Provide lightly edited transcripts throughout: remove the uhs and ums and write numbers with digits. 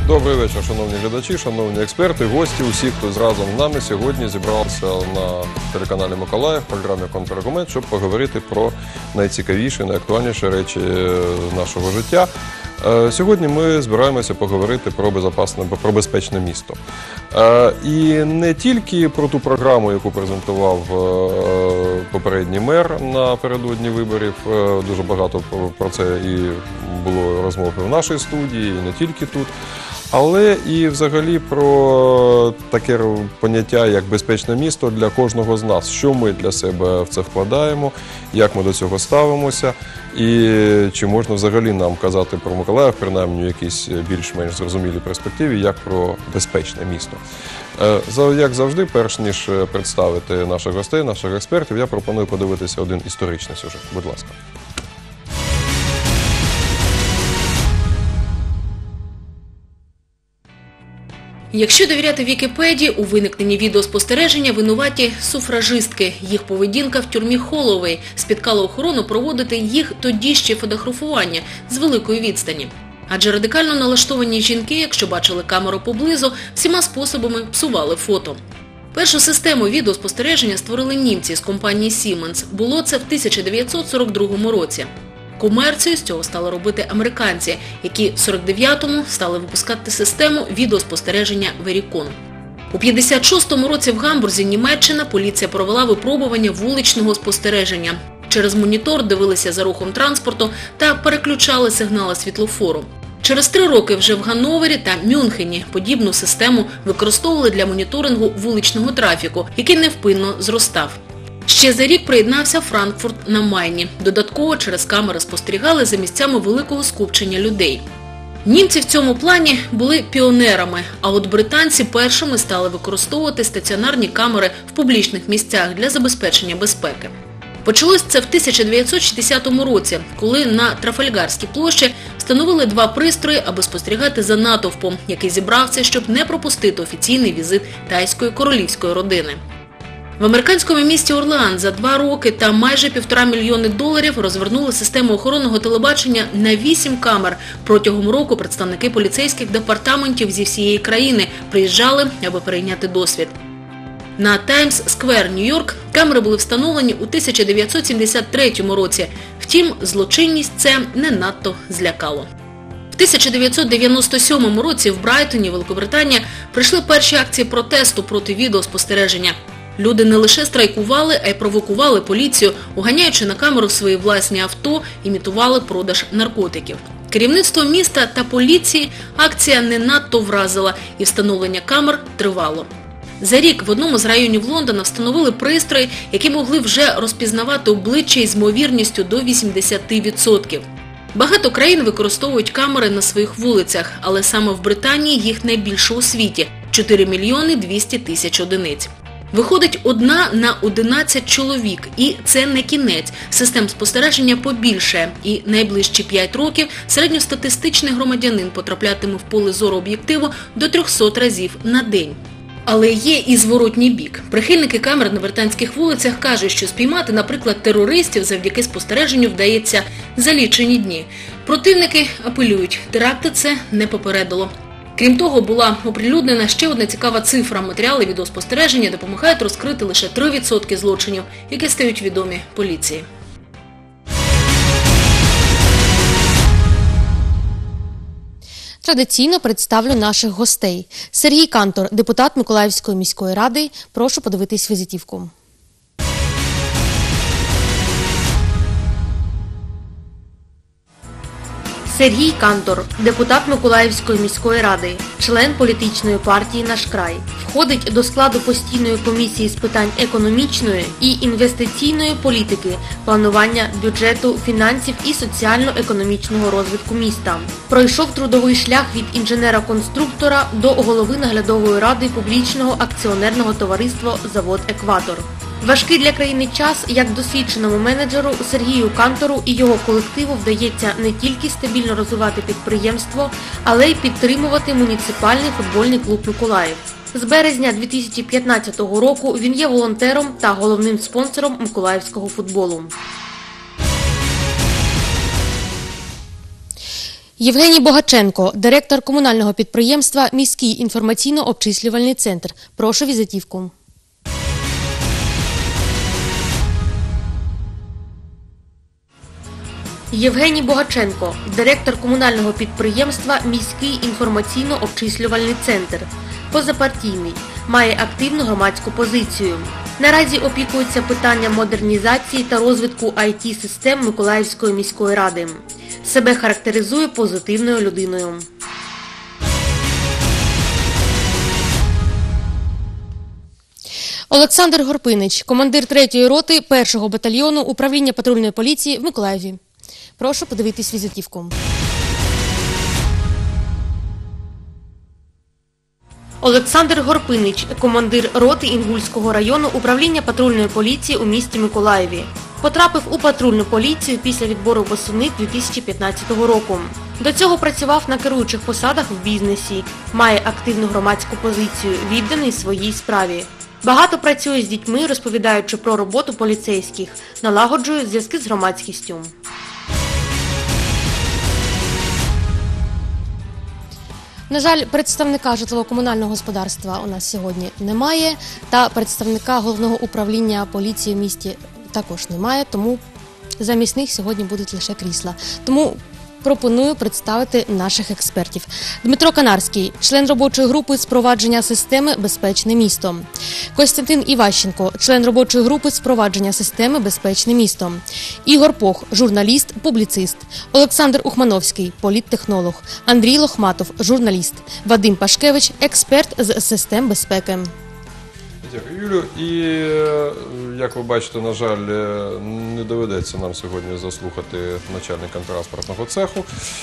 Добрий вечір, шановні глядачі, шановні експерти, гості, усі, хто разом з нами сьогодні зібрався на телеканалі Миколаїв в програмі «Контраргумент», щоб поговорити про найцікавіші, найактуальніші речі нашого життя. Сьогодні ми збираємося поговорити про безпечне місто. І не тільки про ту програму, яку презентував попередній мер напередодні виборів, дуже багато про це і було розмов в нашій студії, і не тільки тут, але і взагалі про таке поняття, як безпечне місто для кожного з нас. Що ми для себе в це вкладаємо, як ми до цього ставимося, і чи можна взагалі нам казати про Миколаїв, принаймні в якійсь більш-менш зрозумілій перспективі, як про безпечне місто. Як завжди, перш ніж представити наших гостей, наших експертів, я пропоную подивитися один історичний сюжет. Будь ласка. Якщо довіряти Вікіпедії, у виникненні відеоспостереження винуваті суфражистки. Їх поведінка в тюрмі Холлоуей спіткала охорону проводити їх тоді ще фотографування з великої відстані. Адже радикально налаштовані жінки, якщо бачили камеру поблизу, всіма способами псували фото. Першу систему відеоспостереження створили німці з компанії Siemens. Було це в 1942 році. Комерцію з цього стали робити американці, які в 49-му стали випускати систему відеоспостереження Vericon. У 56-му році в Гамбурзі, Німеччина, поліція провела випробування вуличного спостереження. Через монітор дивилися за рухом транспорту та переключали сигнали світлофору. Через 3 роки вже в Ганновері та Мюнхені подібну систему використовували для моніторингу вуличного трафіку, який невпинно зростав. Ще за рік приєднався Франкфурт на Майні. Додатково через камери спостерігали за місцями великого скупчення людей. Німці в цьому плані були піонерами, а от британці першими стали використовувати стаціонарні камери в публічних місцях для забезпечення безпеки. Почалось це в 1960 році, коли на Трафальгарській площі встановили 2 пристрої, аби спостерігати за натовпом, який зібрався, щоб не пропустити офіційний візит тайської королівської родини. В американському місті Орлеан за 2 роки та майже $1,5 мільйона розвернули систему охоронного телебачення на 8 камер. Протягом року представники поліцейських департаментів зі всієї країни приїжджали, аби перейняти досвід. На Таймс-сквер, Нью-Йорк, камери були встановлені у 1973 році. Втім, злочинність це не надто злякало. В 1997 році в Брайтоні, Великобританія, прийшли перші акції протесту проти відеоспостереження. Люди не лише страйкували, а й провокували поліцію, уганяючи на камеру свої власні авто, імітували продаж наркотиків. Керівництво міста та поліції акція не надто вразила, і встановлення камер тривало. За рік в одному з районів Лондона встановили пристрої, які могли вже розпізнавати обличчя із ймовірністю до 80%. Багато країн використовують камери на своїх вулицях, але саме в Британії їх найбільше у світі – 4 мільйони 200 тисяч одиниць. Виходить 1 на 11 чоловік, і це не кінець. Систем спостереження побільшає, і найближчі 5 років середньостатистичний громадянин потраплятиме в поле зору об'єктиву до 300 разів на день. Але є і зворотній бік. Прихильники камер на британських вулицях кажуть, що спіймати, наприклад, терористів завдяки спостереженню вдається за лічені дні. Противники апелюють, теракти це не попередило. Крім того, була оприлюднена ще одна цікава цифра. Матеріали відеоспостереження допомагають розкрити лише 3% злочинів, які стають відомі поліції. Традиційно представлю наших гостей. Сергій Кантор, депутат Миколаївської міської ради. Прошу подивитись візитівку. Сергій Кантор, депутат Миколаївської міської ради, член політичної партії «Наш край». Входить до складу постійної комісії з питань економічної і інвестиційної політики, планування бюджету, фінансів і соціально-економічного розвитку міста. Пройшов трудовий шлях від інженера-конструктора до голови наглядової ради публічного акціонерного товариства «Завод Екватор». Важкий для країни час, як досвідченому менеджеру Сергію Кантору і його колективу вдається не тільки стабільно розвивати підприємство, але й підтримувати муніципальний футбольний клуб «Миколаїв». З березня 2015 року він є волонтером та головним спонсором миколаївського футболу. Євгеній Богаченко, директор комунального підприємства «Міський інформаційно-обчислювальний центр». Прошу візитівку. Євгеній Богаченко, директор комунального підприємства «Міський інформаційно-обчислювальний центр». Позапартійний, має активну громадську позицію. Наразі опікується питанням модернізації та розвитку IT-систем Миколаївської міської ради. Себе характеризує позитивною людиною. Олександр Горпинич, командир 3-ї роти 1-го батальйону управління патрульної поліції в Миколаєві. Прошу подивитись візитівку. Олександр Горпинич, командир роти Інгульського району управління патрульної поліції у місті Миколаєві. Потрапив у патрульну поліцію після відбору восени 2015 року. До цього працював на керуючих посадах в бізнесі. Має активну громадську позицію, відданий своїй справі. Багато працює з дітьми, розповідаючи про роботу поліцейських, налагоджує зв'язки з громадськістю. На жаль, представника житлово-комунального господарства у нас сьогодні немає, та представника головного управління поліції в місті також немає, тому замість них сьогодні будуть лише крісла. Тому пропоную представити наших експертів. Дмитро Канарський, член робочої групи з впровадження системи «Безпечне місто». Костянтин Іващенко, член робочої групи з впровадження системи «Безпечне місто». Ігор Пох, журналіст, публіцист. Олександр Ухмановський, політтехнолог. Андрій Лохматов, журналіст. Вадим Пашкевич, експерт з систем безпеки. Дякую, Юлю. І, як ви бачите, на жаль, не доведеться нам сьогодні заслухати начальника транспортного цеху,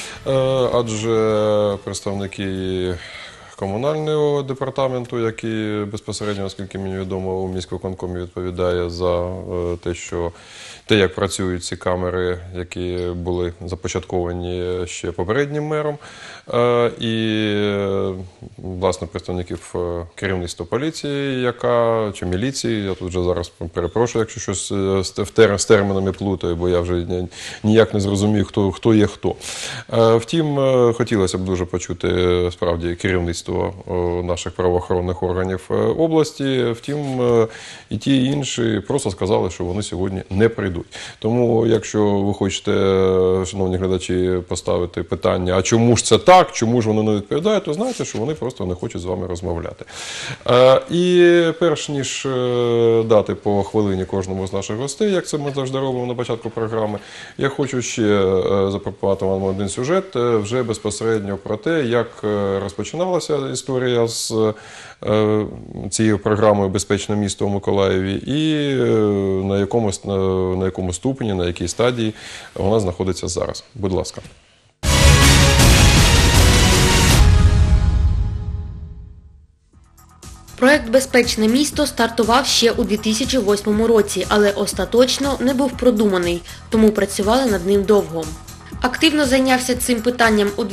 адже представники комунального департаменту, який безпосередньо, наскільки мені відомо, у міськвиконкомі відповідає за те, як працюють ці камери, які були започатковані ще попереднім мером, і, власне, представників керівництва поліції, чи міліції, я тут вже зараз перепрошую, якщо щось з термінами плутаю, бо я вже ніяк не зрозумів, хто є хто. Втім, хотілося б дуже почути, справді, керівництво наших правоохоронних органів області, втім, і ті, і інші просто сказали, що вони сьогодні не прийдуть. Тому, якщо ви хочете, шановні глядачі, поставити питання, а чому ж це так, чому ж вони не відповідають, то знаєте, що вони просто не хочуть з вами розмовляти. І перш ніж дати по хвилині кожному з наших гостей, як це ми завжди робимо на початку програми, я хочу ще запропонувати вам один сюжет вже безпосередньо про те, як розпочиналася історія з цією програмою «Безпечне місто» у Миколаєві і на якому ступені, на якій стадії вона знаходиться зараз. Будь ласка. Проект «Безпечне місто» стартував ще у 2008 році, але остаточно не був продуманий, тому працювали над ним довго. Активно зайнявся цим питанням у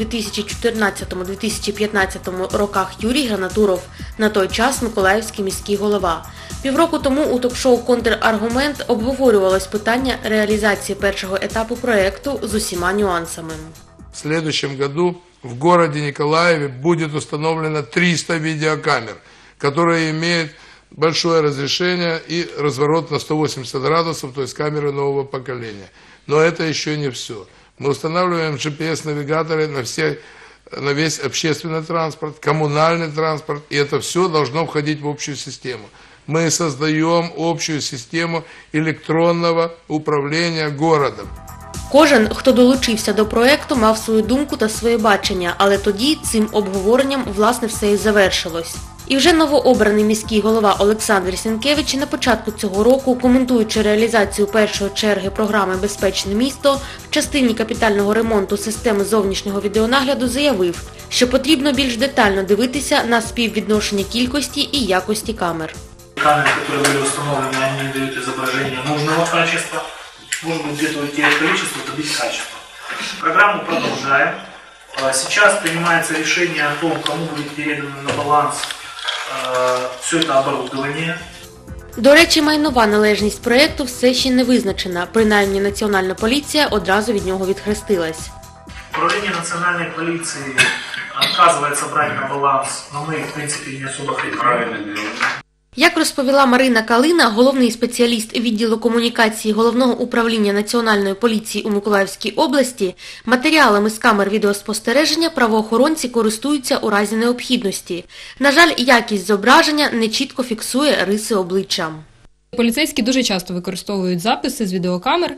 2014-2015 роках Юрій Гранатуров, на той час миколаївський міський голова. Півроку тому у ток-шоу «Контраргумент» обговорювалось питання реалізації першого етапу проєкту з усіма нюансами. В следующем году в городе Николаеве будет установлено 300 видеокамер, которые имеют большое разрешение и разворот на 180 градусов, то есть камеры нового поколения. Но это еще не все. Мы устанавливаем GPS-навигаторы на весь общественный транспорт, коммунальный транспорт, и это все должно входить в общую систему. Мы создаем общую систему электронного управления городом. Кожен, хто долучився до проєкту, мав свою думку та своє бачення, але тоді цим обговоренням, власне, все і завершилось. І вже новообраний міський голова Олександр Сінкевич на початку цього року, коментуючи реалізацію першої черги програми «Безпечне місто» в частині капітального ремонту системи зовнішнього відеонагляду, заявив, що потрібно більш детально дивитися на співвідношення кількості і якості камер. Камеры, которые были установлены, они дают изображение нужного качества. Может быть, где-то утерять количество, добить качество. Программу продолжаем. Сейчас принимается решение о том, кому будет передано на баланс все это оборудование. До речі, майнова належність проєкту все ще не визначена, принаймні Національна поліція одразу від нього відхрестилась. Управление национальной полиции отказывается брать на баланс, но мы, в принципе, не особо хотим. Як розповіла Марина Калина, головний спеціаліст відділу комунікації Головного управління Національної поліції у Миколаївській області, матеріалами з камер відеоспостереження правоохоронці користуються у разі необхідності. На жаль, якість зображення не чітко фіксує риси обличчя. Поліцейські дуже часто використовують записи з відеокамер,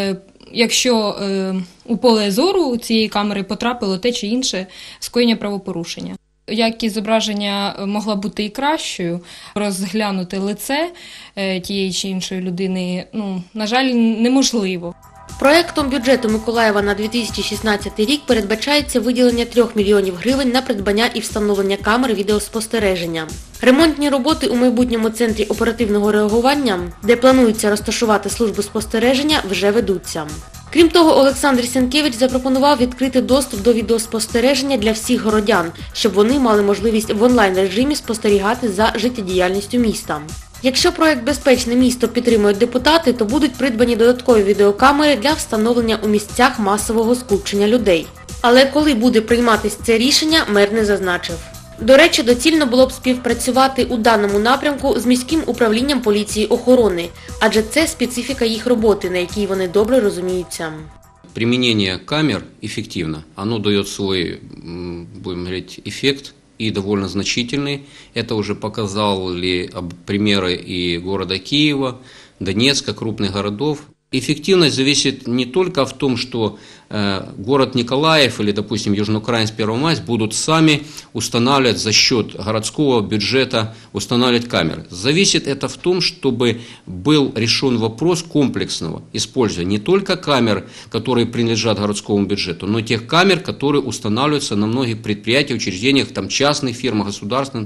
якщо у поле зору цієї камери потрапило те чи інше скоєння правопорушення. Якість зображення могла бути і кращою, розглянути лице тієї чи іншої людини, на жаль, неможливо. Проектом бюджету Миколаєва на 2016 рік передбачається виділення 3 мільйонів гривень на придбання і встановлення камер відеоспостереження. Ремонтні роботи у майбутньому центрі оперативного реагування, де планується розташувати службу спостереження, вже ведуться. Крім того, Олександр Сенкевич запропонував відкрити доступ до відеоспостереження для всіх городян, щоб вони мали можливість в онлайн-режимі спостерігати за життєдіяльністю міста. Якщо проект «Безпечне місто» підтримують депутати, то будуть придбані додаткові відеокамери для встановлення у місцях масового скупчення людей. Але коли буде прийматись це рішення, мер не зазначив. До речі, доцільно було б співпрацювати у даному напрямку з міським управлінням поліції охорони, адже це специфіка їх роботи, на якій вони добре розуміються. Применение камер эффективно. Оно дает свой, будем говорить, эффект и довольно значительный. Это уже показали примеры и города Киева, Донецка, крупных городов. Эффективность зависит не только в том, что город Николаев или, допустим, Южноукраинск, Первомайск будут сами устанавливать за счет городского бюджета, устанавливать камеры. Зависит это в том, чтобы был решен вопрос комплексного использования не только камер, которые принадлежат городскому бюджету, но и тех камер, которые устанавливаются на многих предприятиях, учреждениях, там частных фирмах, государственных.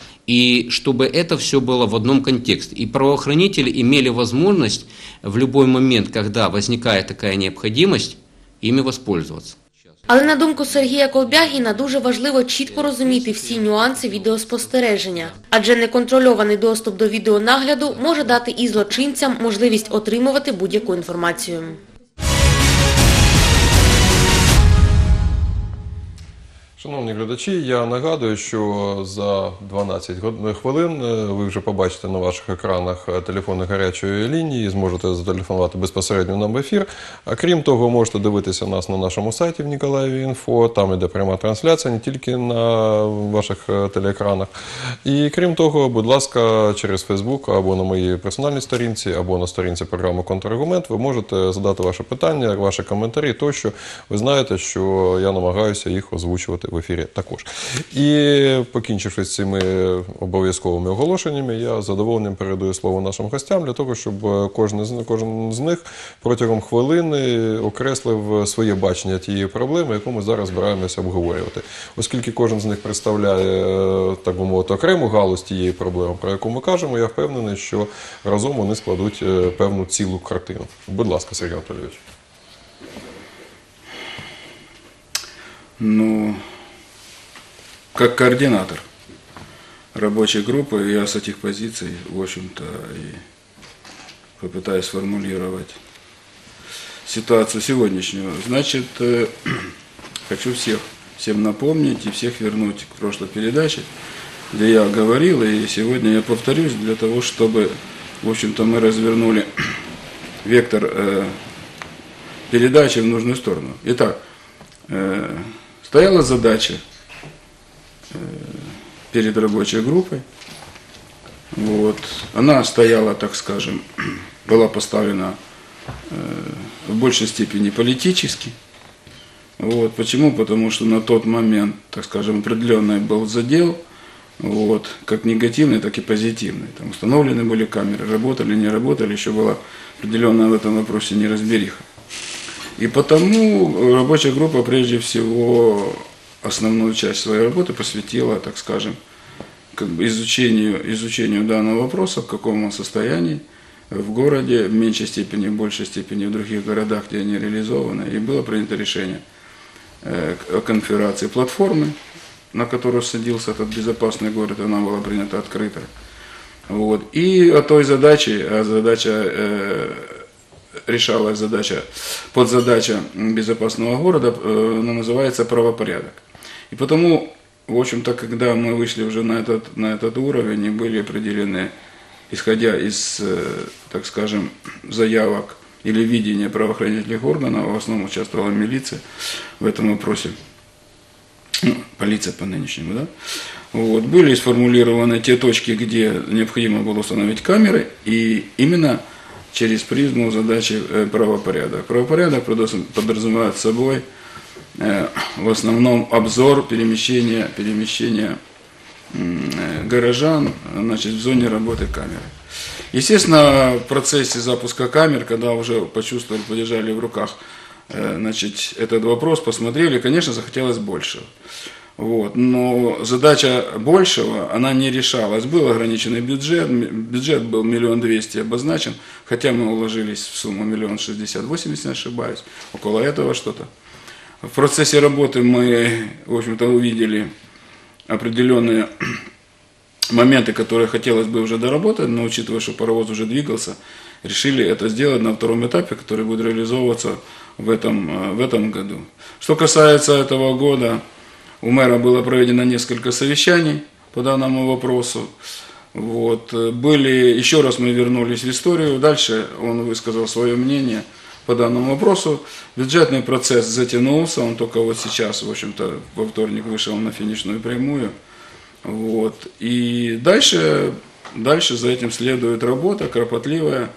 И чтобы это все было в одном контексте. И правоохранители имели возможность в любой момент, когда возникает такая необходимость, ими воспользоваться. Але на думку Сергія Колбягіна, дуже важливо чітко розуміти всі нюанси відеоспостереження. Адже неконтрольований доступ до відеонагляду може дати і злочинцям можливість отримувати будь-яку інформацію. Шановні глядачі, я нагадую, що за 12 хвилин ви вже побачите на ваших екранах телефони гарячої лінії, зможете зателефонувати безпосередньо нам в ефір. А крім того, можете дивитися нас на нашому сайті в Ніколаєві.Інфо, там іде пряма трансляція, не тільки на ваших телеекранах. І крім того, будь ласка, через Фейсбук або на моїй персональній сторінці, або на сторінці програми «Контраргумент» ви можете задати ваші питання, ваші коментарі, тощо. Ви знаєте, що я намагаюся їх озвучувати в ефірі також. І покінчивши з цими обов'язковими оголошеннями, я з задоволенням передаю слово нашим гостям для того, щоб кожен з них протягом хвилини окреслив своє бачення тієї проблеми, яку ми зараз збираємося обговорювати. Оскільки кожен з них представляє, так би мовити, окрему галузь тієї проблеми, про яку ми кажемо, я впевнений, що разом вони складуть певну цілу картину. Будь ласка, Сергій Анатолійович. Как координатор рабочей группы, я с этих позиций, в общем-то, и попытаюсь сформулировать ситуацию сегодняшнюю. Значит, хочу всем напомнить и всех вернуть к прошлой передаче, где я говорил, и сегодня я повторюсь, для того, чтобы, в общем-то, мы развернули вектор передачи в нужную сторону. Итак, стояла задача перед рабочей группой. Она стояла, так скажем, была поставлена в большей степени политически. Почему? Потому что на тот момент, так скажем, определенный был задел, как негативный, так и позитивный. Там установлены были камеры, работали, не работали, еще была определенная в этом вопросе неразбериха. И потому рабочая группа прежде всего основную часть своей работы посвятила, так скажем, изучению данного вопроса, в каком он состоянии в городе, в меньшей степени, в большей степени в других городах, где они реализованы. И было принято решение о конфигурации платформы, на которую садился этот безопасный город, она была принята открыто. И о той задаче, задача решалась задача, подзадача безопасного города, она называется правопорядок. И потому, в общем-то, когда мы вышли уже на этот уровень и были определены, исходя из, так скажем, заявок или видения правоохранительных органов, в основном участвовала милиция в этом вопросе, полиция по нынешнему, да, вот, были сформулированы те точки, где необходимо было установить камеры, и именно через призму задачи правопорядок. Правопорядок подразумевает собой в основном обзор перемещения горожан, значит, в зоне работы камеры. Естественно, в процессе запуска камер, когда уже почувствовали, подержали в руках, значит, этот вопрос, посмотрели, конечно, захотелось большего. Вот. Но задача большего, она не решалась. Был ограниченный бюджет был 1 200 000 обозначен, хотя мы уложились в сумму 1 060 000, если не ошибаюсь, около этого что-то. В процессе работы мы, в общем-то, увидели определенные моменты, которые хотелось бы уже доработать, но учитывая, что паровоз уже двигался, решили это сделать на втором этапе, который будет реализовываться в этом году. Что касается этого года, у мэра было проведено несколько совещаний по данному вопросу. Вот. Еще раз мы вернулись в историю, дальше он высказал свое мнение по данному вопросу. Бюджетный процесс затянулся, он только вот сейчас, в общем-то, во вторник вышел на финишную прямую. Вот. И дальше за этим следует работа кропотливая,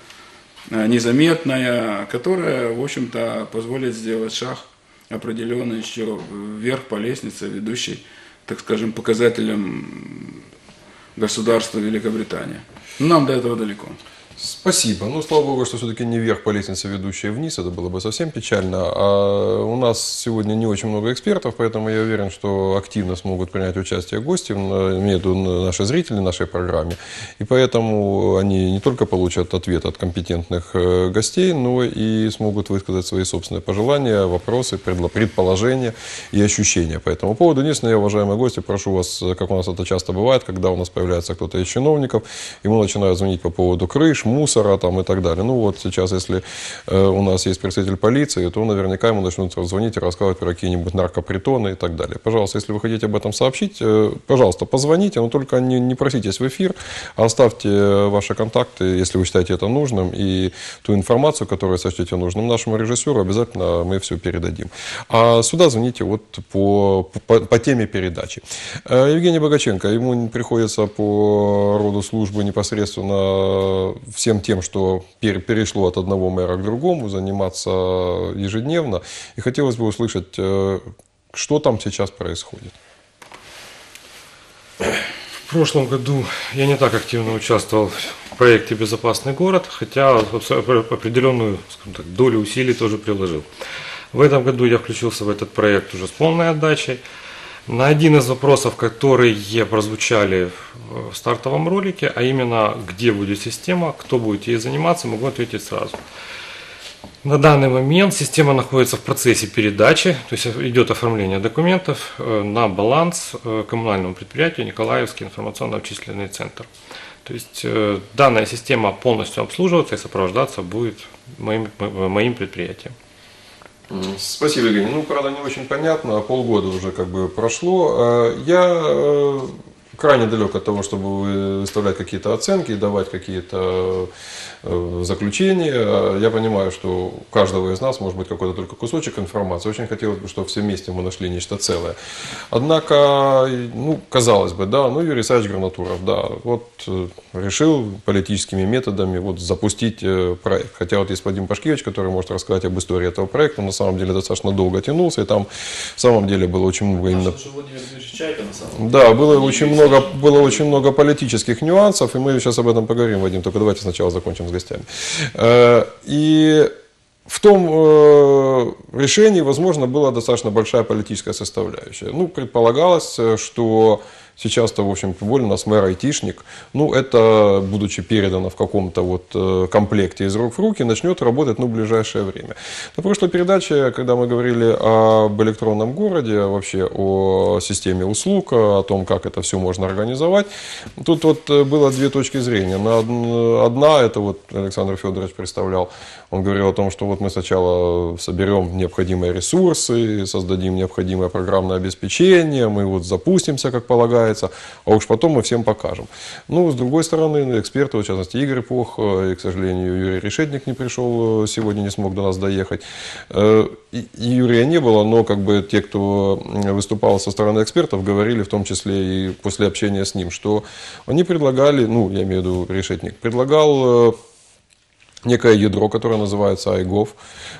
незаметная, которая, в общем-то, позволит сделать шаг определенный еще вверх по лестнице, ведущей, так скажем, показателям государства Великобритания. Но нам до этого далеко. Спасибо. Ну, слава богу, что все-таки не вверх по лестнице, ведущей вниз, это было бы совсем печально. А у нас сегодня не очень много экспертов, поэтому я уверен, что активно смогут принять участие гости, имею в виду наши зрители нашей программе. И поэтому они не только получат ответ от компетентных гостей, но и смогут высказать свои собственные пожелания, вопросы, предположения и ощущения по этому поводу. Единственное, уважаемые гости, прошу вас, как у нас это часто бывает, когда у нас появляется кто-то из чиновников, ему начинают звонить по поводу крыш, мусора там и так далее. Ну вот сейчас, если у нас есть представитель полиции, то наверняка ему начнут звонить и рассказывать про какие-нибудь наркопритоны и так далее. Пожалуйста, если вы хотите об этом сообщить, пожалуйста, позвоните, но только не проситесь в эфир, а оставьте ваши контакты, если вы считаете это нужным, и ту информацию, которую сочтете нужным нашему режиссеру, обязательно мы все передадим. А сюда звоните вот по теме передачи. Евгений Богаченко, ему приходится по роду службы непосредственно всем тем, что перешло от одного мэра к другому, заниматься ежедневно. И хотелось бы услышать, что там сейчас происходит. В прошлом году я не так активно участвовал в проекте «Безопасный город», хотя определенную, скажем так, долю усилий тоже приложил. В этом году я включился в этот проект уже с полной отдачей. На один из вопросов, которые прозвучали в стартовом ролике, а именно, где будет система, кто будет ей заниматься, могу ответить сразу. На данный момент система находится в процессе передачи, то есть идет оформление документов на баланс коммунальному предприятию Николаевский информационно-обчислительный центр. То есть данная система полностью обслуживаться и сопровождаться будет моим предприятием. Спасибо, Евгений. Ну, правда, не очень понятно, полгода уже как бы прошло. Я крайне далек от того, чтобы выставлять какие-то оценки, давать какие-то заключения. Я понимаю, что у каждого из нас может быть какой-то только кусочек информации. Очень хотелось бы, чтобы все вместе мы нашли нечто целое. Однако, ну, казалось бы, да, ну, Юрий Исаевич Гранатуров, да, вот решил политическими методами вот запустить проект. Хотя вот есть Вадим Пашкевич, который может рассказать об истории этого проекта, он на самом деле достаточно долго тянулся, и там в самом деле было очень много именно... Да, было очень много политических нюансов, и мы сейчас об этом поговорим, Вадим, только давайте сначала закончим с гостями. И в том решении, возможно, была достаточно большая политическая составляющая. Ну, предполагалось, что Сейчас-то, в общем, тем более у нас мэр айтишник. Ну, это, будучи передано в каком-то вот комплекте из рук в руки, начнет работать, ну, в ближайшее время. На прошлой передаче, когда мы говорили об электронном городе, вообще о системе услуг, о том, как это все можно организовать, тут вот было две точки зрения. Одна, это вот Александр Федорович представлял, он говорил о том, что вот мы сначала соберем необходимые ресурсы, создадим необходимое программное обеспечение, мы вот запустимся, как полагается, а уж потом мы всем покажем. Ну, с другой стороны, эксперты, в частности, Игорь Пох, и, к сожалению, Юрий Решетник не пришел сегодня, не смог до нас доехать. И Юрия не было, но как бы те, кто выступал со стороны экспертов, говорили, в том числе и после общения с ним, что они предлагали, ну, я имею в виду Решетник, предлагал некое ядро, которое называется iGov.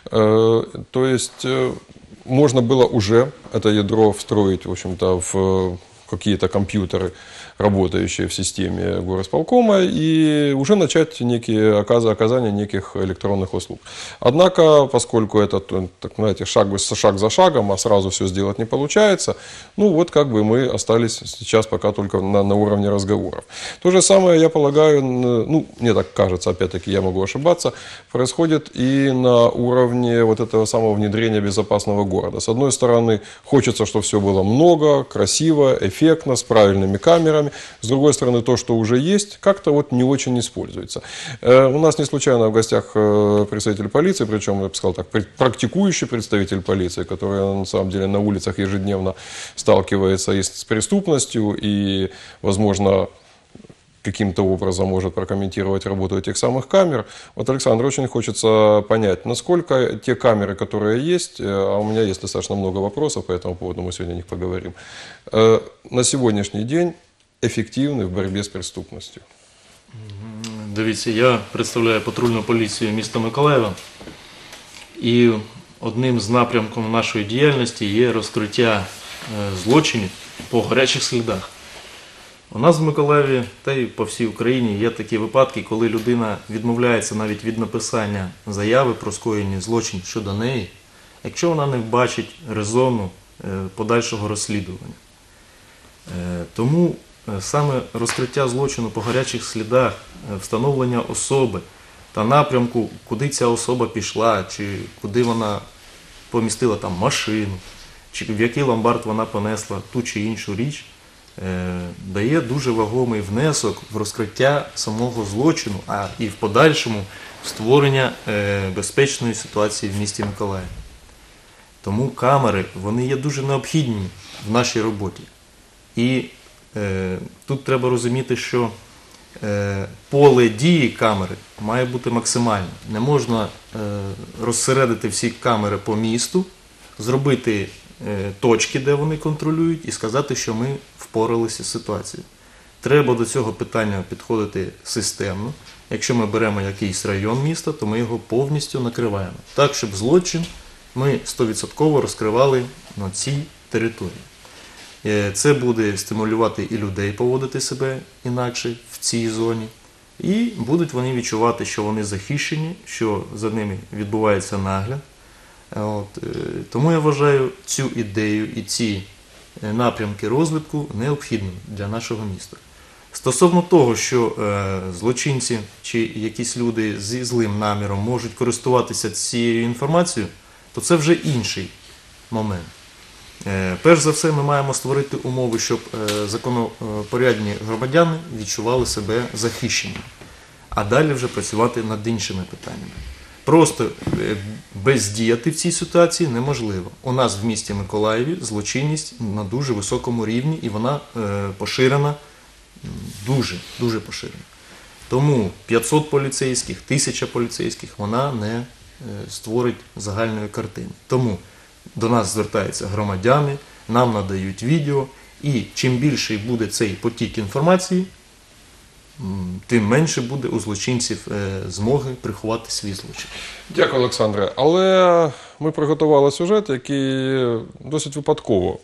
То есть можно было уже это ядро встроить, в общем-то, в какие-то компьютеры, работающие в системе горосполкома, и уже начать оказание неких электронных услуг. Однако, поскольку это, так знаете, шаг за шагом, а сразу все сделать не получается, ну вот как бы мы остались сейчас пока только на уровне разговоров. То же самое, я полагаю, ну, мне так кажется, опять-таки я могу ошибаться, происходит и на уровне вот этого самого внедрения безопасного города. С одной стороны, хочется, чтобы все было много, красиво, эффектно, с правильными камерами. С другой стороны, то, что уже есть, как-то вот не очень используется. У нас не случайно в гостях представитель полиции, причем, я бы сказал так, практикующий представитель полиции, который на самом деле на улицах ежедневно сталкивается и с преступностью, и, возможно, каким-то образом может прокомментировать работу этих самых камер. Вот, Александр, очень хочется понять, насколько те камеры, которые есть, а у меня есть достаточно много вопросов по этому поводу, мы сегодня о них поговорим, на сегодняшний день ефективні в боротьбі з преступністю? Дивіться, я представляю патрульну поліцію міста Миколаєва, і одним з напрямків нашої діяльності є розкриття злочинів по гарячих слідах. У нас в Миколаєві та й по всій Україні є такі випадки, коли людина відмовляється навіть від написання заяви про скоєння злочин щодо неї, якщо вона не бачить резону подальшого розслідування. Тому саме розкриття злочину по гарячих слідах, встановлення особи та напрямку, куди ця особа пішла, чи куди вона помістила там машину, чи в який ломбард вона понесла ту чи іншу річ, дає дуже вагомий внесок в розкриття самого злочину, а і в подальшому в створення безпечної ситуації в місті Миколаїв. Тому камери, вони є дуже необхідні в нашій роботі. І тут треба розуміти, що поле дії камери має бути максимальне. Не можна розсередити всі камери по місту, зробити точки, де вони контролюють, і сказати, що ми впоралися з ситуацією. Треба до цього питання підходити системно. Якщо ми беремо якийсь район міста, то ми його повністю накриваємо. Так, щоб злочин ми 100% розкривали на цій території. Це буде стимулювати і людей поводити себе інакше в цій зоні. І будуть вони відчувати, що вони захищені, що за ними відбувається нагляд. Тому я вважаю цю ідею і ці напрямки розвитку необхідними для нашого міста. Стосовно того, що злочинці чи якісь люди зі злим наміром можуть користуватися цією інформацією, то це вже інший момент. Перш за все, ми маємо створити умови, щоб законопорядні громадяни відчували себе захищеними, а далі вже працювати над іншими питаннями. Просто бездіяти в цій ситуації неможливо. У нас в місті Миколаєві злочинність на дуже високому рівні, і вона поширена, дуже поширена. Тому 500 поліцейських, 1000 поліцейських, вона не створить загальної картини. Тому до нас звертаються громадяни, нам надають відео, і чим більший буде цей потік інформації, тим менше буде у злочинців змоги приховати свій злочин. Дякую, Олександре. Але ми приготували сюжет, який досить випадково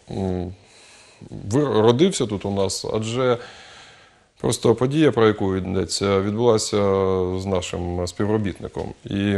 родився тут у нас, адже просто подія, про яку йдеться, відбулася з нашим співробітником. І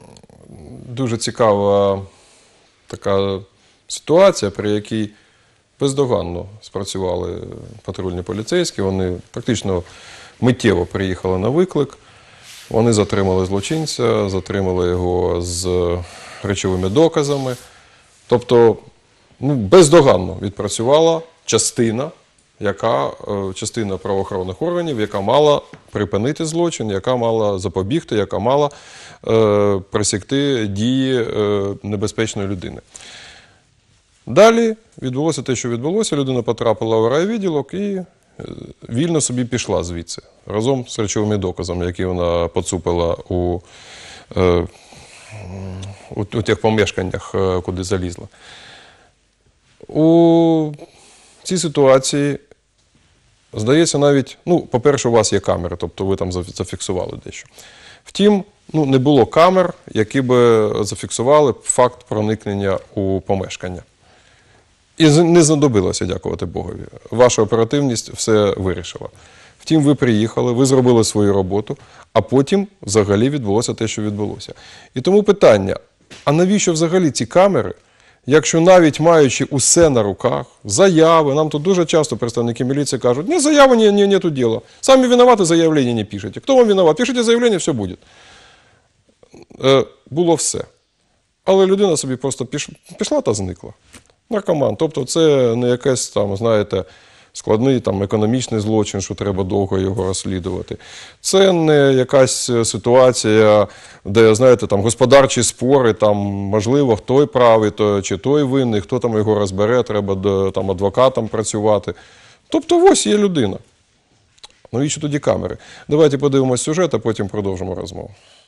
дуже цікава така ситуація, при якій бездоганно спрацювали патрульні поліцейські, вони практично миттєво приїхали на виклик, вони затримали злочинця, затримали його з речовими доказами. Тобто, бездоганно відпрацювала частина правоохоронних органів, яка мала припинити злочин, яка мала запобігти, яка мала пресікти дії небезпечної людини. Далі відбулося те, що відбулося. Людина потрапила в райвідділок і вільно собі пішла звідси, разом з речовими доказами, які вона поцупила у тих помешканнях, куди залізла. У цій ситуації, здається, навіть, по-перше, у вас є камери, тобто ви там зафіксували дещо. Втім, не було камер, які би зафіксували факт проникнення у помешкання. І не знадобилося, дякувати Богові. Ваша оперативність все вирішила. Втім, ви приїхали, ви зробили свою роботу, а потім взагалі відбулося те, що відбулося. І тому питання, а навіщо взагалі ці камери, якщо навіть маючи усе на руках, заяви, нам тут дуже часто представники міліції кажуть, ні, заяви, нету діла. Самі виноваты, заявлення не пишете. Хто вам виноват? Пишите заявлення, все буде. Було все. Але людина собі просто пішла та зникла. Наркоман. Тобто це не якийсь там, знаєте, складний там економічний злочин, що треба довго його розслідувати. Це не якась ситуація, де, знаєте, там господарчі спори, там, можливо, хто правий, чи той винний, хто там його розбере, треба там адвокатом працювати. Тобто ось є людина. Навіщо тоді камери? Давайте подивимось сюжет, а потім продовжимо розмову.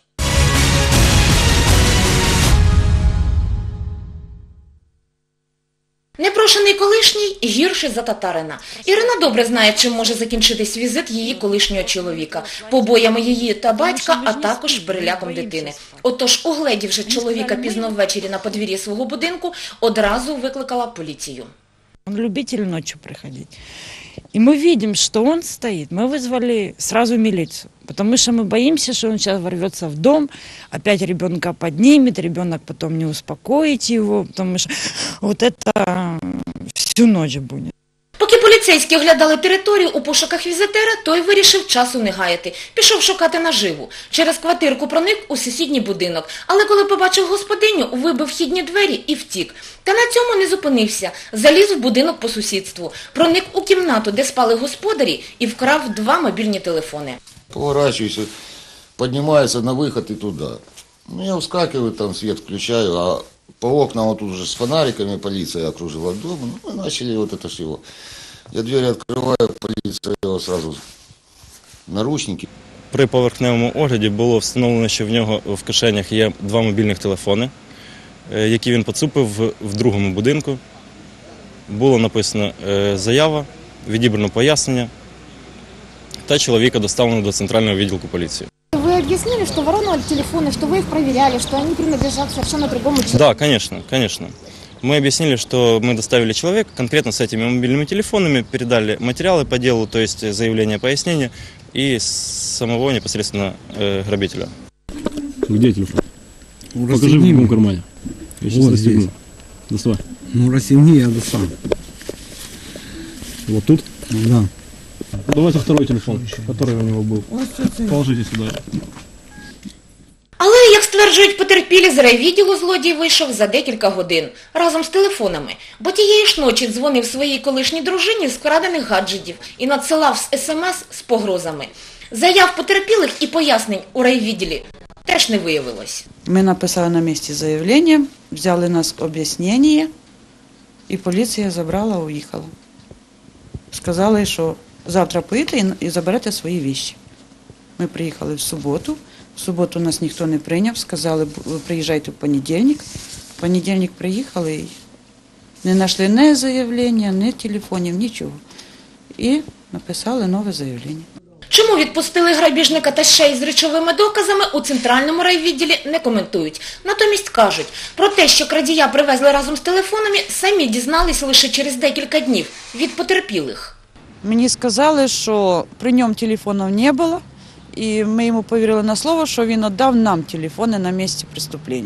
Непрошений колишній гірше за татарина. Ірина добре знає, чим може закінчитись візит її колишнього чоловіка. Побоями її та батька, а також переляком дитини. Отож, угледівши чоловіка пізно ввечері на подвір'ї свого будинку, одразу викликала поліцію. Он любитель ночью приходить. И мы видим, что он стоит. Мы вызвали сразу милицию, потому что мы боимся, что он сейчас ворвется в дом, опять ребенка поднимет, ребенок потом не успокоит его, потому что вот это всю ночь будет. Поки поліцейські оглядали територію у пошуках візитера, той вирішив часу не гаяти. Пішов шукати наживу. Через квартирку проник у сусідній будинок. Але коли побачив господиню, вибив вхідні двері і втік. Та на цьому не зупинився. Заліз в будинок по сусідству. Проник у кімнату, де спали господарі, і вкрав 2 мобільні телефони. Поворачиваюсь, поднимается на выход и туда. Я вскакиваю, там свет включаю, а по окнам вот тут уже с фонариками полиция окружила дом. Мы начали вот это всего. Я двери открываю, полиция сразу наручники. При поверхневому огляді було встановлено, що в нього в кишенях є 2 мобільних телефони, які він поцупив в другому будинку. Було написано заява, відібрано пояснення, та чоловіка доставлено до центрального відділку поліції. Вы объяснили, что воровали телефоны, что вы их проверяли, что они принадлежат совершенно другому человеку? Да, конечно. Мы объяснили, что мы доставили человека конкретно с этими мобильными телефонами, передали материалы по делу, то есть заявление, пояснение, и самого непосредственно грабителя. Где телефон? Покажи в каком кармане. Я сейчас расстегну. Доставай. Расстегни, я достану. Вот тут? Да. Давайте второй телефон, который у него был. Положите сюда. Але, як стверджують потерпілі, з райвідділу злодій вийшов за декілька годин разом з телефонами, бо тієї ж ночі дзвонив своїй колишній дружині з вкрадених гаджетів і надсилав смс з погрозами. Заяв потерпілих і пояснень у райвідділі теж не виявилось. Ми написали на місці заявлення, взяли нас об'яснення, і поліція забрала, уїхала. Сказали, що завтра поїдете і заберете свої вещи. Ми приїхали в суботу. В суботу нас ніхто не прийняв, сказали, ви приїжджайте в понедільник. В понедільник приїхали і не знайшли ні заявлення, ні телефонів, нічого. І написали нове заявлення. Чому відпустили грабіжника та ще й з речовими доказами, у центральному райвідділі не коментують. Натомість кажуть, про те, що крадія привезли разом з телефонами, самі дізнались лише через декілька днів від потерпілих. Мені сказали, що при ньому телефонів не було, і ми йому повірили на слово, що він віддав нам телефони на місці преступлення.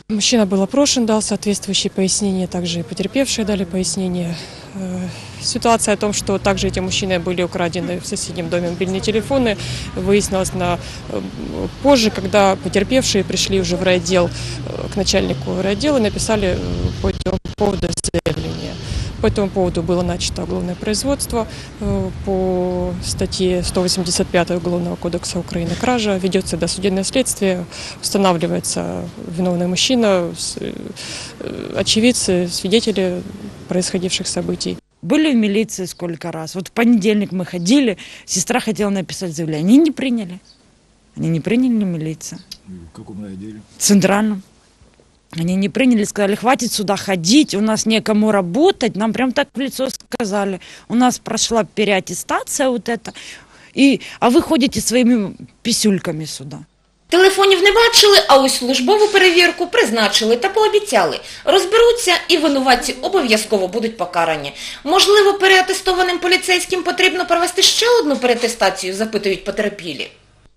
Мужчина был опрошен, дал соответствующие пояснения, также и потерпевшие дали пояснения. Ситуация о том, что также эти мужчины были украдены в соседнем доме мобильные телефоны, выяснилось позже, когда потерпевшие пришли уже в райотдел, к начальнику райотдела, написали по этому поводу заявление. По этому поводу было начато уголовное производство по статье 185 Уголовного кодекса Украины «Кража». Ведется досудебное следствие, устанавливается виновный мужчина, очевидцы, свидетели происходивших событий. Были в милиции сколько раз. Вот в понедельник мы ходили, сестра хотела написать заявление. Они не приняли. Они не приняли в милицию. В каком райотделе? В Центральном. Они не приняли, сказали, хватит сюда ходить, у нас некому работать. Нам прям так в лицо сказали. У нас прошла переаттестация вот эта, а ви ходите своїми пісюльками сюди. Телефонів не бачили, а ось службову перевірку призначили та пообіцяли. Розберуться і винуватці обов'язково будуть покарані. Можливо, переатестованим поліцейським потрібно провести ще одну переатестацію, запитують потерпілі.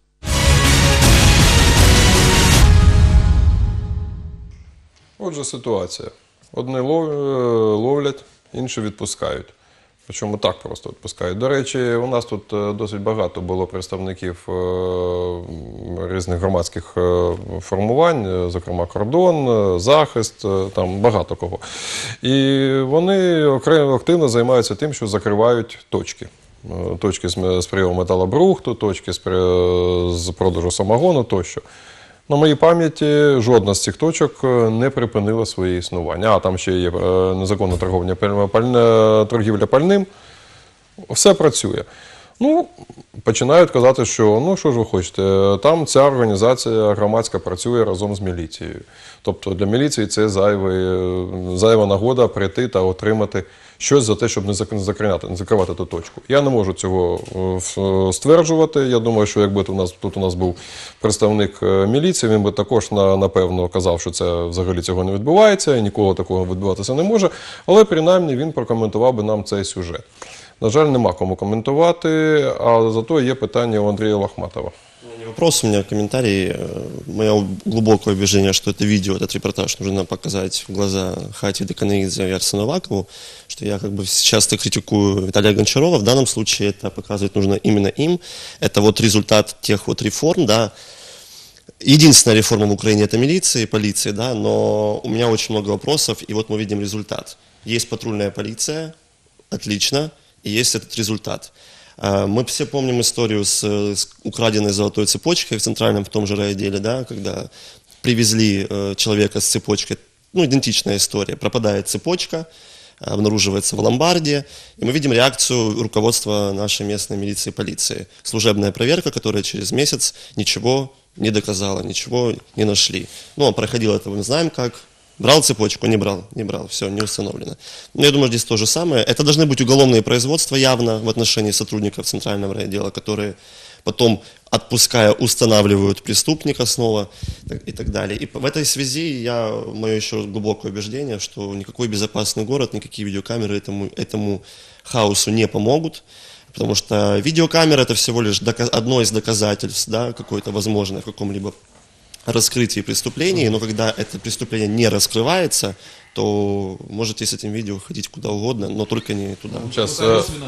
Отже, ситуація. Одні ловлять, інші відпускають. Причому так просто відпускають. До речі, у нас тут досить багато було представників різних громадських формувань, зокрема «Кордон», «Захист», там багато кого. І вони активно займаються тим, що закривають точки. Точки з прийому металобрухту, точки з продажу самогону тощо. На моїй пам'яті жодна з цих точок не припинила своє існування. А там ще є незаконна торгівля пальним. Все працює. Ну, починають казати, що, ну, що ж ви хочете, там ця організація громадська працює разом з міліцією. Тобто для міліції це зайва нагода прийти та отримати щось за те, щоб не закривати ту точку. Я не можу цього стверджувати. Я думаю, що якби тут у нас був представник міліції, він би також, напевно, казав, що це взагалі цього не відбувається, і нікого такого відбуватися не може. Але, принаймні, він прокоментував би нам цей сюжет. На жаль, нема кому коментувати, а зато є питання у Андрія Лохматова. Не вопрос, у меня комментарий. Мое глубокое убеждение, что это видео, этот репортаж нужно показать в глаза Хати Деканаидзе и Арсену Авакову, что я как бы часто критикую Виталия Гончарова. В данном случае это показывать нужно именно им. Это вот результат тех вот реформ, да. Единственная реформа в Украине это милиция и полиция, да, но у меня очень много вопросов, и вот мы видим результат. Есть патрульная полиция, отлично, и есть этот результат. Мы все помним историю с украденной золотой цепочкой в Центральном, в том же райотделе, да, когда привезли человека с цепочкой, ну, идентичная история, пропадает цепочка, обнаруживается в ломбарде, и мы видим реакцию руководства нашей местной милиции и полиции. Служебная проверка, которая через месяц ничего не доказала, ничего не нашли. Ну, а проходило это, мы знаем как. Брал цепочку, не брал, все, не установлено. Но я думаю, здесь то же самое. Это должны быть уголовные производства явно в отношении сотрудников Центрального райотдела, которые потом, отпуская, устанавливают преступника снова и так далее. И в этой связи мое еще глубокое убеждение, что никакой безопасный город, никакие видеокамеры этому хаосу не помогут. Потому что видеокамера это всего лишь одно из доказательств, да, какое-то возможное в каком-либо раскрытии преступлений, но когда это преступление не раскрывается, то можете с этим видео ходить куда угодно, но только не туда. Сейчас,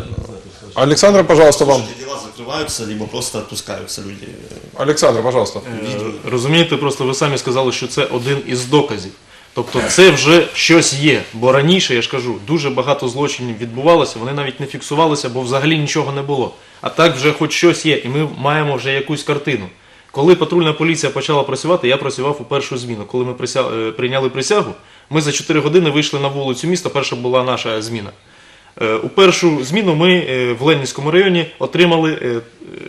Александр, пожалуйста, вам. Дела закрываются, либо просто отпускаются люди. Александр, пожалуйста. Розумієте, просто ви самі сказали, що це один із доказів. Тобто це вже щось є, бо раніше, я ж кажу, дуже багато злочинів відбувалося, вони навіть не фіксувалися, бо взагалі нічого не було. А так вже хоч щось є, і ми маємо вже якусь картину. Коли патрульна поліція почала працювати, я працював у першу зміну. Коли ми прийняли присягу, ми за 4 години вийшли на вулицю міста, перша була наша зміна. У першу зміну ми в Ленінському районі отримали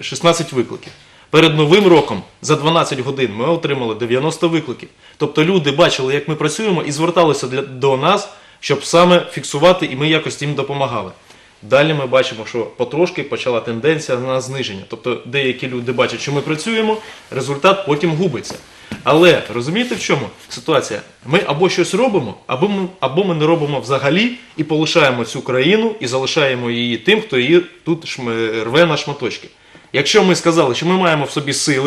16 викликів. Перед Новим роком за 12 годин ми отримали 90 викликів. Тобто люди бачили, як ми працюємо, і зверталися до нас, щоб саме фіксувати, і ми якось їм допомагали. Далі ми бачимо, що потрошки почала тенденція на зниження. Тобто деякі люди бачать, що ми працюємо, результат потім губиться. Але розумієте, в чому ситуація? Ми або щось робимо, або ми не робимо взагалі і полишаємо цю країну і залишаємо її тим, хто її тут рве на шматочки. Якщо ми сказали, що ми маємо в собі сили,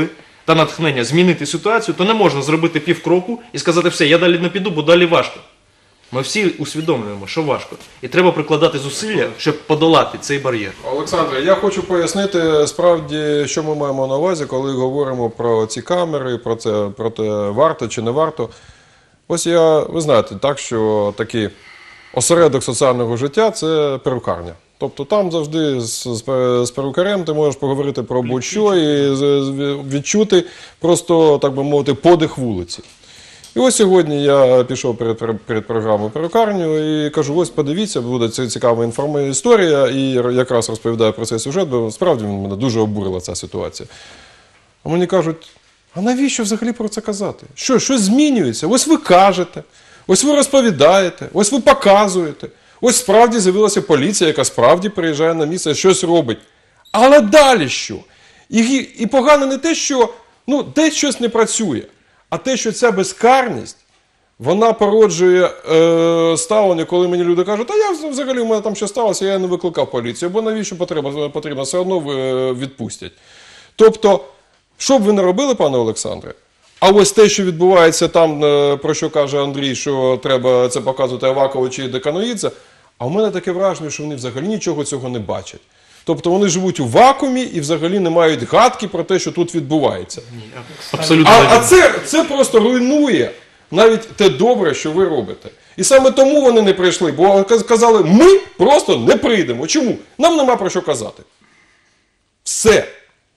та натхнення змінити ситуацію, то не можна зробити півкроку і сказати, все, я далі не піду, бо далі важко. Ми всі усвідомлюємо, що важко. І треба прикладати зусилля, щоб подолати цей бар'єр. Олександре, я хочу пояснити справді, що ми маємо на увазі, коли говоримо про ці камери, про те, варто чи не варто. Ось ви знаєте, так, що такий осередок соціального життя – це перукарня. Тобто там завжди з перукарем ти можеш поговорити про будь-що і відчути просто, так би мовити, подих вулиці. І ось сьогодні я пішов перед програмою перукарню і кажу, ось подивіться, буде цікава історія, і якраз розповідаю про цей сюжет, бо справді мене дуже обурила ця ситуація. А мені кажуть, а навіщо взагалі про це казати? Щось змінюється? Ось ви кажете, ось ви розповідаєте, ось ви показуєте. Ось справді з'явилася поліція, яка справді приїжджає на місце, щось робить. Але далі що? І погано не те, що десь щось не працює, а те, що ця безкарність, вона породжує ставлення, коли мені люди кажуть, а я взагалі, у мене там щось сталося, я не викликав поліцію, бо навіщо потрібно, все одно відпустять. Тобто, що б ви не робили, пане Олександре, а ось те, що відбувається там, про що каже Андрій, що треба це показувати Авакову чи Деканоїдзе, а в мене таке враження, що вони взагалі нічого цього не бачать. Тобто вони живуть у вакуумі і взагалі не мають гадки про те, що тут відбувається. Абсолютно. А це просто руйнує навіть те добре, що ви робите. І саме тому вони не прийшли, бо казали, ми просто не прийдемо. Чому? Нам нема про що казати. Все.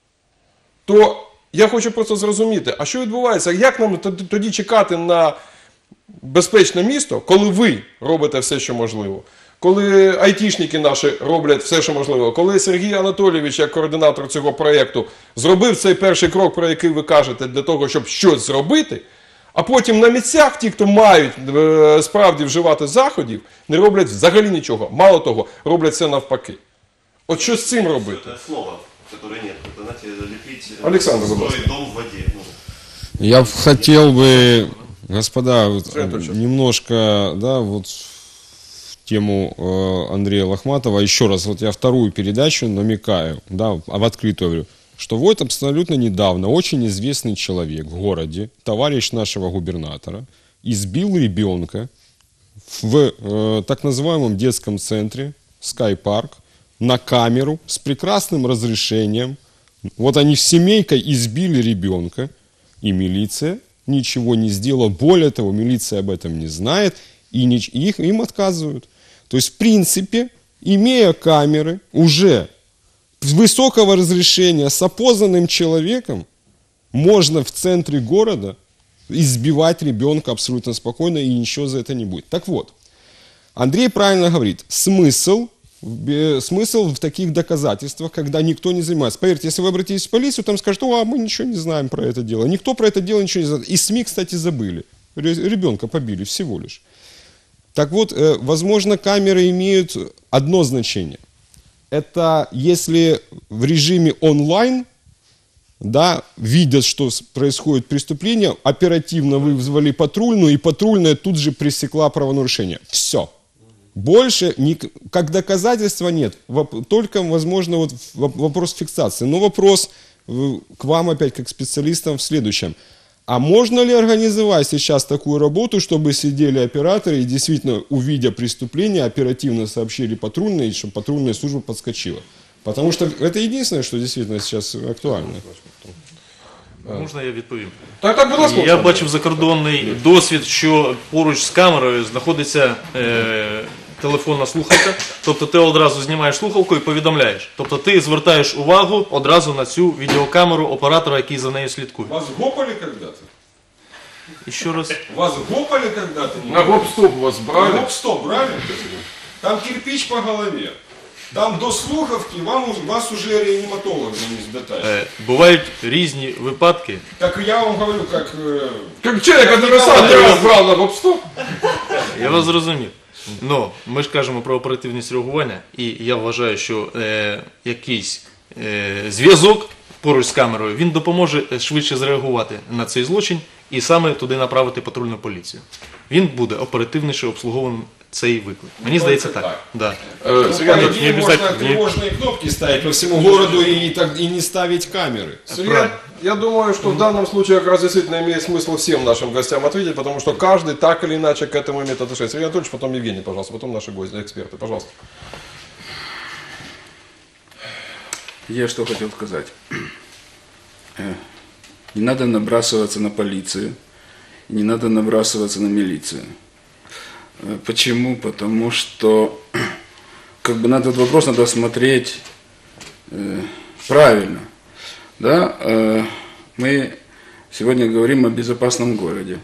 То я хочу просто зрозуміти, а що відбувається? Як нам тоді чекати на безпечне місто, коли ви робите все, що можливо? Коли айтішники наші роблять все, що можливо, коли Сергій Анатолійович, як координатор цього проєкту, зробив цей перший крок, про який ви кажете, для того, щоб щось зробити, а потім на місцях ті, хто мають справді вживати заходів, не роблять взагалі нічого. Мало того, роблять все навпаки. От що з цим робити? Це слово, яке нет. Це, знаєте, ліпіть Олександр, будь ласка. дом в воді. Я хотел бы, господа, немножко, да, вот в тему Андрея Лохматова, еще раз, вот я вторую передачу намекаю, да, в открытую говорю, что вот абсолютно недавно очень известный человек в городе, товарищ нашего губернатора, избил ребенка в так называемом детском центре Sky Park на камеру с прекрасным разрешением. Вот они семейкой избили ребенка, и милиция ничего не сделала. Более того, милиция об этом не знает, и им отказывают. То есть, в принципе, имея камеры уже высокого разрешения с опознанным человеком, можно в центре города избивать ребенка абсолютно спокойно, и ничего за это не будет. Так вот, Андрей правильно говорит, смысл в таких доказательствах, когда никто не занимается. Поверьте, если вы обратитесь в полицию, там скажут, а мы ничего не знаем про это дело. Никто про это дело ничего не знает. И СМИ, кстати, забыли. Ребенка побили всего лишь. Так вот, возможно, камеры имеют одно значение. Это если в режиме онлайн, да, видят, что происходит преступление, оперативно вызвали патрульную, и патрульная тут же пресекла правонарушение. Все. Больше, как доказательства нет. Только, возможно, вот вопрос фиксации. Но вопрос к вам опять, как специалистам, в следующем. А можно ли организовать сейчас такую работу, чтобы сидели операторы и действительно, увидя преступление, оперативно сообщили патрульной, чтобы патрульная служба подскочила? Потому что это единственное, что действительно сейчас актуально. Можна я відповім? Так, будь ласка. Я бачив закордонний досвід, що поруч з камерою знаходиться телефонна слухавка. Тобто ти одразу знімаєш слухавку і повідомляєш. Тобто ти звертаєш увагу одразу на цю відеокамеру оператора, який за нею слідкує. Вас гопали когда-то? Еще раз. Вас гопали когда-то? На гоп-стоп вас брали? На гоп-стоп брали? Там кирпич по голове. Там до слухавки вас уже реаниматологи не сбитают. Бувають різні випадки. Так я вам говорю, как человек, который сам раз брал на гоп-стоп. Я вас зрозумів. Но ми ж кажемо про оперативність реагування, і я вважаю, що якийсь зв'язок поруч з камерою, він допоможе швидше зреагувати на цей злочин і саме туди направити патрульну поліцію. Він буде оперативніше цей виклик. Мені здається так. Да. Сергей Анатольевич, можно тревожные кнопки ставить по всему городу и не ставить камеры. Сергей, я думаю, что в данном случае как раз действительно имеет смысл всем нашим гостям ответить, потому что каждый так или иначе к этому имеет отношение. Сергей Анатольевич, потом Евгений, пожалуйста, потом наши гости, эксперты, пожалуйста. Я что хотел сказать. Не надо набрасываться на полицию, не надо набрасываться на милицию. Почему? Потому что на этот вопрос надо смотреть правильно. Да? Мы сегодня говорим о безопасном городе.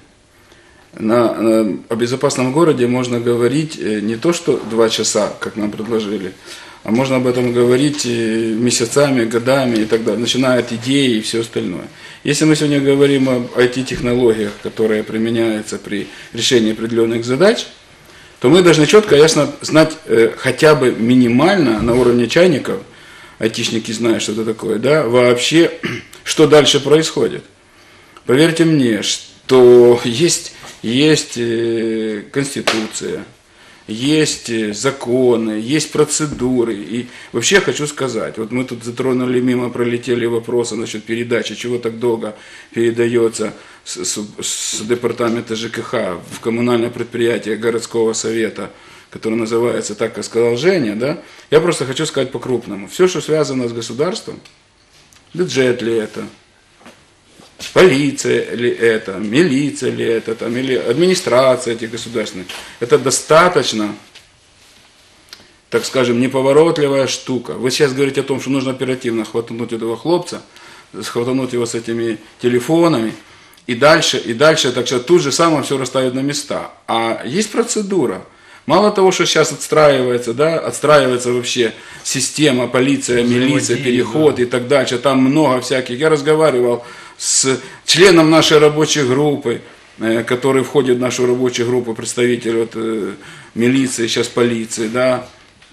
О безопасном городе можно говорить не то, что 2 часа, как нам предложили, а можно об этом говорить месяцами, годами и так далее, начиная от идеи и все остальное. Если мы сегодня говорим об IT-технологиях, которые применяются при решении определенных задач, то мы должны четко, ясно знать хотя бы минимально на уровне чайников, айтишники знают, что это такое, да, вообще, что дальше происходит. Поверьте мне, что есть Конституция, есть законы, есть процедуры. И вообще хочу сказать, вот мы тут затронули, мимо пролетели вопросы насчет передачи, чего так долго передается с департамента ЖКХ в коммунальное предприятие городского совета, которое называется так, как сказал Женя, да? Я просто хочу сказать по-крупному. Все, что связано с государством, бюджет ли это, полиция ли это, милиция ли это, там, или администрация этих государственных, это достаточно, так скажем, неповоротливая штука. Вы сейчас говорите о том, что нужно оперативно хватануть этого хлопца, хватануть его с этими телефонами, и дальше, так что тут же самое все расставить на места. А есть процедура. Мало того, что сейчас отстраивается вообще система, полиция, милиция, переход и так дальше, там много всяких. Я разговаривал с членом нашей рабочей группы, который входит в нашу рабочую группу, представитель милиции, сейчас полиции, да,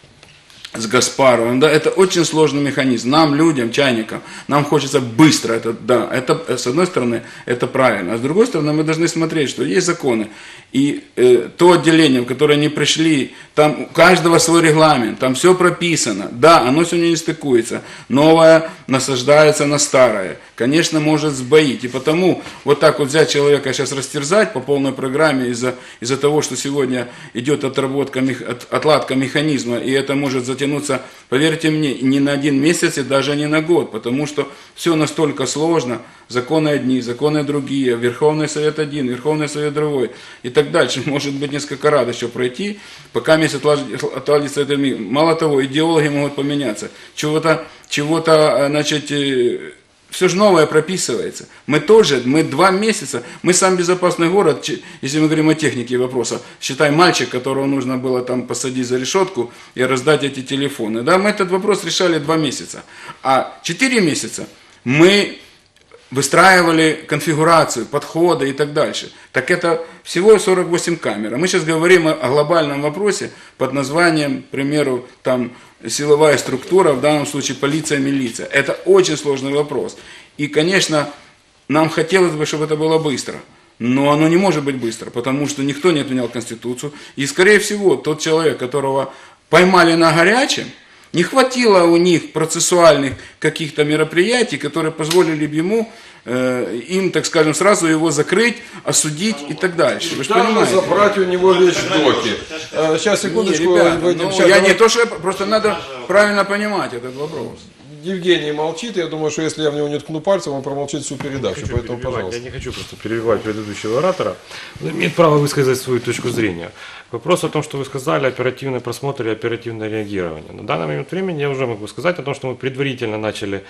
с Гаспаровым, да, это очень сложный механизм. Нам, людям, чайникам, нам хочется быстро, это, с одной стороны, это правильно, а с другой стороны, мы должны смотреть, что есть законы, и то отделение, в которое они пришли, там у каждого свой регламент, там все прописано, да, оно сегодня не стыкуется, новое насаждается на старое, конечно, может сбоить, и потому вот так вот взять человека сейчас растерзать по полной программе из-за того, что сегодня идет отладка механизма, и это может затянуться, поверьте мне, не на 1 месяц и даже не на год, потому что все настолько сложно, законы одни, законы другие, Верховный Совет один, Верховный Совет другой и так дальше. Может быть, несколько раз еще пройти, пока месяц отладится это. Мало того, идеологи могут поменяться. Чего-то, значит, все же новое прописывается. Мы 2 месяца, мы сам безопасный город, если мы говорим о технике вопроса, считай, мальчик, которого нужно было там посадить за решетку и раздать эти телефоны. Да, мы этот вопрос решали 2 месяца. А 4 месяца мы выстраивали конфигурацию, подходы и так дальше. Так это всего 48 камер. А мы сейчас говорим о глобальном вопросе под названием, к примеру, там, силовая структура, в данном случае полиция, милиция. Это очень сложный вопрос. И, конечно, нам хотелось бы, чтобы это было быстро. Но оно не может быть быстро, потому что никто не отменял Конституцию. И, скорее всего, тот человек, которого поймали на горячем, не хватило у них процессуальных каких-то мероприятий, которые позволили бы ему, им, так скажем, сразу его закрыть, осудить и так дальше. Вы же понимаете? Забрать у него вещдоки. Сейчас, секундочку. Не, ребята, я не то, что просто надо правильно понимать этот вопрос. Евгений молчит, я думаю, что если я в него не ткну пальцем, он промолчит всю передачу, поэтому, пожалуйста. Я не хочу просто перебивать предыдущего оратора, он имеет право высказать свою точку зрения. Вопрос о том, что вы сказали, оперативный просмотр и оперативное реагирование. На данный момент времени я уже могу сказать о том, что мы предварительно начали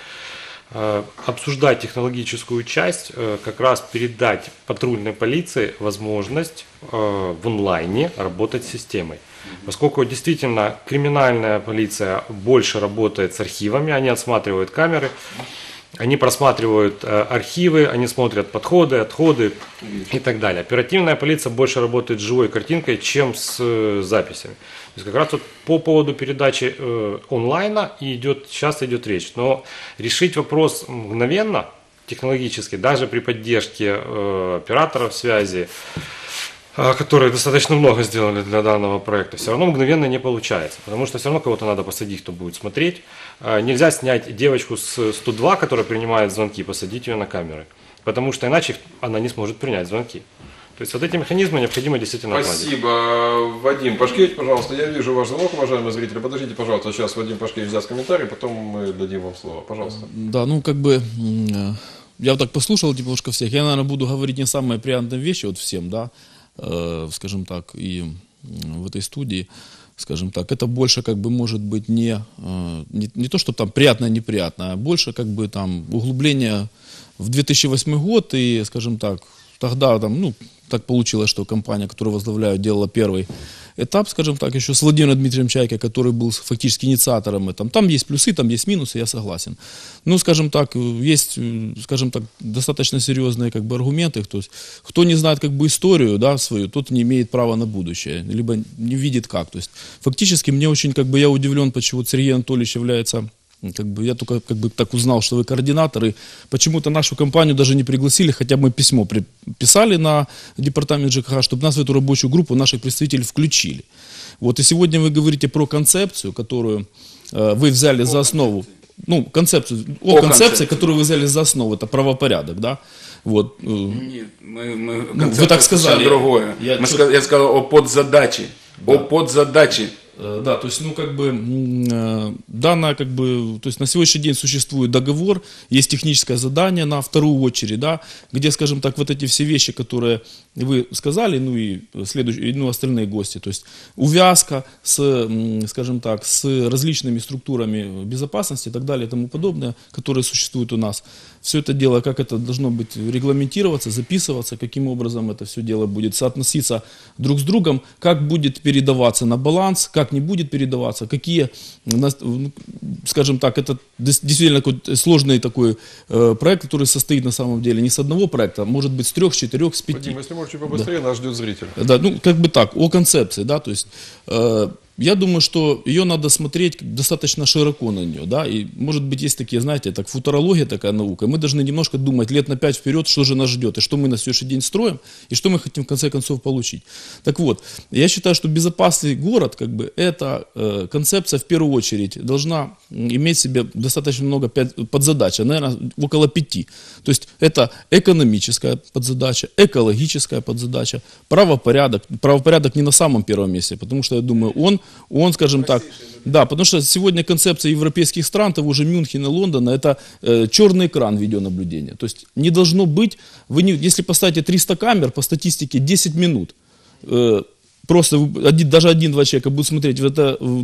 обсуждать технологическую часть, как раз передать патрульной полиции возможность в онлайне работать с системой. Поскольку действительно криминальная полиция больше работает с архивами, они отсматривают камеры, они просматривают архивы, они смотрят подходы, отходы и так далее. Оперативная полиция больше работает с живой картинкой, чем с записями. То есть как раз вот по поводу передачи онлайна сейчас идет речь. Но решить вопрос мгновенно, технологически, даже при поддержке операторов связи, которые достаточно много сделали для данного проекта, все равно мгновенно не получается, потому что все равно кого-то надо посадить, кто будет смотреть. Нельзя снять девочку с 102, которая принимает звонки, посадить ее на камеры, потому что иначе она не сможет принять звонки. То есть вот эти механизмы необходимо действительно наладить. Спасибо. Вадим Пашкевич, пожалуйста. Я вижу ваш звонок, уважаемые зрители. Подождите, пожалуйста, сейчас Вадим Пашкевич даст комментарий, потом мы дадим вам слово. Пожалуйста. Да, ну как бы я вот так послушал немножко всех. Я, наверное, буду говорить не самые приятные вещи вот всем, да, скажем так, и в этой студии, скажем так, это больше как бы может быть не то, что там приятно-неприятно, а больше как бы там углубление в 2008 год и, скажем так, тогда там, ну, так получилось, что компания, которую возглавляю, делала первый этап, скажем так, еще с Владимиром Дмитриевичем Чайко, который был фактически инициатором этого. Там есть плюсы, там есть минусы, я согласен. Ну, скажем так, есть, скажем так, достаточно серьезные как бы аргументы. То есть, кто не знает как бы историю, да, свою, тот не имеет права на будущее, либо не видит как. То есть, фактически мне очень, как бы, я удивлен, почему Сергей Анатольевич является... Как бы я только как бы так узнал, что вы координатор, и почему-то нашу компанию даже не пригласили, хотя мы письмо писали на департамент ЖКХ, чтобы нас в эту рабочую группу наших представителей включили. Вот и сегодня вы говорите про концепцию, которую вы взяли за основу. Ну, концепцию, концепции, которую вы взяли за основу, это правопорядок, да? Вот. Нет, вы так сказали. Другое. Я сказал о подзадаче. Да. О подзадаче. Да, то есть, ну, как бы, данная, как бы, то есть, на сегодняшний день существует договор, есть техническое задание на вторую очередь, да, где, скажем так, вот эти все вещи, которые вы сказали, ну, и следующие, ну, остальные гости, то есть, увязка с, скажем так, с различными структурами безопасности и так далее и тому подобное, которые существуют у нас, все это дело, как это должно быть регламентироваться, записываться, каким образом это все дело будет соотноситься друг с другом, как будет передаваться на баланс, как не будет передаваться, какие, скажем так, это действительно такой сложный такой проект, который состоит на самом деле не с одного проекта, а может быть с 3, 4, с 5. Вадим, если можете побыстрее, да. Нас ждет зритель. Да, ну как бы так, о концепции, да, то есть я думаю, что ее надо смотреть достаточно широко на нее, да, и может быть есть такие, знаете, так футурология такая наука, мы должны немножко думать лет на 5 вперед, что же нас ждет, и что мы на сегодняшний день строим, и что мы хотим в конце концов получить. Так вот, я считаю, что безопасный город, как бы, эта концепция в первую очередь должна иметь в себе достаточно много подзадач, наверное, около 5. То есть это экономическая подзадача, экологическая подзадача, правопорядок не на самом первом месте, потому что я думаю, он, скажем так, да, потому что сегодня концепция европейских стран, того же Мюнхена, Лондона, это черный экран видеонаблюдения. То есть не должно быть, если поставите 300 камер, по статистике 10 минут, просто даже 1-2 человека будут смотреть в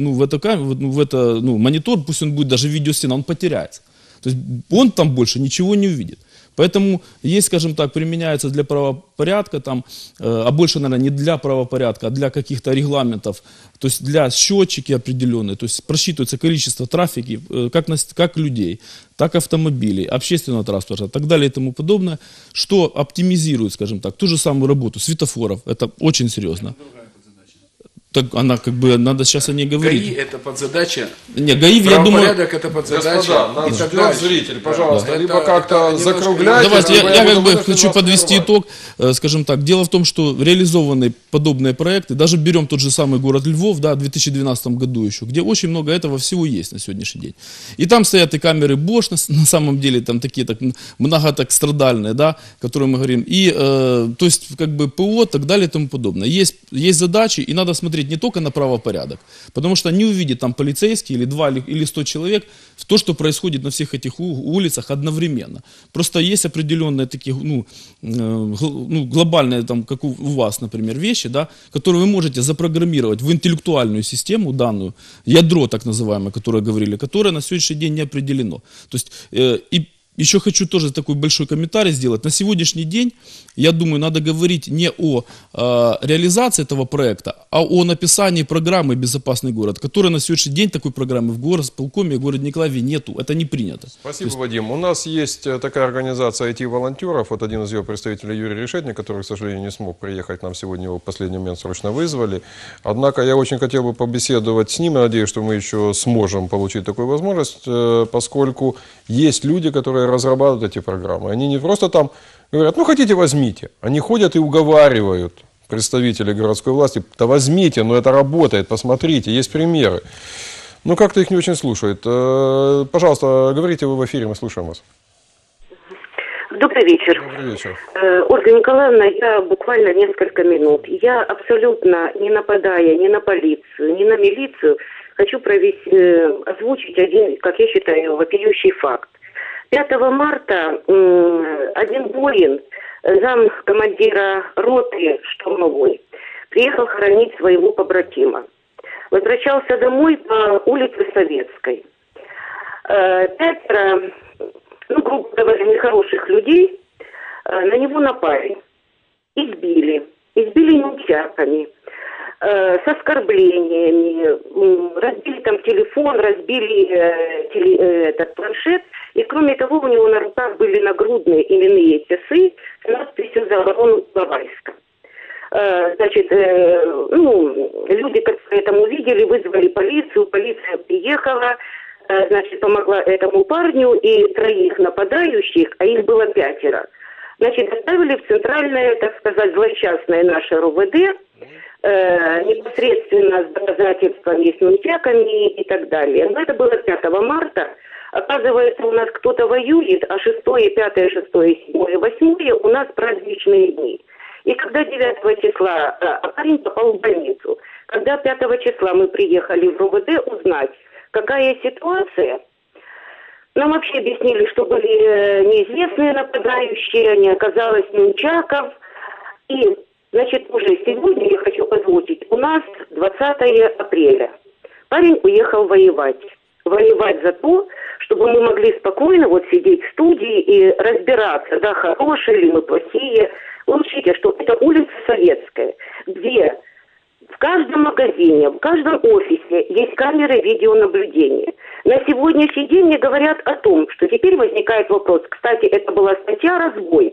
это монитор, пусть он будет даже видеостена, он потеряется. То есть он там больше ничего не увидит. Поэтому есть, скажем так, применяется для правопорядка, там, а больше, наверное, не для правопорядка, а для каких-то регламентов, то есть для счетчики определенные, то есть просчитывается количество трафики, как людей, так автомобилей, общественного транспорта и так далее и тому подобное, что оптимизирует, скажем так, ту же самую работу светофоров, это очень серьезно. Так она как бы, надо сейчас о ней говорить. ГАИ это подзадача. Не, ГАИ, я думаю... Правопорядок это подзадача. Господа, нас ждет зритель, пожалуйста, да. либо как-то закругляйте. Давайте, я как бы хочу подвести итог, скажем так. Дело в том, что реализованы подобные проекты, даже берем тот же самый город Львов, да, в 2012 году еще, где очень много этого всего есть на сегодняшний день. И там стоят и камеры Bosch, на самом деле, там такие так многострадальные, да, которые мы говорим, и, то есть, как бы ПО, так далее и тому подобное. Есть задачи, и надо смотреть не только на правопорядок, потому что не увидит там полицейский или 2 или 100 человек в то, что происходит на всех этих улицах одновременно. Просто есть определенные такие, глобальные, там, как у вас, например, вещи, да, которые вы можете запрограммировать в интеллектуальную систему данную, ядро так называемое, которое говорили, которое на сегодняшний день не определено. То есть, и еще хочу тоже такой большой комментарий сделать. На сегодняшний день, я думаю, надо говорить не о реализации этого проекта, а о написании программы «Безопасный город», которая на сегодняшний день такой программы в горосполкоме и в городе Николаеве нету. Это не принято. Спасибо, Вадим. У нас есть такая организация IT-волонтеров. Вот один из ее представителей, Юрий Решетник, который, к сожалению, не смог приехать. Нам сегодня его в последний момент срочно вызвали. Однако я очень хотел бы побеседовать с ним. Я надеюсь, что мы еще сможем получить такую возможность, поскольку есть люди, которые разрабатывают эти программы. Они не просто там говорят, ну хотите возьмите. Они ходят и уговаривают представителей городской власти, да возьмите, но это работает, посмотрите, есть примеры. Ну, как-то их не очень слушают. Пожалуйста, говорите вы в эфире, мы слушаем вас. Добрый вечер. Добрый вечер. Ольга Николаевна, я буквально несколько минут. Я абсолютно не нападая ни на полицию, ни на милицию, хочу озвучить один, как я считаю, вопиющий факт. 5 марта один воин, зам командира роты штурмовой, приехал хоронить своего побратима. Возвращался домой по улице Советской. 5, грубо говоря, нехороших людей на него напали. Избили нунчаками, с оскорблениями, разбили там телефон, разбили этот планшет. И кроме того, у него на руках были нагрудные именные часы с надписью «За оборону Иловайска». Значит, люди, которые это увидели, вызвали полицию, полиция приехала, значит, помогла этому парню, и 3 нападающих, а их было 5, значит, доставили в центральное, так сказать, злосчастное наше РОВД, непосредственно с доказательствами, с нунчаками и так далее. Но это было 5 марта. Оказывается, у нас кто-то воюет, а 6, 5, 6, 7, 8 у нас праздничные дни. И когда 9 числа парень попал в больницу, когда 5 числа мы приехали в РОВД узнать, какая ситуация, нам вообще объяснили, что были неизвестные нападающие, не оказалось нунчаков. И, значит, уже сегодня я хочу озвучить, у нас 20 апреля. Парень уехал воевать. Воевать за то, чтобы мы могли спокойно вот сидеть в студии и разбираться, да, хорошие ли мы, плохие. Учите, что это улица Советская, где в каждом магазине, в каждом офисе есть камеры видеонаблюдения. На сегодняшний день мне говорят о том, что теперь возникает вопрос, кстати, это была статья «Разбой».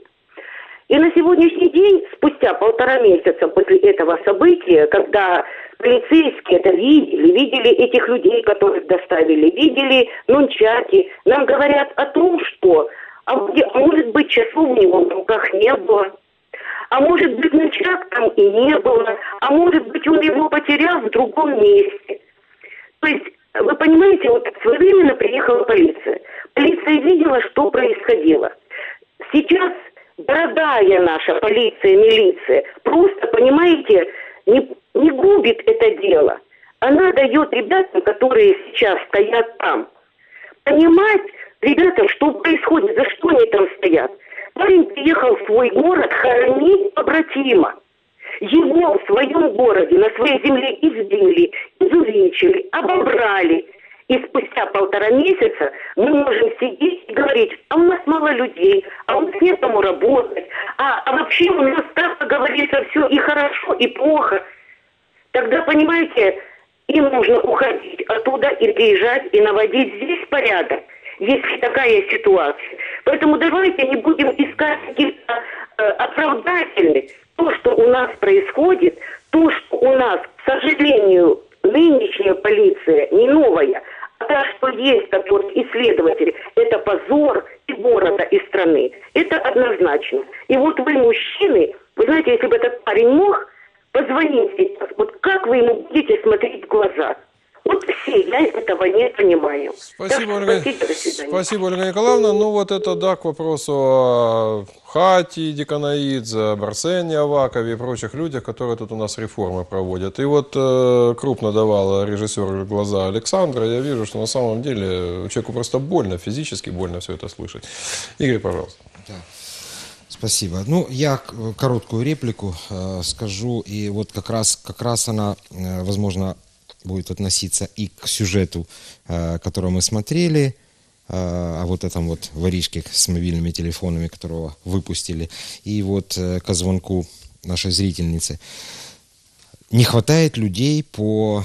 И на сегодняшний день, спустя 1,5 месяца после этого события, когда полицейские это видели этих людей, которых доставили, видели нунчаки, нам говорят о том, что, может быть, часов у него в руках не было, а может быть, нунчак там и не было, а может быть, он его потерял в другом месте. То есть, вы понимаете, вот своевременно приехала полиция. Полиция видела, что происходило. Сейчас дорогая наша полиция, милиция, просто, понимаете, не губит это дело. Она дает ребятам, которые сейчас стоят там, понимать ребятам, что происходит, за что они там стоят. Парень приехал в свой город хоронить побратима. Его в своем городе, на своей земле избили, изувечили, обобрали. И спустя 1,5 месяца мы можем сидеть и говорить, а у нас мало людей, а у нас нет кому работать, а вообще у нас, так как говорится, все и хорошо, и плохо. Тогда, понимаете, им нужно уходить оттуда и приезжать, и наводить здесь порядок, если такая ситуация. Поэтому давайте не будем искать каких-то оправдательных. То, что у нас происходит, то, что у нас, к сожалению, нынешняя полиция не новая, а та, что есть, который исследователь, это позор и города, и страны. Это однозначно. И вот вы, мужчины, вы знаете, если бы этот парень мог позвонить сейчас, вот как вы ему будете смотреть в глаза? Вот все, я этого не понимаю. Спасибо, Ольга Николаевна. Ну вот это, да, к вопросу о Хате Деканаидзе, о Барсене Авакове и прочих людях, которые тут у нас реформы проводят. И вот крупно давала режиссер глаза Александра, я вижу, что на самом деле человеку просто больно, физически больно все это слышать. Игорь, пожалуйста. Да. Спасибо. Ну, я короткую реплику скажу, и вот как раз она, возможно, будет относиться и к сюжету, который мы смотрели, о вот этом вот воришке с мобильными телефонами, которого выпустили, и вот к звонку нашей зрительницы. Не хватает людей по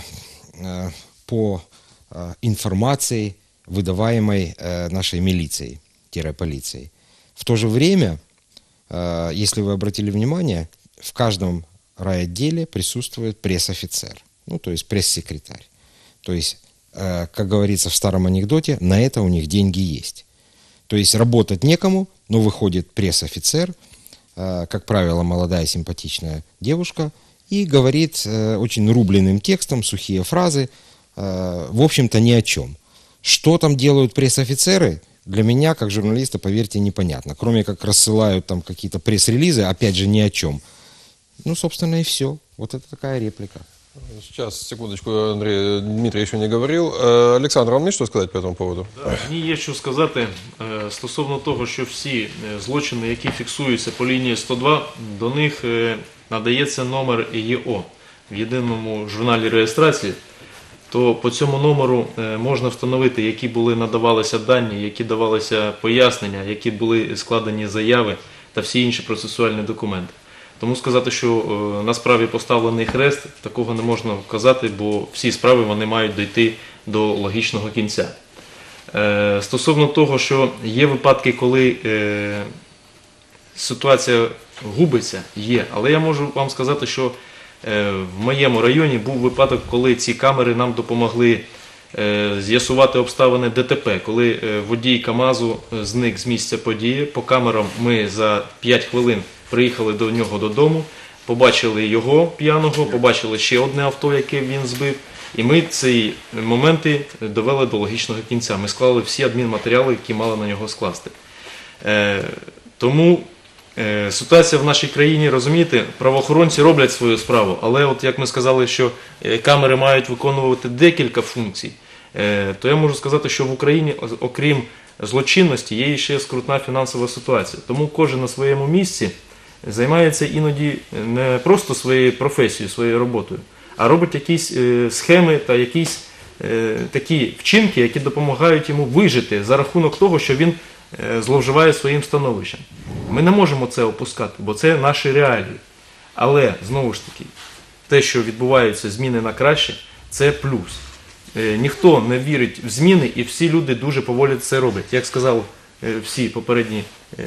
информации, выдаваемой нашей милицией-полицией. В то же время, если вы обратили внимание, в каждом райотделе присутствует пресс-офицер. Ну, то есть пресс-секретарь. То есть, как говорится в старом анекдоте, на это у них деньги есть. То есть работать некому, но выходит пресс-офицер, как правило, молодая симпатичная девушка, и говорит очень рубленным текстом, сухие фразы, в общем-то, ни о чем. Что там делают пресс-офицеры, для меня, как журналиста, поверьте, непонятно. Кроме как рассылают там какие-то пресс-релизы, опять же, ни о чем. Ну, собственно, и все. Вот это такая реплика. Сейчас, секундочку, Андрей, Дмитрий еще не говорил. Олександр, вам є що сказати по этому поводу? Да, мені є що сказати стосовно того, що всі злочини, які фіксуються по лінії 102, до них надається номер ЄО в єдиному журналі реєстрації, то по цьому номеру можна встановити, які були надавалися дані, які давалися пояснення, які були складені заяви та всі інші процесуальні документи. Тому сказати, що на справі поставлений хрест, такого не можна казати, бо всі справи вони мають дійти до логічного кінця. Стосовно того, що є випадки, коли ситуація губиться, є. Але я можу вам сказати, що в моєму районі був випадок, коли ці камери нам допомогли з'ясувати обставини ДТП, коли водій КАМАЗу зник з місця події. По камерам ми за 5 хвилин приїхали до нього додому, побачили його п'яного, побачили ще одне авто, яке він збив. І ми ці моменти довели до логічного кінця. Ми склали всі адмінматеріали, які мали на нього скласти. Тому ситуація в нашій країні, розумієте, правоохоронці роблять свою справу, але от як ми сказали, що камери мають виконувати декілька функцій, то я можу сказати, що в Україні, окрім злочинності, є ще скрутна фінансова ситуація. Тому кожен на своєму місці займається іноді не просто своєю професією, своєю роботою, а робить якісь схеми та якісь такі вчинки, які допомагають йому вижити за рахунок того, що він зловживає своїм становищем. Ми не можемо це опускати, бо це наші реалії. Але, знову ж таки, те, що відбуваються зміни на краще, це плюс. Ніхто не вірить в зміни, і всі люди дуже поволі це роблять. Як сказали всі попередні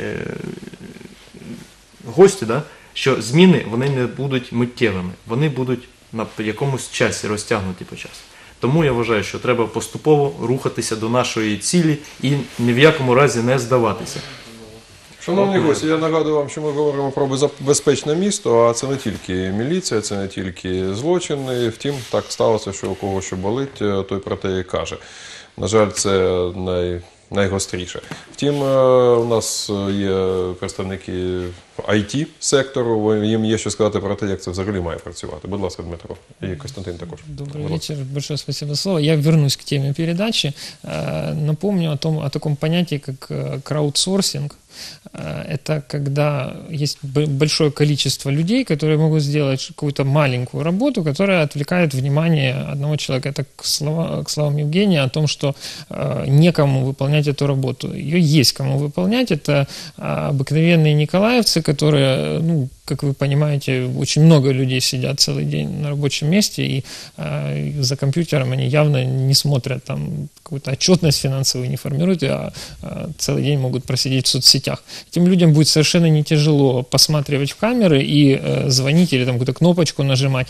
гості, що зміни вони не будуть миттєвими, вони будуть на якомусь часі розтягнуті по часу. Тому я вважаю, що треба поступово рухатися до нашої цілі і ні в якому разі не здаватися. Шановні гості, я нагадую вам, що ми говоримо про безпечне місто, а це не тільки міліція, це не тільки злочини. Втім, так сталося, що у кого що болить, той про те і каже. На жаль, це найгостріше. Втім, у нас є представники IT-сектору, їм є що сказати про те, як це взагалі має працювати. Будь ласка, Дмитро, і Костянтин також. Добрый вечер, большое спасибо за слово. Я вернусь к теме передачи. Напомню о таком понятии, как краудсорсинг. Это когда есть большое количество людей, которые могут сделать какую-то маленькую работу, которая отвлекает внимание одного человека. Это к словам Евгения о том, что некому выполнять эту работу. Ее есть кому выполнять. Это обыкновенные николаевцы, которые, ну, как вы понимаете, очень много людей сидят целый день на рабочем месте, и за компьютером они явно не смотрят там какую-то отчетность финансовую, не формируют, а целый день могут просидеть в соцсетях. Этим людям будет совершенно не тяжело посматривать в камеры и звонить или там какую-то кнопочку нажимать.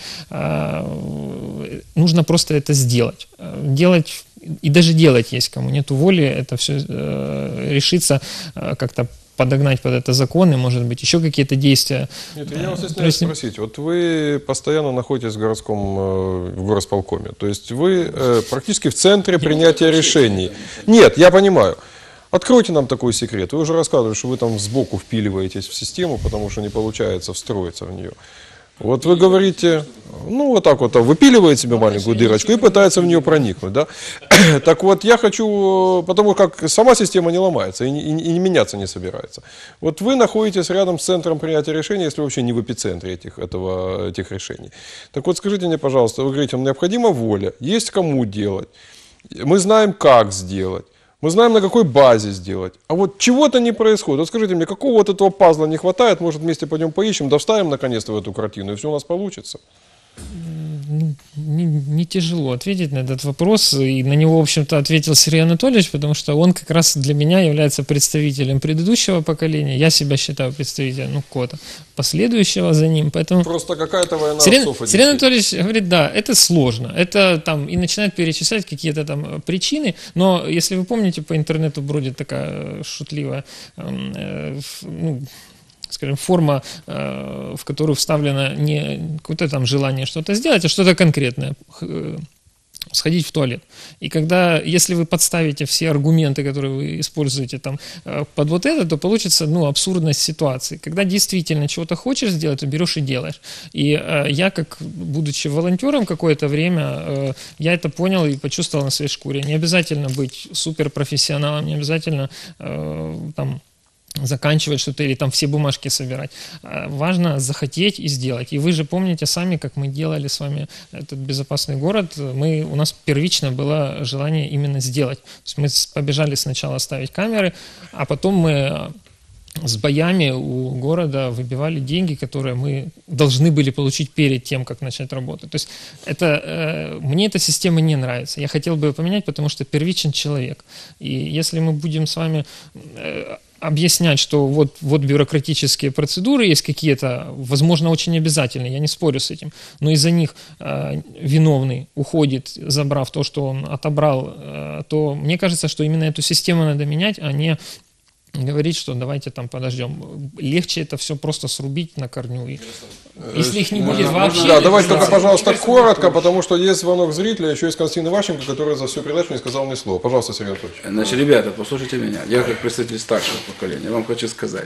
Нужно просто это сделать. И даже делать есть кому. Нету воли это все решится как-то подогнать под это законы, может быть, еще какие-то действия. Нет, я вас стесняюсь спросить. Вот вы постоянно находитесь в горосполкоме. То есть вы практически в центре принятия решений. Нет, я понимаю. Откройте нам такой секрет. Вы уже рассказывали, что вы там сбоку впиливаетесь в систему, потому что не получается встроиться в нее. Вот вы говорите, ну вот так вот, выпиливает себе маленькую дырочку и пытается в нее проникнуть, да? Так вот, я хочу, потому как сама система не ломается и не меняться не собирается. Вот вы находитесь рядом с центром принятия решений, если вообще не в эпицентре этих решений. Так вот, скажите мне, пожалуйста, вы говорите, необходима воля, есть кому делать, мы знаем, как сделать. Мы знаем, на какой базе сделать. А вот чего-то не происходит. Вот скажите мне, какого вот этого пазла не хватает? Может, вместе пойдем поищем, да вставим наконец-то в эту картину, и все у нас получится? Не тяжело ответить на этот вопрос, и на него, в общем-то, ответил Сергей Анатольевич, потому что он как раз для меня является представителем предыдущего поколения, я себя считаю представителем, кода последующего за ним, поэтому... Просто какая-то война отцов. Сергей Анатольевич говорит, да, это сложно, это там, и начинает перечислять какие-то там причины, но, если вы помните, по интернету бродит такая шутливая, скажем, форма, в которую вставлено не какое-то там желание что-то сделать, а что-то конкретное. Сходить в туалет. И если вы подставите все аргументы, которые вы используете там под вот это, то получится, абсурдность ситуации. Когда действительно чего-то хочешь сделать, то берешь и делаешь. И я, будучи волонтером какое-то время, я это понял и почувствовал на своей шкуре. Не обязательно быть суперпрофессионалом, не обязательно заканчивать что-то или там все бумажки собирать. Важно захотеть и сделать. И вы же помните сами, как мы делали с вами этот безопасный город. У нас первично было желание именно сделать. То есть мы побежали сначала ставить камеры, а потом мы с боями у города выбивали деньги, которые мы должны были получить перед тем, как начать работать. То есть мне эта система не нравится. Я хотел бы ее поменять, потому что первичен человек. И если мы будем с вами объяснять, что вот бюрократические процедуры есть какие-то, возможно, очень обязательные, я не спорю с этим, но из-за них виновный уходит, забрав то, что он отобрал, то мне кажется, что именно эту систему надо менять, а не говорить, что давайте там подождем. Легче это все просто срубить на корню. Если их не будет вообще... Да, давайте только, пожалуйста, коротко, потому что есть звонок зрителя, еще есть Константин Иващенко, который за всю передачу не сказал ни слова. Пожалуйста, Сергей Анатольевич. Значит, ребята, послушайте меня. Я как представитель старшего поколения вам хочу сказать.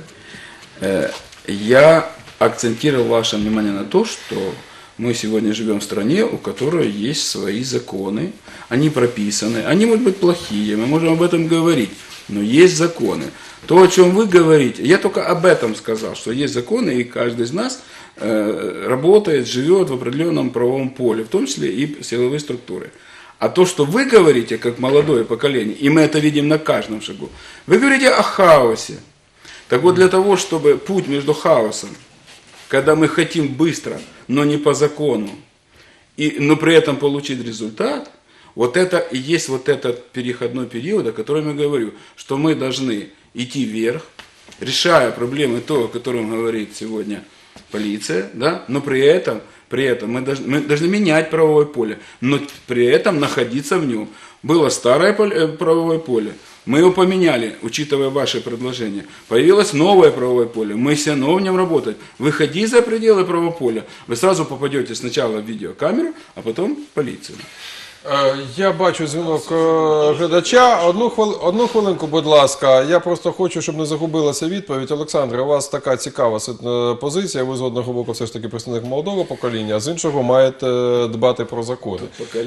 Я акцентировал ваше внимание на то, что мы сегодня живем в стране, у которой есть свои законы. Они прописаны. Они могут быть плохие, мы можем об этом говорить. Но есть законы. То, о чем вы говорите, я только об этом сказал, что есть законы, и каждый из нас работает, живет в определенном правовом поле, в том числе и силовые структуры. А то, что вы говорите, как молодое поколение, и мы это видим на каждом шагу, вы говорите о хаосе. Так вот, для того, чтобы путь между хаосом, когда мы хотим быстро, но не по закону, но при этом получить результат, вот это и есть вот этот переходной период, о котором я говорю, что мы должны идти вверх, решая проблемы то, о котором говорит сегодня полиция, да, но при этом мы должны менять правовое поле, но при этом находиться в нем. Было старое правовое поле, мы его поменяли, учитывая ваши предложения. Появилось новое правовое поле, мы все равно в нем работать. Выходи за пределы правового поля, вы сразу попадете сначала в видеокамеру, а потом в полицию. Я бачу дзвінок глядача. Одну хвилинку, будь ласка. Я просто хочу, щоб не загубилася відповідь. Олександре, у вас така цікава позиція. Ви з одного боку все ж таки представник молодого покоління, а з іншого маєте дбати про закони.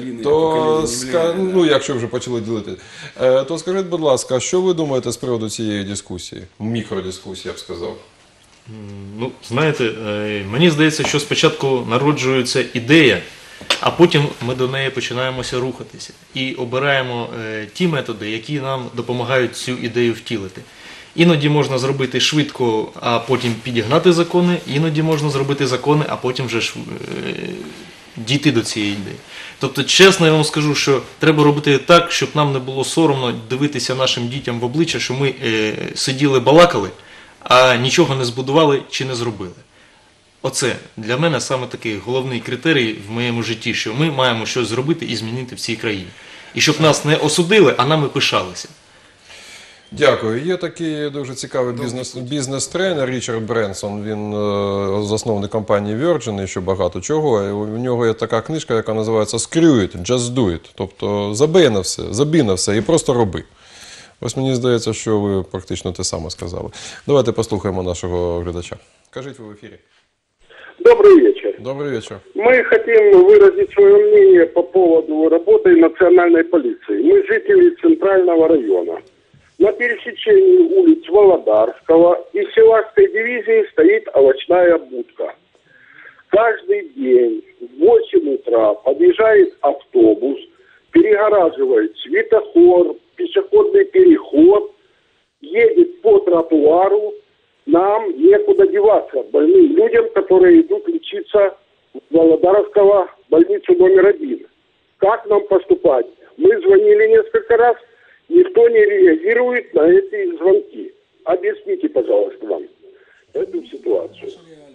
Якщо вже почали ділити. То скажіть, будь ласка, що ви думаєте з приводу цієї дискусії? Мікродискусії, я б сказав. Знаєте, мені здається, що спочатку народжується ідея, а потім ми до неї починаємося рухатися і обираємо ті методи, які нам допомагають цю ідею втілити. Іноді можна зробити швидко, а потім підігнати закони, іноді можна зробити закони, а потім вже дійти до цієї ідеї. Тобто, чесно я вам скажу, що треба робити так, щоб нам не було соромно дивитися нашим дітям в обличчя, що ми сиділи, балакали, а нічого не збудували чи не зробили. Оце для мене саме такий головний критерій в моєму житті, що ми маємо щось зробити і змінити в цій країні. І щоб нас не осудили, а нами пишалися. Дякую. Є такий дуже цікавий бізнес-тренер Річард Бренсон. Він засновник компанії Virgin і ще багато чого. І у нього є така книжка, яка називається «Screw it, just do it». Тобто забий на все і просто роби. Ось мені здається, що ви практично те саме сказали. Давайте послухаємо нашого глядача. Кажіть ви в ефірі. Добрый вечер. Добрый вечер. Мы хотим выразить свое мнение по поводу работы национальной полиции. Мы жители Центрального района. На пересечении улиц Володарского и Севастской дивизии стоит овощная будка. Каждый день в 8 утра подъезжает автобус, перегораживает светофор, пешеходный переход, едет по тротуару. Нам некуда деваться больным людям, которые идут лечиться в Володарского больницу номер 1. Как нам поступать? Мы звонили несколько раз, никто не реагирует на эти звонки. Объясните, пожалуйста, нам эту ситуацию.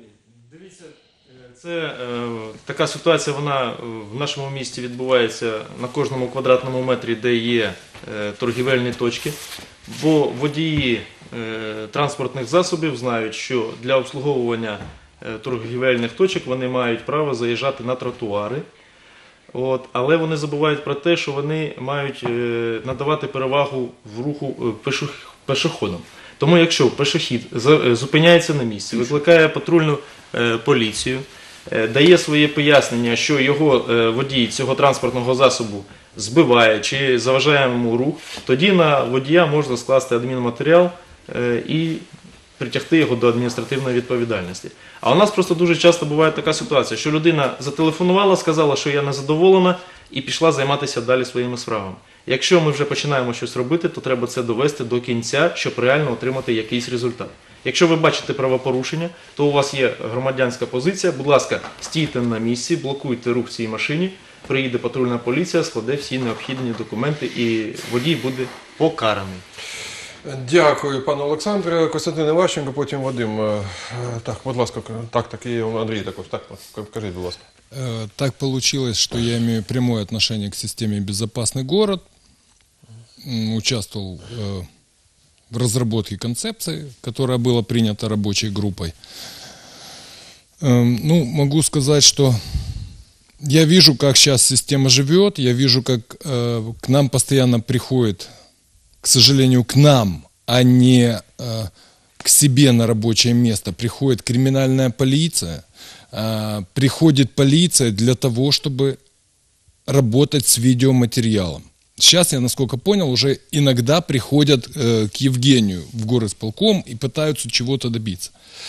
Це така ситуація, вона в нашому місті відбувається на кожному квадратному метрі, де є торгівельні точки, бо водії транспортних засобів знають, що для обслуговування торгівельних точок вони мають право заїжджати на тротуари. Але вони забувають про те, що вони мають надавати перевагу в руху пешеходам. Тому якщо пешехід зупиняється на місці, викликає патрульну поліцію, дає своє пояснення, що його водій цього транспортного засобу збиває чи заважає йому рух, тоді на водія можна скласти адмінматеріал і притягти його до адміністративної відповідальності. А у нас просто дуже часто буває така ситуація, що людина зателефонувала, сказала, що я незадоволена, і пішла займатися далі своїми справами. Якщо ми вже починаємо щось робити, то треба це довести до кінця, щоб реально отримати якийсь результат. Якщо ви бачите правопорушення, то у вас є громадянська позиція, будь ласка, стійте на місці, блокуйте рух цій машині, приїде патрульна поліція, складе всі необхідні документи і водій буде покараний. Дякую, пане Олександре. Костянтин Іващенко, потім Вадим. Так, будь ласка, і Андрій також. Так, кажіть, будь ласка. Так получилось, что я имею прямое отношение к системе «Безопасный город». Участвовал в разработке концепции, которая была принята рабочей группой. Могу сказать, что я вижу, как сейчас система живет, я вижу, как к нам постоянно приходит, к сожалению, к нам, а не к себе на рабочее место, приходит криминальная полиция, приходит полиция для того, чтобы работать с видеоматериалом. Сейчас, я насколько понял, уже иногда приходят к Евгению в горисполком и пытаются чего-то добиться.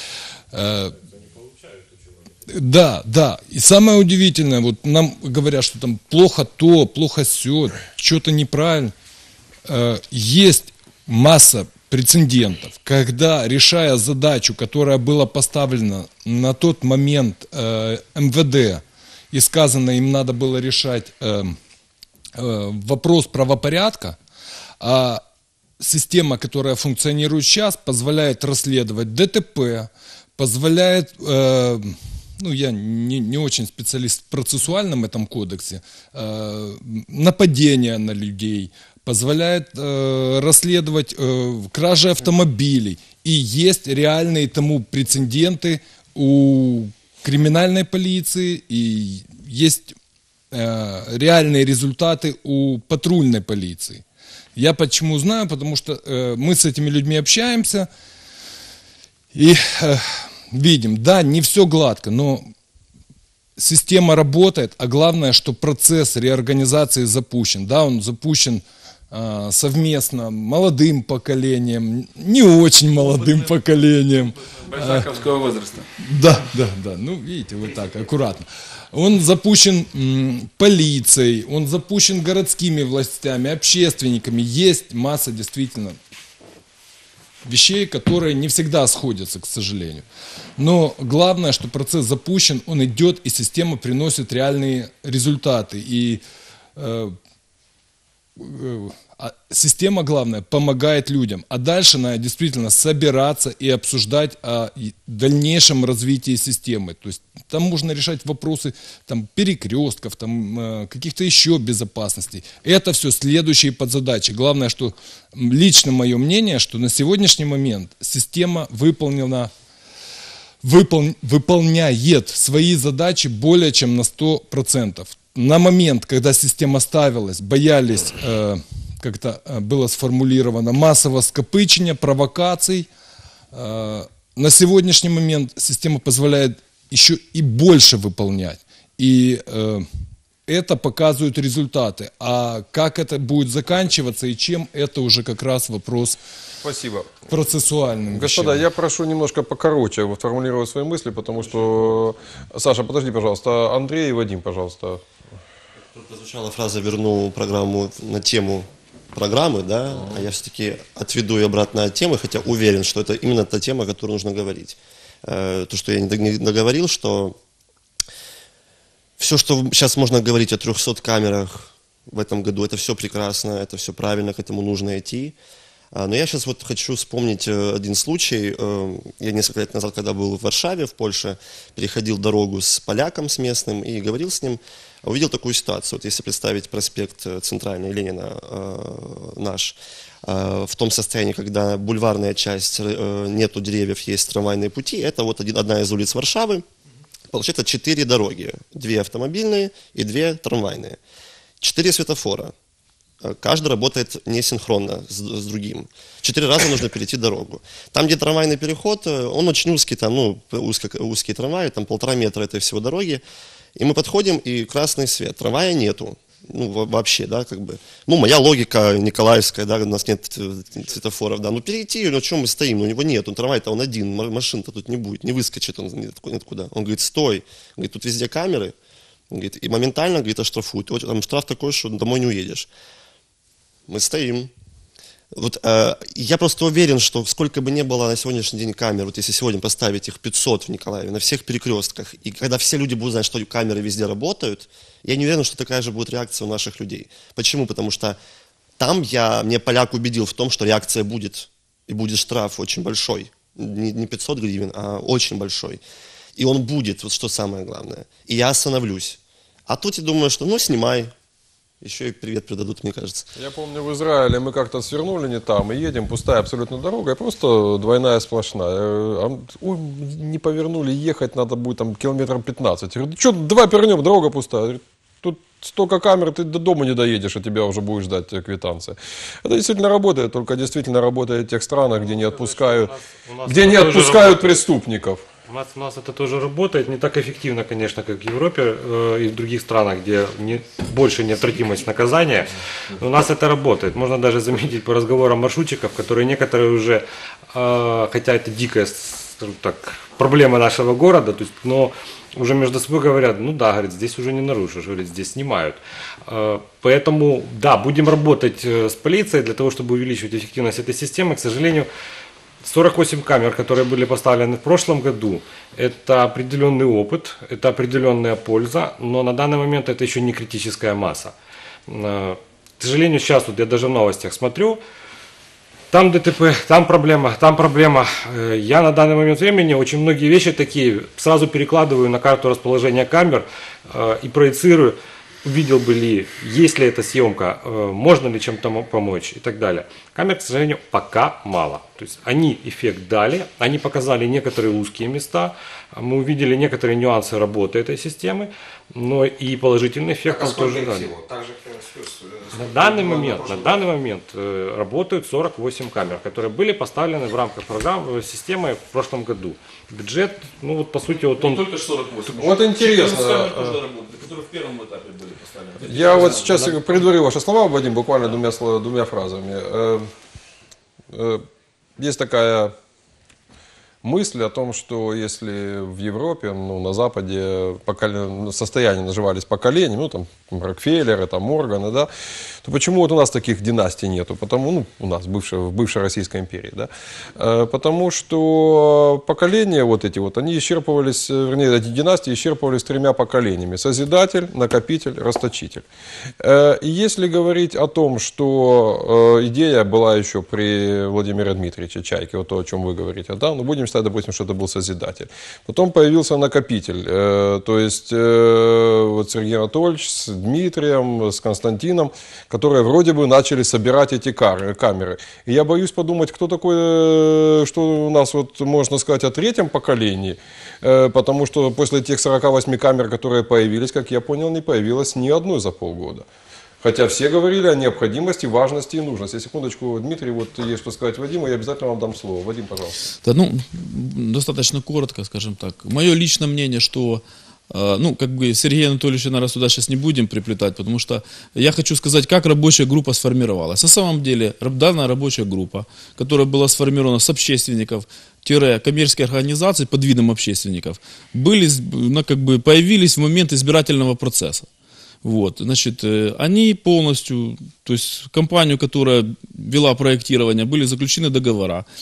Да. И самое удивительное, вот нам говорят, что там плохо то, плохо сё, что-то неправильно. Есть масса прецедентов, когда, решая задачу, которая была поставлена на тот момент МВД, и сказано, им надо было решать вопрос правопорядка, а система, которая функционирует сейчас, позволяет расследовать ДТП, позволяет, я не очень специалист в процессуальном этом кодексе, нападения на людей, позволяет расследовать кражи автомобилей. И есть реальные тому прецеденты у криминальной полиции, и есть реальные результаты у патрульной полиции. Я почему знаю? Потому что мы с этими людьми общаемся и видим, да, не все гладко, но система работает, а главное, что процесс реорганизации запущен. Да, он запущен совместно молодым поколением, не очень молодым поколением. Большаковского возраста. Да. Видите, вы так, аккуратно. Он запущен полицией, он запущен городскими властями, общественниками. Есть масса действительно вещей, которые не всегда сходятся, к сожалению. Но главное, что процесс запущен, он идет, и система приносит реальные результаты. И система, главное, помогает людям. А дальше надо действительно собираться и обсуждать о дальнейшем развитии системы. То есть там можно решать вопросы перекрестков, каких-то еще безопасностей. Это все следующие подзадачи. Главное, что лично мое мнение, что на сегодняшний момент система выполняет свои задачи более чем на 100%. На момент, когда система ставилась, боялись, как-то было сформулировано, массового скопычения, провокаций. На сегодняшний момент система позволяет еще и больше выполнять. И это показывают результаты. А как это будет заканчиваться и чем, это уже как раз вопрос процессуальный. Господа, я прошу немножко покороче формулировать свои мысли, потому что... Саша, подожди, пожалуйста. Андрей и Вадим, пожалуйста. Прозвучала фраза «верну программу на тему программы», да, а я все-таки отведу ее обратно от темы, хотя уверен, что это именно та тема, о которой нужно говорить. То, что я не договорил, что все, что сейчас можно говорить о 300 камерах в этом году, это все прекрасно, это все правильно, к этому нужно идти. Но я сейчас вот хочу вспомнить один случай. Я несколько лет назад, когда был в Варшаве, в Польше, переходил дорогу с поляком, с местным, и говорил с ним, увидел такую ситуацию. Вот если представить проспект Центральный Ленина наш, в том состоянии, когда бульварная часть, нету деревьев, есть трамвайные пути, это вот одна из улиц Варшавы. Получается 4 дороги, 2 автомобильные и 2 трамвайные. 4 светофора. Каждый работает несинхронно с другим. 4 раза нужно перейти дорогу. Там, где трамвайный переход, он очень узкий, там, ну, узкие трамваи, там 1,5 метра этой всего дороги. И мы подходим, и красный свет, трамвая нету. Ну, вообще, да, как бы. Ну, моя логика николаевская, да, у нас нет светофоров, да. Ну, перейти, ну, чем мы стоим? Ну, у него нет, трамвай-то он один, машин-то тут не будет, не выскочит он ниоткуда. Он говорит, стой. Говорит, тут везде камеры. Говорит, и моментально, говорит, оштрафуют. Вот, там штраф такой, что домой не уедешь. Мы стоим. Вот, я просто уверен, что сколько бы ни было на сегодняшний день камер, вот если сегодня поставить их 500 в Николаеве, на всех перекрестках, и когда все люди будут знать, что камеры везде работают, я не уверен, что такая же будет реакция у наших людей. Почему? Потому что там мне поляк убедил в том, что реакция будет, и будет штраф очень большой. Не 500 гривен, а очень большой. И он будет, вот что самое главное. И я остановлюсь. А тут я думаю, что ну снимай. Еще и привет передадут, мне кажется. Я помню, в Израиле мы как-то свернули не там, и едем, пустая абсолютно дорога, просто двойная сплошная. Ой, не повернули, ехать надо будет там километров 15. Я говорю, что, давай повернем, дорога пустая. Говорю, тут столько камер, ты до дома не доедешь, а тебя уже будет ждать квитанция. Это действительно работает, только действительно работает в тех странах, где не отпускают, преступников. У нас это тоже работает, не так эффективно, конечно, как в Европе и в других странах, где больше неотвратимость наказания. Но у нас это работает. Можно даже заметить по разговорам маршрутчиков, которые некоторые уже, хотя это дикая, скажем так, проблема нашего города, то есть, но уже между собой говорят, ну да, говорит, здесь уже не нарушишь, говорит, здесь снимают. Поэтому, да, будем работать с полицией для того, чтобы увеличивать эффективность этой системы. К сожалению, 48 камер, которые были поставлены в прошлом году, это определенный опыт, это определенная польза, но на данный момент это еще не критическая масса. К сожалению, сейчас вот я даже в новостях смотрю, там ДТП, там проблема, там проблема. Я на данный момент времени очень многие вещи такие сразу перекладываю на карту расположения камер и проецирую, увидел бы ли, есть ли эта съемка, можно ли чем-то помочь и так далее. Камер, к сожалению, пока мало. То есть они эффект дали, они показали некоторые узкие места, мы увидели некоторые нюансы работы этой системы, но и положительный эффект нам тоже дали. На данный момент работают 48 камер, которые были поставлены в рамках программы системы в прошлом году. Бюджет, ну вот по сути вот он... Только 48. Вот интересно. Которые в первом этапе были поставлены. Я вот сейчас предварю ваши слова, Вадим, буквально двумя фразами. Есть такая мысль о том, что если в Европе, ну, на Западе состояния наживались поколениями, ну, там, Рокфеллеры, там, Морганы, да, то почему вот у нас таких династий нету? Потому, ну, у нас, в бывшей Российской империи, да, потому что поколения вот эти вот, они исчерпывались, вернее, эти династии исчерпывались 3 поколениями: Созидатель, Накопитель, Расточитель. И если говорить о том, что идея была еще при Владимире Дмитриевиче Чайке, вот то, о чем вы говорите, да, ну, будем считать, допустим, что это был Созидатель. Потом появился Накопитель, то есть вот Сергей Анатольевич с Дмитрием, с Константином, которые вроде бы начали собирать эти камеры. И я боюсь подумать, кто такой, что у нас вот можно сказать о 3-м поколении, потому что после тех 48 камер, которые появились, как я понял, не появилось ни одной за полгода. Хотя все говорили о необходимости, важности и нужности. Секундочку, Дмитрий, вот есть что сказать Вадиму, я обязательно вам дам слово. Вадим, пожалуйста. Да, ну, достаточно коротко, скажем так. Мое личное мнение, что ну, как бы Сергея Анатольевича, наверное, сюда сейчас не будем приплетать, потому что я хочу сказать, как рабочая группа сформировалась. На самом деле, данная рабочая группа, которая была сформирована с общественников, коммерческих организаций под видом общественников, появились в момент избирательного процесса. Вот, значит, они полностью, то есть компанию, которая вела проектирование, были заключены договора.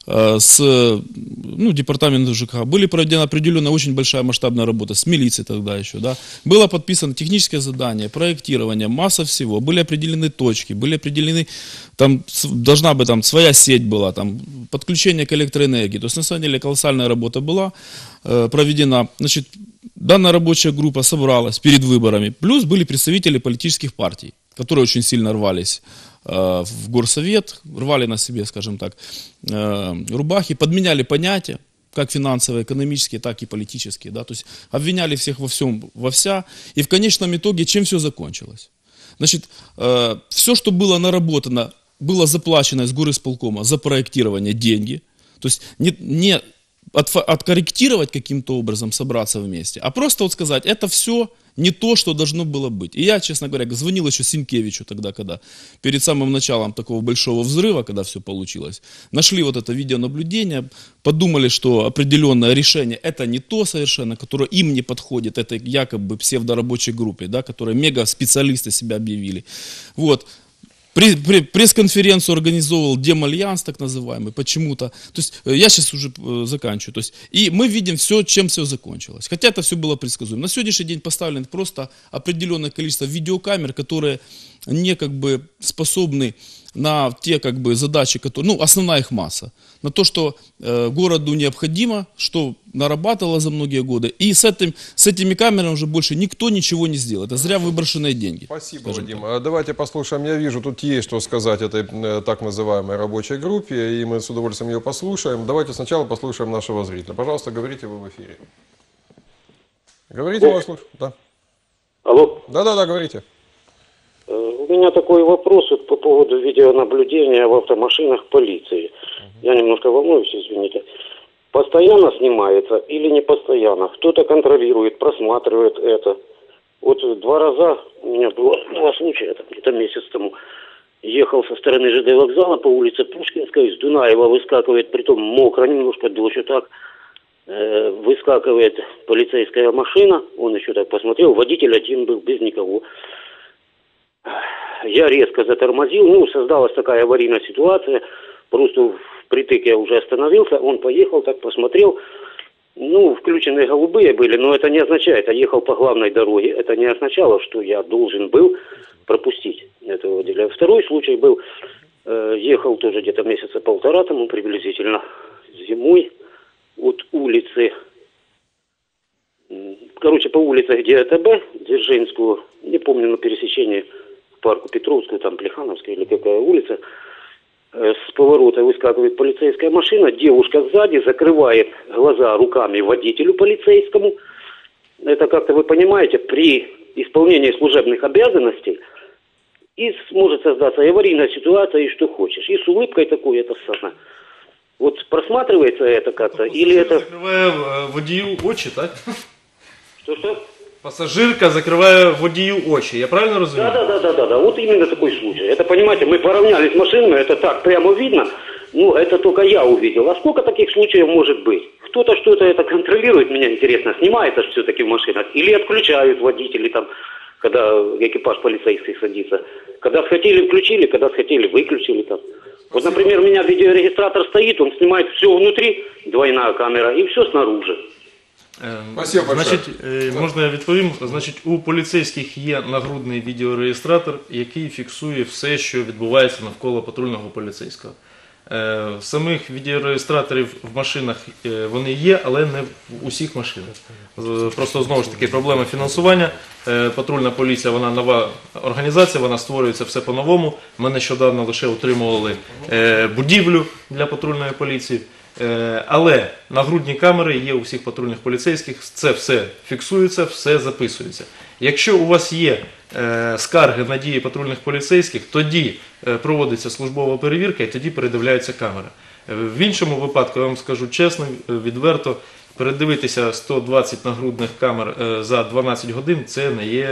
с департаментом ЖКХ. Были проведена определенная очень большая масштабная работа с милицией тогда еще. Да. Было подписано техническое задание, проектирование, масса всего. Были определены точки, были определены, там должна быть там своя сеть была, там подключение к электроэнергии. То есть на самом деле колоссальная работа была проведена. Значит, данная рабочая группа собралась перед выборами. Плюс были представители политических партий, которые очень сильно рвались в горсовет, рвали на себе, скажем так, рубахи, подменяли понятия, как финансовые, экономические, так и политические, да, то есть обвиняли всех во всем, во вся, и в конечном итоге чем все закончилось? Значит, все, что было наработано, было заплачено из горисполкома за проектирование деньги, то есть не откорректировать каким-то образом, собраться вместе, а просто вот сказать, это все не то, что должно было быть. И я, честно говоря, звонил еще Синкевичу тогда, когда перед самым началом такого большого взрыва, когда все получилось, нашли вот это видеонаблюдение, подумали, что определенное решение это не то совершенно, которое им не подходит, это якобы псевдорабочей группе, да, которые мега-специалисты себя объявили. Вот. Пресс-конференцию организовывал Демальянс, так называемый, почему-то. То есть, я сейчас уже заканчиваю. То есть, и мы видим все, чем все закончилось. Хотя это все было предсказуемо. На сегодняшний день поставлено просто определенное количество видеокамер, которые не как бы способны на те как бы задачи, которые, основная их масса, на то, что городу необходимо, что нарабатывало за многие годы. И с этими камерами уже больше никто ничего не сделал. Это зря выброшенные деньги. Спасибо, Вадим. Давайте послушаем. Я вижу, тут есть что сказать этой так называемой рабочей группе, и мы с удовольствием ее послушаем. Давайте сначала послушаем нашего зрителя. Пожалуйста, говорите вы в эфире. Говорите, вас слушаю. Да. Алло. Да, говорите. У меня такой вопрос по поводу видеонаблюдения в автомашинах полиции. Я немножко волнуюсь, извините. Постоянно снимается или не постоянно? Кто-то контролирует, просматривает это. Вот 2 раза, у меня было 2 случая, это где-то месяц тому. Ехал со стороны ЖД вокзала по улице Пушкинской, из Дунаева выскакивает, притом мокро немножко, дождь вот так. Выскакивает полицейская машина, он еще так посмотрел, водитель один был, без никого. Я резко затормозил, создалась такая аварийная ситуация, просто впритык я уже остановился, он поехал, так посмотрел, включенные голубые были, но это не означает, я ехал по главной дороге, это не означало, что я должен был пропустить этого водителя. Второй случай был, ехал тоже где-то месяца 1,5 тому приблизительно, зимой, от улицы, по улице, где АТБ, Дзержинскую, не помню, на пересечении парку Петровскую, там Плехановская или какая улица, с поворота выскакивает полицейская машина, девушка сзади закрывает глаза руками водителю полицейскому. Это как-то, вы понимаете, при исполнении служебных обязанностей и может создаться и аварийная ситуация, и что хочешь. И с улыбкой такой это самое. Вот просматривается это как-то, или это... Закрывая водію очі, так? Что? Пассажирка, закрывая водію очі, я правильно разумею? Да, вот именно такой случай. Это, понимаете, мы поравнялись с машинами, это так прямо видно, это только я увидел. А сколько таких случаев может быть? Кто-то что-то это контролирует, меня интересно, снимается же все-таки в машинах, или отключают водители там, когда экипаж полицейский садится. Когда схотели, включили, когда схотели, выключили там. Вот, например, у меня видеорегистратор стоит, он снимает все внутри, двойная камера, и все снаружи. Спасибо большое. Значить, можна я відповім? Значить, у поліцейських є нагрудний відеореєстратор, який фіксує все, що відбувається навколо патрульного поліцейського. Самих відеореєстраторів в машинах вони є, але не в усіх машинах. Просто, знову ж таки, проблема фінансування. Патрульна поліція, вона нова організація, вона створюється все по-новому. Ми нещодавно лише отримували будівлю для патрульної поліції. Але нагрудні камери є у всіх патрульних поліцейських, це все фіксується, все записується. Якщо у вас є скарги на дії патрульних поліцейських, тоді проводиться службова перевірка і тоді передивляється камера. В іншому випадку, я вам скажу чесно, відверто, передивитися 120 нагрудних камер за 12 годин – це не є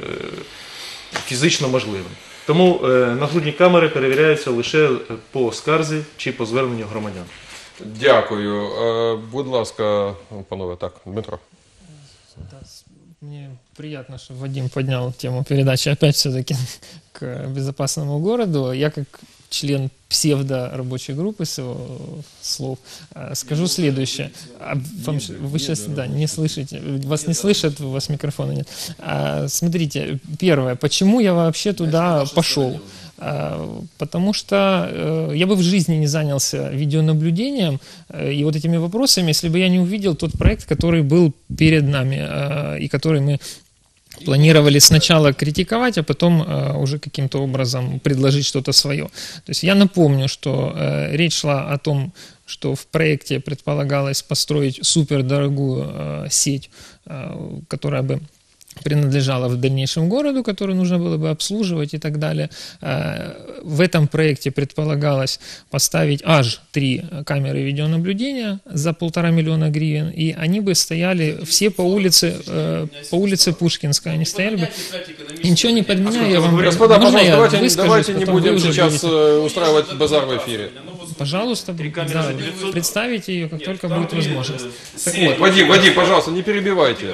фізично можливим. Тому нагрудні камери перевіряються лише по скарзі чи по зверненню громадян. Дякую. Будь ласка, панове. Так, Дмитро. Да, мне приятно, что Вадим поднял тему передачи опять все-таки к безопасному городу. Я как член псевдорабочей группы, с его слов, скажу следующее. Вы сейчас, да, не слышите, вас не слышат, у вас микрофона нет. Смотрите, первое, почему я вообще туда пошел? Потому что я бы в жизни не занялся видеонаблюдением и вот этими вопросами, если бы я не увидел тот проект, который был перед нами и который мы планировали сначала критиковать, а потом уже каким-то образом предложить что-то свое. То есть я напомню, что речь шла о том, что в проекте предполагалось построить супердорогую сеть, которая бы принадлежала в дальнейшем городу, который нужно было бы обслуживать и так далее. В этом проекте предполагалось поставить аж 3 камеры видеонаблюдения за 1,5 миллиона гривен, и они бы стояли все по улице Пушкинская. Они стояли бы. И ничего не подменяю, я вам... Господа, Можно пожалуйста, давайте не будем сейчас устраивать базар в эфире. Пожалуйста, да, представите ее, как только будет возможность. Вот, Вадим, пожалуйста, не перебивайте.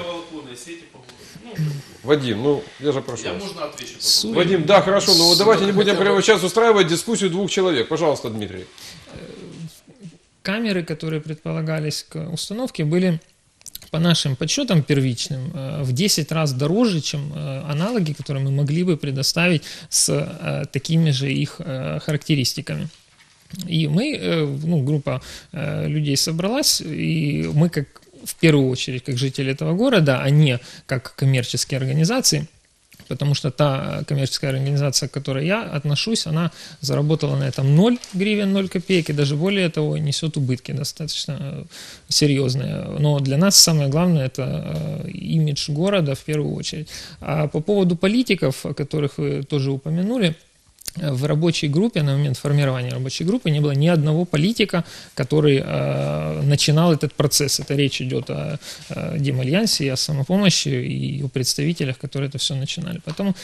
Вадим, ну, я же прошу. Я можно отвечу? Вадим, да, хорошо, но давайте не будем прямо сейчас устраивать дискуссию 2 человек. Пожалуйста, Дмитрий. Камеры, которые предполагались к установке, были, по нашим подсчетам первичным, в 10 раз дороже, чем аналоги, которые мы могли бы предоставить с такими же их характеристиками. И мы, группа людей собралась, и мы в первую очередь, как жители этого города, а не как коммерческие организации, потому что та коммерческая организация, к которой я отношусь, она заработала на этом 0 гривен, 0 копеек, и даже более того, несет убытки достаточно серьезные. Но для нас самое главное – это имидж города в первую очередь. А по поводу политиков, о которых вы тоже упомянули, в рабочей группе, на момент формирования рабочей группы, не было ни одного политика, который начинал этот процесс. Это речь идет о Демальянсе, о самопомощи и о представителях, которые это все начинали. Поэтому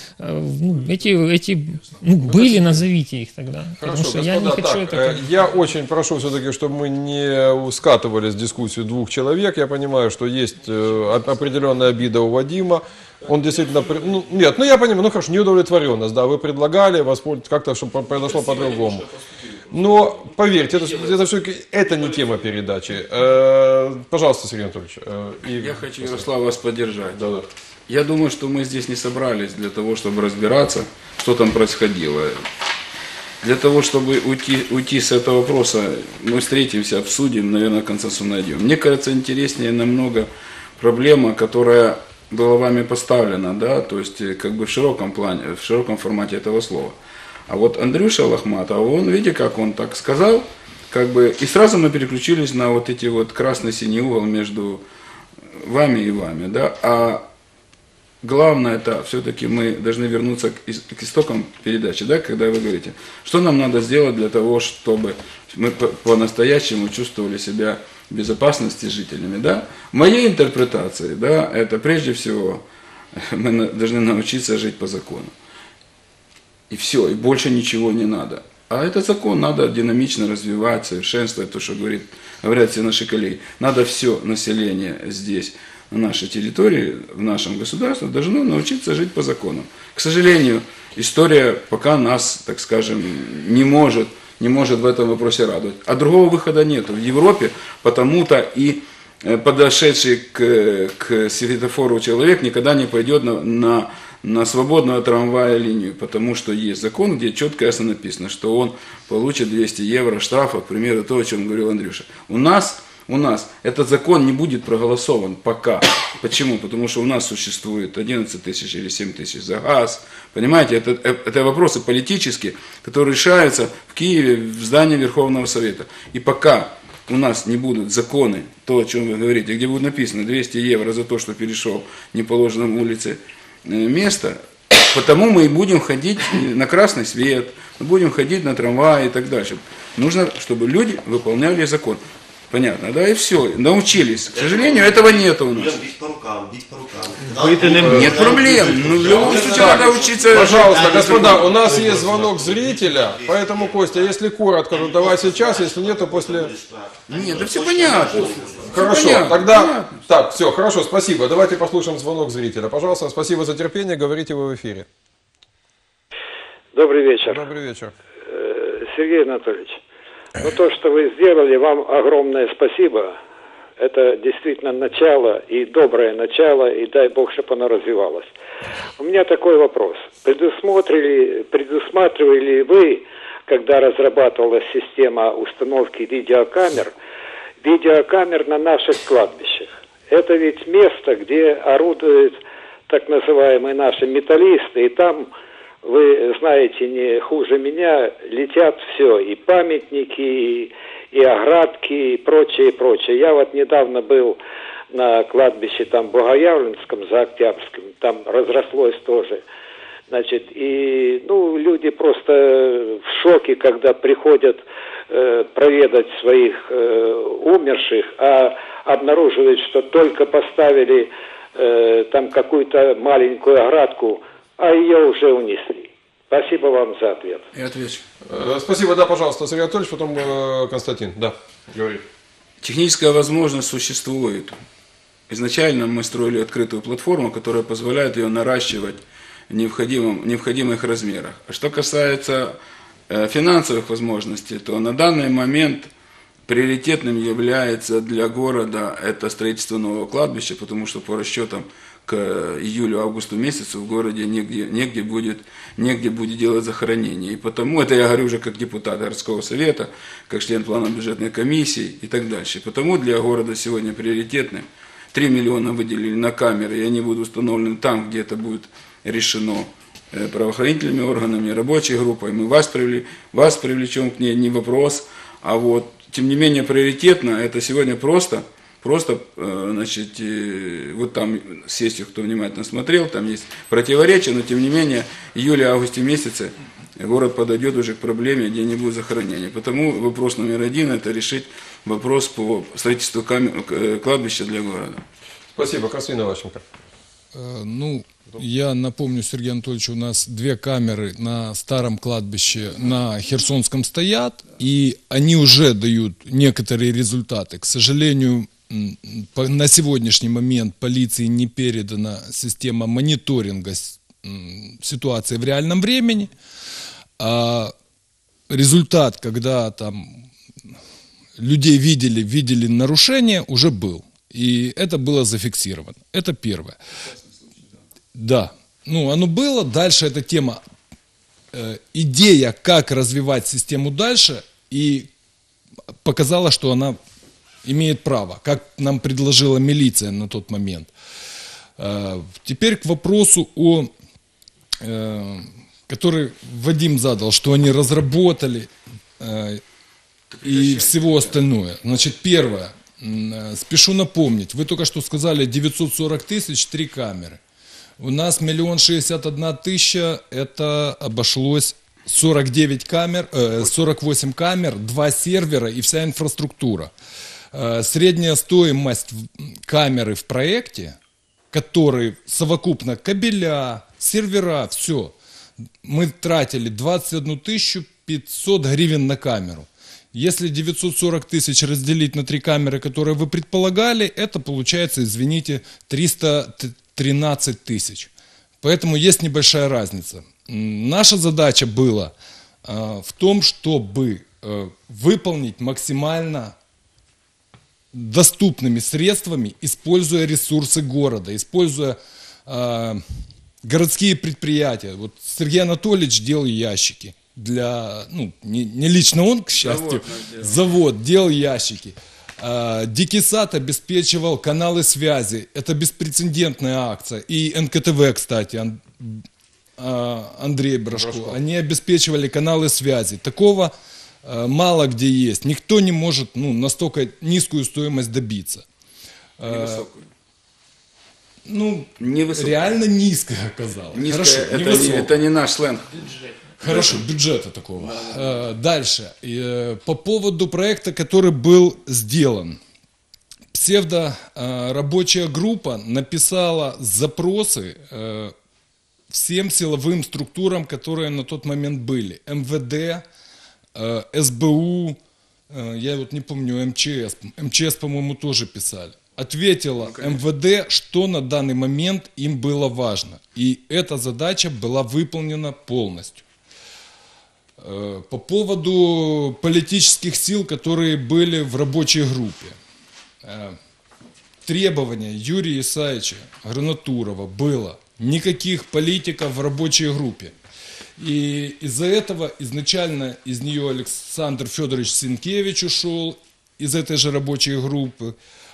были, назовите их тогда. Хорошо, что господа, я не хочу это... Я очень прошу все-таки, чтобы мы не скатывались в дискуссию 2 человек. Я понимаю, что есть определенная обида у Вадима. Он действительно... я понимаю, хорошо, неудовлетворенность, да, вы предлагали, как-то, чтобы произошло по-другому. Но, поверьте, это все-таки это не тема передачи. Пожалуйста, Сергей Анатольевич. Я хочу, Ярослав, вас поддержать. Да. Я думаю, что мы здесь не собрались для того, чтобы разбираться, что там происходило. Для того, чтобы уйти с этого вопроса, мы встретимся, обсудим, наверное, консенсус найдем. Мне кажется, интереснее намного проблема, которая была вами поставлена, да, то есть как бы в широком плане, в широком формате этого слова. А вот Андрюша Лохматов, он, видите, как он так сказал, как бы, и сразу мы переключились на вот эти вот красный-синий угол между вами и вами, да, а главное это все-таки мы должны вернуться к истокам передачи, да, когда вы говорите, что нам надо сделать для того, чтобы мы по-настоящему чувствовали себя в безопасности жителями, да. В моей интерпретации, да, это прежде всего мы должны научиться жить по закону. И все, и больше ничего не надо. А этот закон надо динамично развивать, совершенствовать, то, что говорят все наши коллеги. Надо все население здесь, на нашей территории, в нашем государстве, должно научиться жить по закону. К сожалению, история пока нас, так скажем, не может в этом вопросе радовать. А другого выхода нет. В Европе потому-то и подошедший к светофору человек никогда не пойдет на свободную от трамвая линию, потому что есть закон, где четко и ясно написано, что он получит 200 евро штрафа, к примеру, то, о чем говорил Андрюша. У нас этот закон не будет проголосован пока. Почему? Потому что у нас существует 11 тысяч или 7 тысяч за газ. Понимаете, это вопросы политические, которые решаются в Киеве, в здании Верховного Совета. И пока у нас не будут законы, то, о чем вы говорите, где будет написано 200 евро за то, что перешел неположенным улице место, потому мы и будем ходить на красный свет, мы будем ходить на трамвай и так дальше. Нужно, чтобы люди выполняли закон. Понятно, да, и все, научились. К сожалению, этого нет у нас. Бить по рукам. Нет проблем. В любом случае надо учиться. Пожалуйста, господа, у нас есть звонок зрителя, поэтому, Костя, если коротко, то давай сейчас, если нет, то после... Нет, да все понятно. Хорошо, понятно, тогда... понятно. Так, все, хорошо, спасибо. Давайте послушаем звонок зрителя. Пожалуйста, спасибо за терпение, говорите вы в эфире. Добрый вечер. Добрый вечер. Сергей Анатольевич, ну то, что вы сделали, вам огромное спасибо. Это действительно начало, и доброе начало, и дай Бог, чтобы оно развивалось. У меня такой вопрос. Предусматривали ли вы, когда разрабатывалась система установки видеокамер на наших кладбищах? Это ведь место, где орудуют так называемые наши металлисты, и там, вы знаете, не хуже меня, летят все, и памятники, и оградки, и прочее, и прочее. Я вот недавно был на кладбище там Богоявленском, за Октябрьском, там разрослось тоже. Значит, и, люди просто в шоке, когда приходят проведать своих умерших, а обнаруживают, что только поставили там какую-то маленькую оградку, а ее уже унесли. Спасибо вам за ответ. Я отвечу. Спасибо, да, пожалуйста, Сергей Анатольевич, потом Константин, да, говори. Техническая возможность существует. Изначально мы строили открытую платформу, которая позволяет ее наращивать в необходимых размерах. А что касается финансовых возможностей, то на данный момент приоритетным является для города это строительство нового кладбища, потому что по расчетам к июлю-августу месяцу в городе негде будет делать захоронение. И потому, это я говорю уже как депутат городского совета, как член планово-бюджетной комиссии и так дальше. Потому для города сегодня приоритетным 3 миллиона выделили на камеры, и они будут установлены там, где это будет решено правоохранительными органами, рабочей группой. Мы вас привлечем к ней, не вопрос. А вот, тем не менее, приоритетно это сегодня просто, значит, вот там сессию, кто внимательно смотрел, там есть противоречия, но тем не менее, в июле-августе месяце город подойдет уже к проблеме, где не будет захоронения. Потому вопрос номер один – это решить вопрос по строительству кладбища для города. Спасибо. Константин Иващенко. Я напомню, Сергей Анатольевич, у нас 2 камеры на старом кладбище на Херсонском стоят, и они уже дают некоторые результаты. К сожалению, на сегодняшний момент полиции не передана система мониторинга ситуации в реальном времени. А результат, когда там людей видели нарушение, уже был. И это было зафиксировано. Это первое. Да, оно было. Дальше эта тема, идея, как развивать систему дальше, и показала, что она имеет право, как нам предложила милиция на тот момент. Теперь к вопросу, который Вадим задал, что они разработали и всего остальное. Значит, первое, спешу напомнить, вы только что сказали 940 тысяч, 3 камеры. У нас 1 061 000, это обошлось 48 камер, 2 сервера и вся инфраструктура. Средняя стоимость камеры в проекте, который совокупно кабеля, сервера, все, мы тратили 21 500 гривен на камеру. Если 940 тысяч разделить на 3 камеры, которые вы предполагали, это получается, извините, 313 тысяч. Поэтому есть небольшая разница. Наша задача была в том, чтобы выполнить максимально доступными средствами, используя ресурсы города, используя городские предприятия. Вот Сергей Анатольевич делал ящики. Не лично он, к счастью, завод делал ящики. Дикий сад обеспечивал каналы связи. Это беспрецедентная акция. И НКТВ, кстати, Андрей Брашко, они обеспечивали каналы связи. Такого мало где есть. Никто не может настолько низкую стоимость добиться. Невысокую. Реально низкая оказалась. Хорошо, это не наш сленг. Хорошо, бюджета такого. Дальше. По поводу проекта, который был сделан. Псевдорабочая группа написала запросы всем силовым структурам, которые на тот момент были. МВД, СБУ, я вот не помню, МЧС. МЧС, по-моему, тоже писали. Ответила МВД, что на данный момент им было важно. И эта задача была выполнена полностью. По поводу политических сил, которые были в рабочей группе. Требование Юрия Исаевича Гранатурова было никаких политиков в рабочей группе. И из-за этого изначально из нее Александр Федорович Сенкевич ушел из этой же рабочей группы.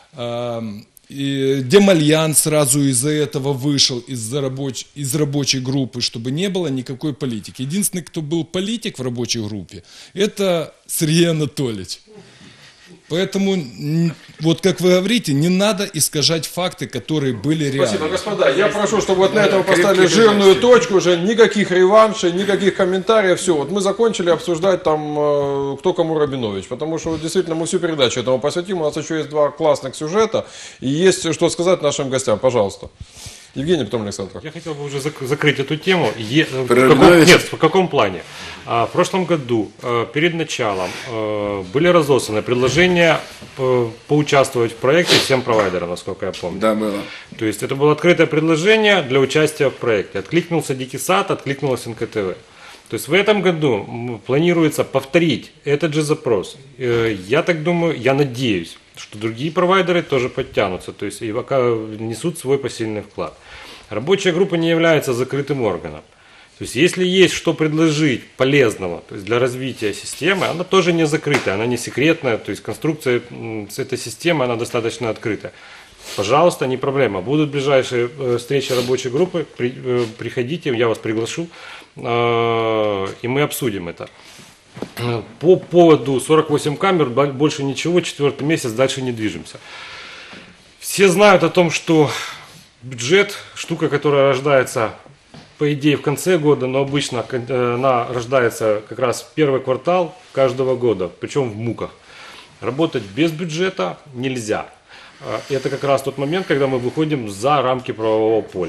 И Демальян сразу из-за этого вышел из рабочей группы, чтобы не было никакой политики. Единственный, кто был политик в рабочей группе, это Сергей Анатольевич. Поэтому, вот как вы говорите, не надо искажать факты, которые были реальны. Спасибо, господа. Я прошу, чтобы вот на этом поставили жирную точку, уже никаких реваншей, никаких комментариев, все. Вот мы закончили обсуждать там, кто кому Рабинович, потому что действительно мы всю передачу этому посвятим. У нас еще есть 2 классных сюжета, и есть что сказать нашим гостям. Пожалуйста. Евгений, потом Александр. Я хотел бы уже закрыть эту тему. В каком плане? В прошлом году, перед началом, были разосланы предложения поучаствовать в проекте всем провайдерам, насколько я помню. Да, было. То есть это было открытое предложение для участия в проекте. Откликнулся Дикий Сад, откликнулась НКТВ. То есть в этом году планируется повторить этот же запрос. Я так думаю, я надеюсь, что другие провайдеры тоже подтянутся, то есть и несут свой посильный вклад. Рабочая группа не является закрытым органом. То есть если есть что предложить полезного, то есть для развития системы, она тоже не закрытая, она не секретная, то есть конструкция этой системы, она достаточно открытая. Пожалуйста, не проблема. Будут ближайшие встречи рабочей группы, приходите, я вас приглашу, и мы обсудим это. По поводу 48 камер больше ничего, 4-й месяц, дальше не движемся. Все знают о том, что бюджет, штука, которая рождается, по идее, в конце года, но обычно она рождается как раз в первый квартал каждого года, причем в муках. Работать без бюджета нельзя. Это как раз тот момент, когда мы выходим за рамки правового поля.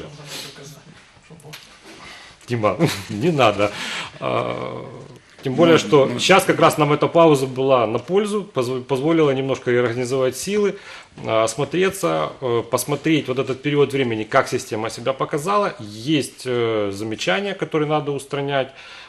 Дима, не надо. Тем более, что сейчас как раз нам эта пауза была на пользу, позволила немножко реорганизовать силы, осмотреться, посмотреть вот этот период времени, как система себя показала. Есть замечания, которые надо устранять.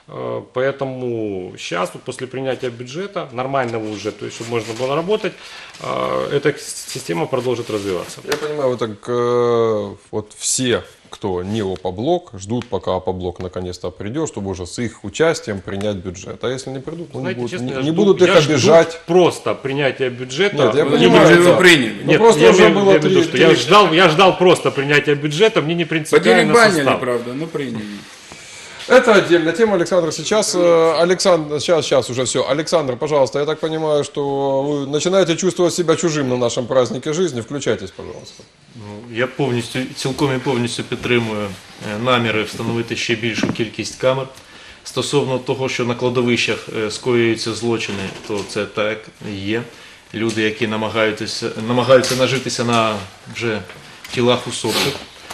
Поэтому сейчас, после принятия бюджета, нормального уже, то есть, чтобы можно было работать, эта система продолжит развиваться. Я понимаю, вот так вот все, кто не ОПОБлок, ждут, пока ОПОБлок наконец-то придет, чтобы уже с их участием принять бюджет. А если не придут, ну, знаете, не будут их обижать. Просто принятие бюджета. Нет, я понимаю, его приняли. Нет, просто уже было я ждал просто принятия бюджета, мне не принципиально подербанили, состав. правда, но приняли. Это отдельная тема, Александр. Сейчас уже все. Александр, пожалуйста, я так понимаю, что вы начинаете чувствовать себя чужим на нашем празднике жизни. Включайтесь, пожалуйста. Я цілком і повністю підтримую наміри встановити ще більшу кількість камер. Стосовно того, що на кладовищах скоюються злочини, то це так є. Люди, які намагаються нажитися на вже тілах усопших.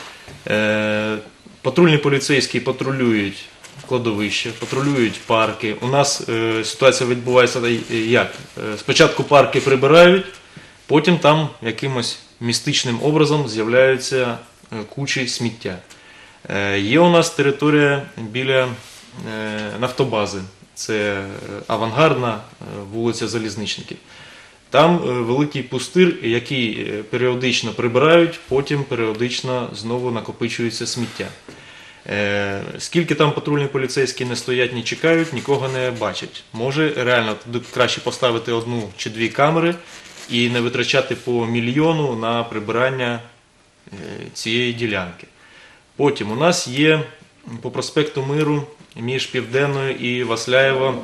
Патрульні поліцейські патрулюють кладовища, патрулюють парки. У нас ситуація відбувається як? Спочатку парки прибирають, потім там якимось містичним образом з'являються кучі сміття. Є у нас територія біля нафтобази, це Авангардна, вулиця Залізничників. Там великий пустир, який періодично прибирають, потім періодично знову накопичується сміття. Скільки там патрульні поліцейські не стоять, не чекають, нікого не бачать. Може реально краще поставити 1 чи 2 камери і не витрачати по 1 мільйону на прибирання цієї ділянки. Потім у нас є по проспекту Миру між Південною і Васляєво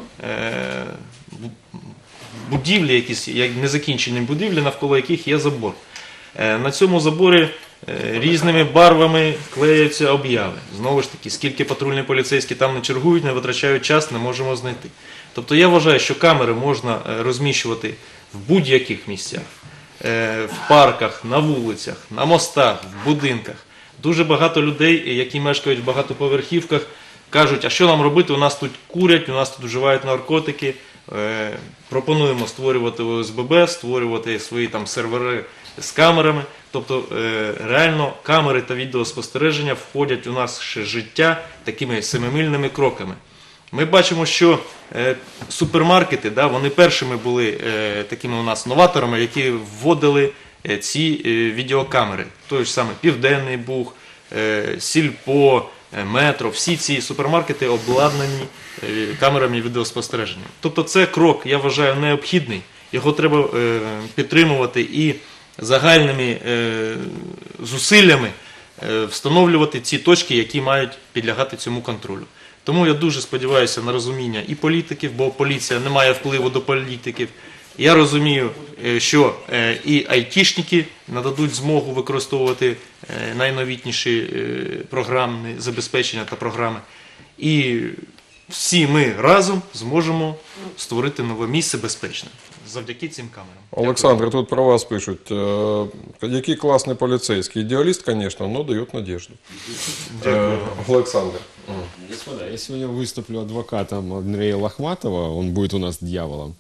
будівлі, якісь незакінчені будівлі, навколо яких є забор. На цьому заборі різними барвами клеються обяви. Знову ж таки, скільки патрульні поліцейські там не чергують, не витрачають час, не можемо знайти. Тобто я вважаю, що камери можна розміщувати в будь-яких місцях. В парках, на вулицях, на мостах, в будинках. Дуже багато людей, які мешкають в багатоповерхівках, кажуть, а що нам робити, у нас тут курять, у нас тут вживають наркотики. Пропонуємо створювати ОСББ, створювати свої там сервери з камерами. Тобто реально камери та відеоспостереження входять у наше життя такими семимильними кроками. Ми бачимо, що супермаркети, да, вони першими були такими у нас новаторами, які вводили ці відеокамери. Той ж саме Південний Буг, Сільпо, Метро, всі ці супермаркети обладнані камерами відеоспостереження. Тобто це крок, я вважаю, необхідний. Його треба підтримувати і загальними зусиллями встановлювати ці точки, які мають підлягати цьому контролю. Тому я дуже сподіваюся на розуміння і політиків, бо поліція не має впливу до політиків. Я розумію, що і айтішники нададуть змогу використовувати найновітніші програмні забезпечення та програми. І всі ми разом зможемо створити нове місце безпечне завдяки цим камерам. Олександр, тут про вас пишуть. Який класний поліцейський. Ідеаліст, звісно, но дає надежду. Олександр. Господа, я сегодня выступлю адвокатом Андрея Лохматова, он будет у нас дьяволом.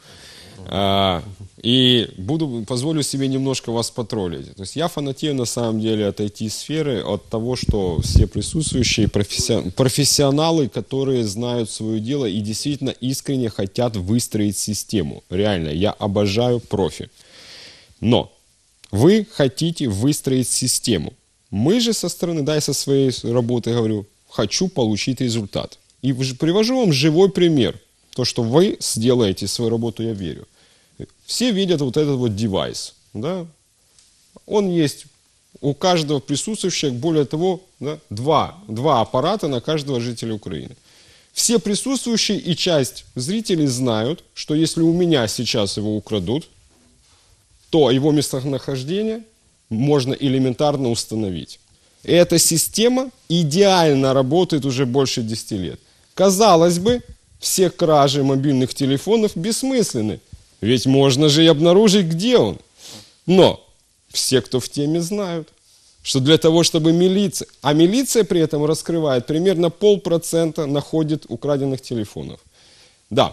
И позволю себе немножко вас потроллить. То есть я фанатею на самом деле от IT-сферы, от того, что все присутствующие профессионалы, которые знают свое дело и действительно искренне хотят выстроить систему. Реально, я обожаю профи. Но вы хотите выстроить систему. Мы же со стороны, да, я со своей работы говорю, хочу получить результат. И привожу вам живой пример. То, что вы сделаете свою работу, я верю. Все видят вот этот вот девайс. Да? Он есть у каждого присутствующего, более того, да, два аппарата на каждого жителя Украины. Все присутствующие и часть зрителей знают, что если у меня сейчас его украдут, то его местонахождение можно элементарно установить. И эта система идеально работает уже больше 10 лет. Казалось бы, все кражи мобильных телефонов бессмысленны. Ведь можно же и обнаружить, где он. Но все, кто в теме, знают, что для того, чтобы милиция... А милиция при этом раскрывает примерно 0,5% находит украденных телефонов. Да.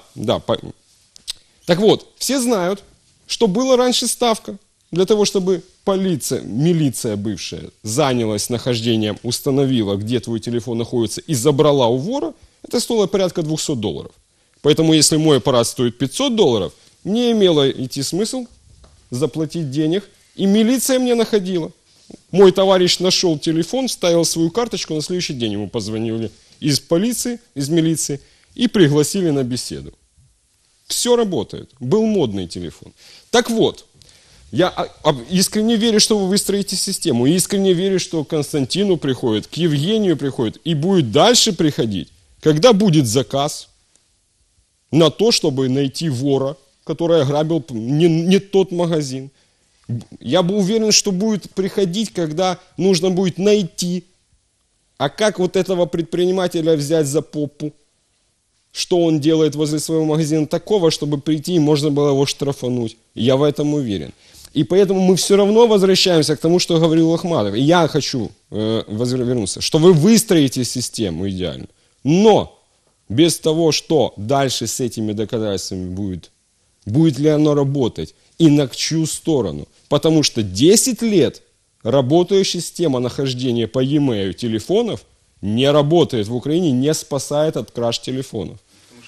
Так вот, все знают, что была раньше ставка. Для того, чтобы милиция бывшая занялась нахождением, установила, где твой телефон находится и забрала у вора, это стоило порядка $200. Поэтому, если мой аппарат стоит $500, мне имело идти смысл заплатить денег, и милиция мне находила. Мой товарищ нашел телефон, вставил свою карточку, на следующий день ему позвонили из полиции, из милиции, и пригласили на беседу. Все работает. Был модный телефон. Так вот, я искренне верю, что вы выстроите систему, искренне верю, что к Константину приходит, к Евгению приходит, и будет дальше приходить, когда будет заказ на то, чтобы найти вора, который ограбил не тот магазин. Я был уверен, что будет приходить, когда нужно будет найти. А как вот этого предпринимателя взять за попу? Что он делает возле своего магазина такого, чтобы прийти и можно было его штрафануть? Я в этом уверен. И поэтому мы все равно возвращаемся к тому, что говорил Лохматов. И я хочу вернуться, что вы выстроите систему идеально. Но без того, что дальше с этими доказательствами будет ли оно работать и на чью сторону. Потому что 10 лет работающая система нахождения по e-mail телефонов не работает в Украине, не спасает от краж телефонов.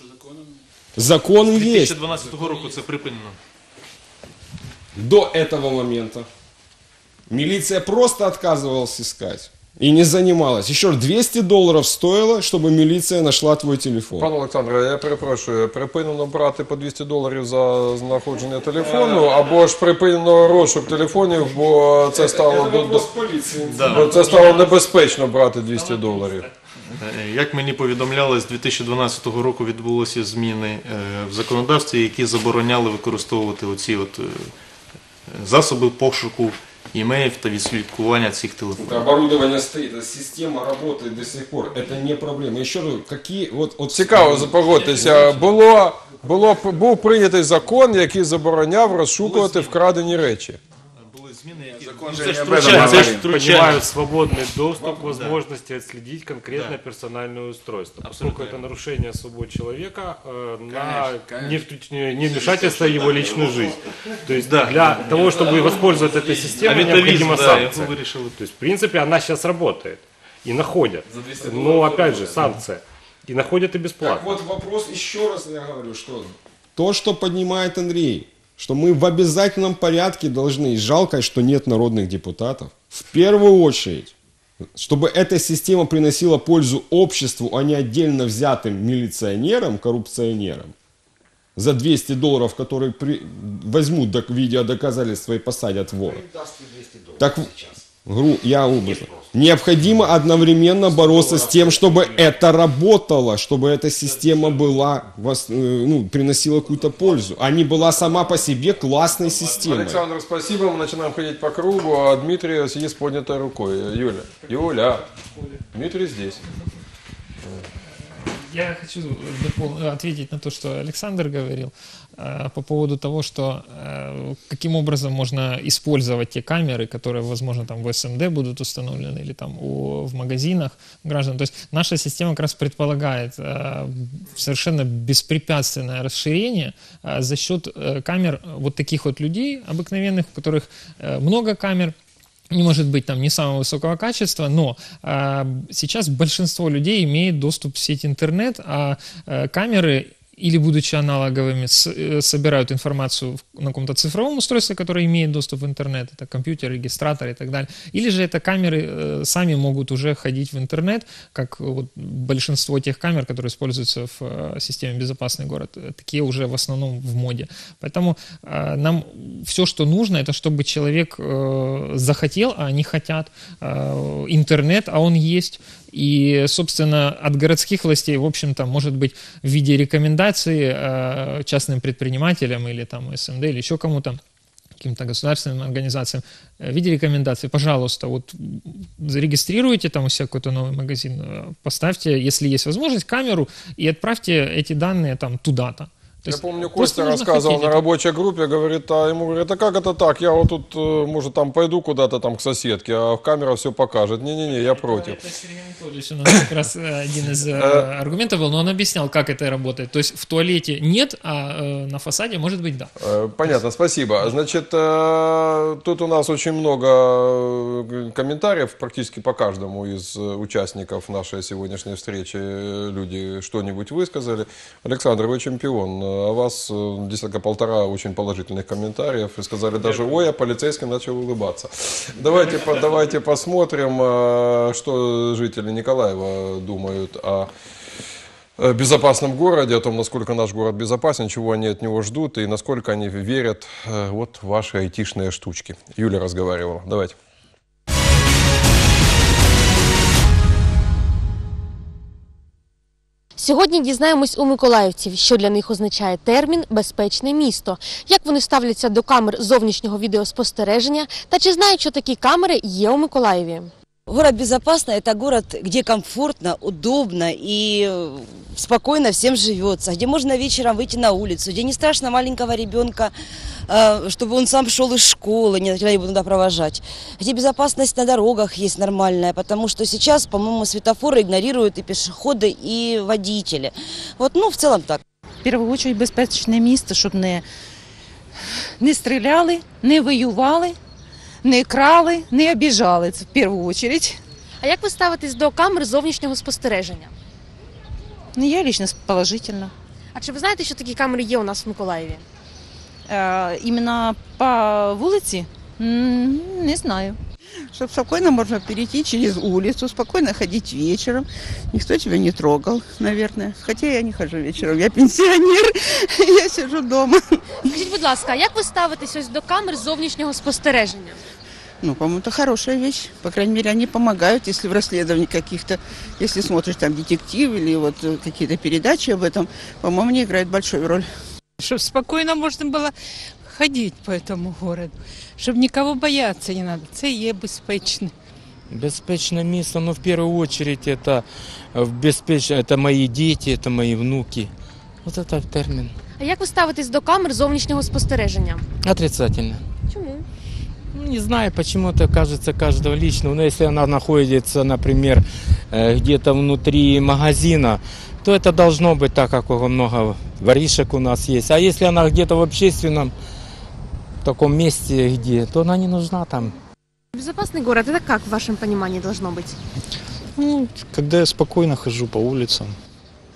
Законы есть. З 2012 року це припинено. До этого момента милиция просто отказывалась искать и не занималась. Еще $200 стоило, чтобы милиция нашла твой телефон. Пане Олександре, я перепрошую, припинено брати по $200 за знаходження телефону, або ж припинено розшук телефонів, бо це стало небезпечно брати $200. Як мені повідомляли, з 2012 року відбулися зміни в законодавстві, які забороняли використовувати оці засоби пошуку імеїв та відслідкування цих телефонів. Оборудование стоит, система работает до сих пор. Это не проблема. Еще раз, какие... Цікаво, погодьтеся, був прийнятий закон, який забороняв розшукувати вкрадені речі. Понимают свободный доступ, возможности отследить конкретное персональное устройство. Поскольку это нарушение свобод человека на невмешательство в его личную жизнь. То есть для того, чтобы воспользоваться этой системой, необходима санкция. То есть в принципе она сейчас работает и находят. Но опять же санкция. И находят и бесплатно. Так вот вопрос, еще раз я говорю, что то, что поднимает Андрей, что мы в обязательном порядке должны, и жалко, что нет народных депутатов, в первую очередь, чтобы эта система приносила пользу обществу, а не отдельно взятым милиционерам, коррупционерам, за $200, которые возьмут видеодоказательства и посадят вора. Так, необходимо одновременно бороться с тем, чтобы это работало, чтобы эта система была, приносила какую-то пользу, а не была сама по себе классной системой. Александр, спасибо. Мы начинаем ходить по кругу, а Дмитрий сидит с поднятой рукой. Юля, Дмитрий здесь. Я хочу ответить на то, что Александр говорил по поводу того, что каким образом можно использовать те камеры, которые, возможно, там в СНД будут установлены или там в магазинах граждан. То есть наша система как раз предполагает совершенно беспрепятственное расширение за счет камер вот таких вот людей обыкновенных, у которых много камер. Не может быть там не самого высокого качества, но сейчас большинство людей имеет доступ в сеть интернет, а камеры или, будучи аналоговыми, собирают информацию на каком-то цифровом устройстве, которое имеет доступ в интернет, это компьютер, регистратор и так далее. Или же это камеры сами могут уже ходить в интернет, как вот большинство тех камер, которые используются в системе «Безопасный город», такие уже в основном в моде. Поэтому нам все, что нужно, это чтобы человек захотел, а они хотят, интернет, а он есть. И, собственно, от городских властей, в общем-то, может быть, в виде рекомендаций частным предпринимателям или там СНД или еще кому-то, каким-то государственным организациям, в виде рекомендаций, пожалуйста, вот зарегистрируйте там у себя какой-то новый магазин, поставьте, если есть возможность, камеру и отправьте эти данные там туда-то. Я помню, Костя рассказывал на рабочей группе, говорит, а ему говорят, а как это так? Я вот тут, может, там пойду куда-то там к соседке, а камера все покажет. Не-не-не, я против. Это Сергей Анатольевич у нас как раз один из аргументов был, но он объяснял, как это работает. То есть в туалете нет, а на фасаде, может быть, да. Понятно, спасибо. Значит, тут у нас очень много комментариев, практически по каждому из участников нашей сегодняшней встречи люди что-нибудь высказали. Александр, вы чемпион. О вас десятка-полтора очень положительных комментариев. И сказали даже, ой, а полицейский начал улыбаться. Давайте посмотрим, что жители Николаева думают о безопасном городе, о том, насколько наш город безопасен, чего они от него ждут и насколько они верят вот в ваши айтишные штучки. Юля разговаривала. Давайте. Сьогодні дізнаємось у миколаївців, що для них означає термін «безпечне місто», як вони ставляться до камер зовнішнього відеоспостереження та чи знають, що такі камери є у Миколаєві. Город Безопасный – это город, где комфортно, удобно и спокойно всем живется, где можно вечером выйти на улицу, где не страшно маленького ребенка, чтобы он сам шел из школы, не его туда провожать, где безопасность на дорогах есть нормальная, потому что сейчас, по-моему, светофоры игнорируют и пешеходы, и водители. Вот, в целом так. В первую очередь безпечне місто, щоб не стріляли, не воювали, не крали, не обіжали, це в першу чергу. А як ви ставитесь до камер зовнішнього спостереження? Я лично положительно. А чи ви знаєте, що такі камери є у нас в Миколаєві? Іменно по вулиці? Не знаю. Чтобы спокойно можно перейти через улицу, спокойно ходить вечером. Никто тебя не трогал, наверное. Хотя я не хожу вечером, я пенсионер, я сижу дома. Скажіть, будь ласка, а як ви ставитесь ось до камер зовнішнього спостереження? По-моему, это хорошая вещь. По крайней мере, они помогают, если в расследовании каких-то, если смотришь там детектив или вот какие-то передачи об этом, по-моему, они играют большую роль. Чтобы спокойно можно было ходить по этому городу, чтобы никого бояться не надо. Це є безпечно. Безпечное место, но в первую очередь это мои дети, это мои внуки. Вот это термин. А як ви ставитесь до камер зовнішнього спостереження? Отрицательно. Чому? Не знаю, почему-то кажется каждого лично. Но если она находится, например, где-то внутри магазина, то это должно быть так, как много воришек у нас есть. А если она где-то в общественном таком месте, то она не нужна там. Безопасный город, это как в вашем понимании должно быть? Когда я спокойно хожу по улицам,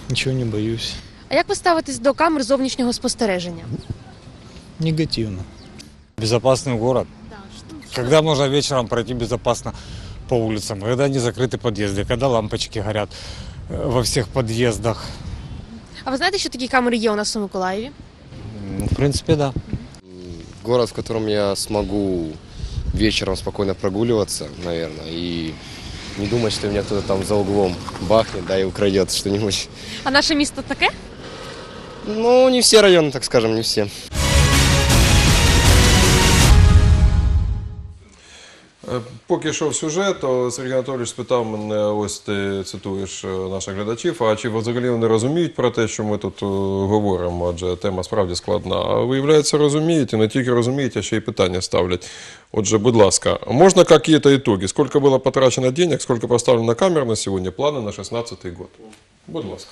Ничего не боюсь. А як ви ставитесь до камер зовнішнього спостереження? Негативно. Безопасный город. Когда можно вечером пройти безопасно по улицам, когда не закрыты подъезды, когда лампочки горят во всех подъездах. А ви знаєте, що такі камери є у нас у Миколаєві? В принципе, да. Город, в котором я смогу вечером спокойно прогуливаться, наверное, и не думать, что меня кто-то там за углом бахнет, да, и украдет что-нибудь. А наше місто таке? Ну, не все районы, так скажем, не все. Поки йшов сюжет, то Сергій Анатолійович спитав мене, ось ти цитуєш наших глядачів, а чи взагалі вони розуміють про те, що ми тут говоримо, адже тема справді складна. А виявляється, розуміють, і не тільки розуміють, а ще й питання ставлять. Отже, будь ласка, можна какие-то итоги? Сколько было потрачено денег, сколько поставлено камер на сегодня, планы на 2016 год? Будь ласка.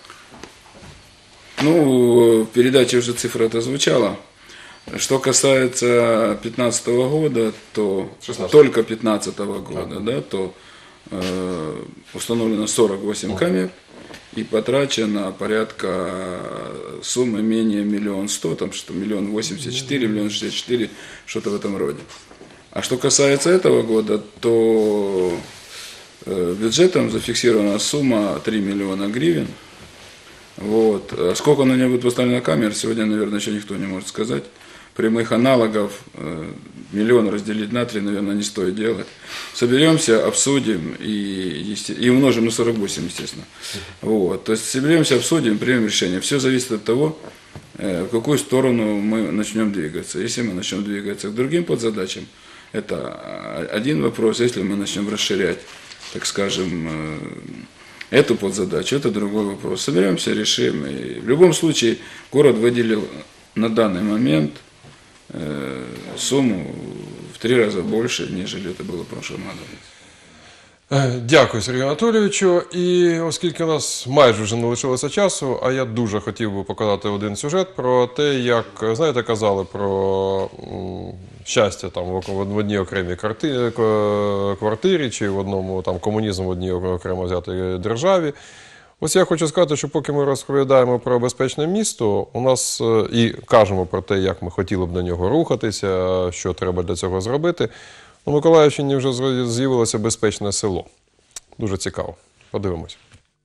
Ну, в передаче уже цифра это звучала. Что касается 2015 года, то 16. только 2015 года, да, то установлено 48 камер и потрачено порядка суммы менее 1 100 000, там что 1 084 000, 1 064 000, что-то в этом роде. А что касается этого года, то бюджетом зафиксирована сумма 3 миллиона гривен. Вот. Сколько на нее будет поставлено камер, сегодня, наверное, еще никто не может сказать. Прямых аналогов 1 миллион разделить на 3, наверное, не стоит делать. Соберемся, обсудим и умножим на 48, естественно. Вот. То есть соберемся, обсудим, примем решение. Все зависит от того, в какую сторону мы начнем двигаться. Если мы начнем двигаться к другим подзадачам, это один вопрос. Если мы начнем расширять, так скажем, эту подзадачу, это другой вопрос. Соберемся, решим. И в любом случае город выделил на данный момент сумму в 3 рази більше, ніж це було в прошлом году. Дякую, Сергію Анатолійовичу. І оскільки у нас майже вже не лишилося часу, а я дуже хотів би показати один сюжет про те, як, знаєте, казали про щастя там в одній окремій квартирі чи в одному там комунізм в одній окремо взятій державі. Ось я хочу сказати, що поки ми розповідаємо про безпечне місто, у нас і кажемо про те, як ми хотіли б до нього рухатися, що треба для цього зробити, у Миколаївщині вже з'явилося безпечне село. Дуже цікаво. Подивимось.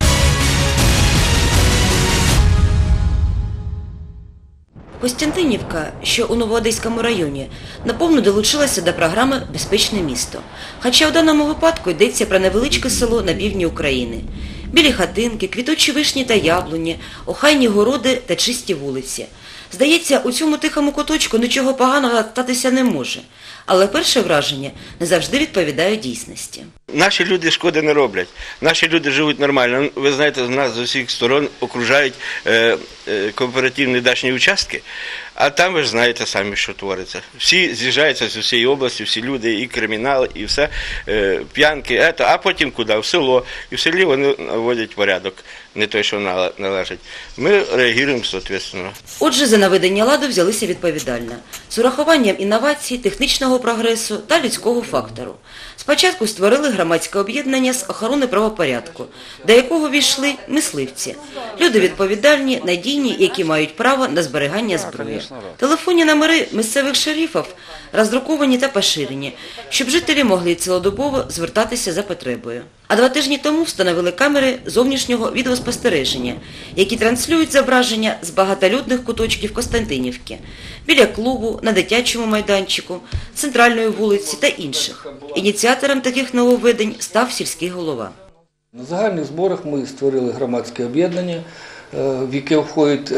Костянтинівка, що у Новоодеському районі, наповну долучилася до програми «Безпечне місто». Хоча у даному випадку йдеться про невеличке село на півдні України. Білі хатинки, квітучі вишні та яблуні, охайні городи та чисті вулиці. Здається, у цьому тихому куточку нічого поганого статися не може. Але перше враження не завжди відповідає дійсності. Наші люди шкоди не роблять. Наші люди живуть нормально. Ви знаєте, нас з усіх сторон окружають кооперативні дачні участки, а там ви ж знаєте самі, що твориться. Всі з'їжджаються з усієї області, всі люди, і кримінал, і все, п'янки, а потім куди? В село. І в селі вони наводять порядок, не той, що належить. Ми реагуємо, відповідно. Отже, за наведення ладу взялися відповідально. З урахуванням інновацій, технічного прогресу та людського фактору. Спочатку створили громадське об'єднання з охорони правопорядку, до якого війшли мисливці. Люди відповідальні, надійні, які мають право на зберігання зброї. Телефонні номери місцевих шерифів роздруковані та поширені, щоб жителі могли цілодобово звертатися за потребою. А 2 тижні тому встановили камери зовнішнього відеоспостереження, які транслюють зображення з багатолюдних куточків Костянтинівки, біля клубу, на дитячому майданчику, центральної вулиці та інших. Ініціатором таких нововведень став сільський голова. На загальних зборах ми створили громадське об'єднання, в яке входить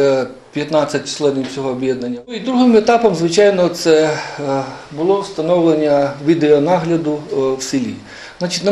15 членів цього об'єднання. І другим етапом, звичайно, це було встановлення відеонагляду в селі. Значить,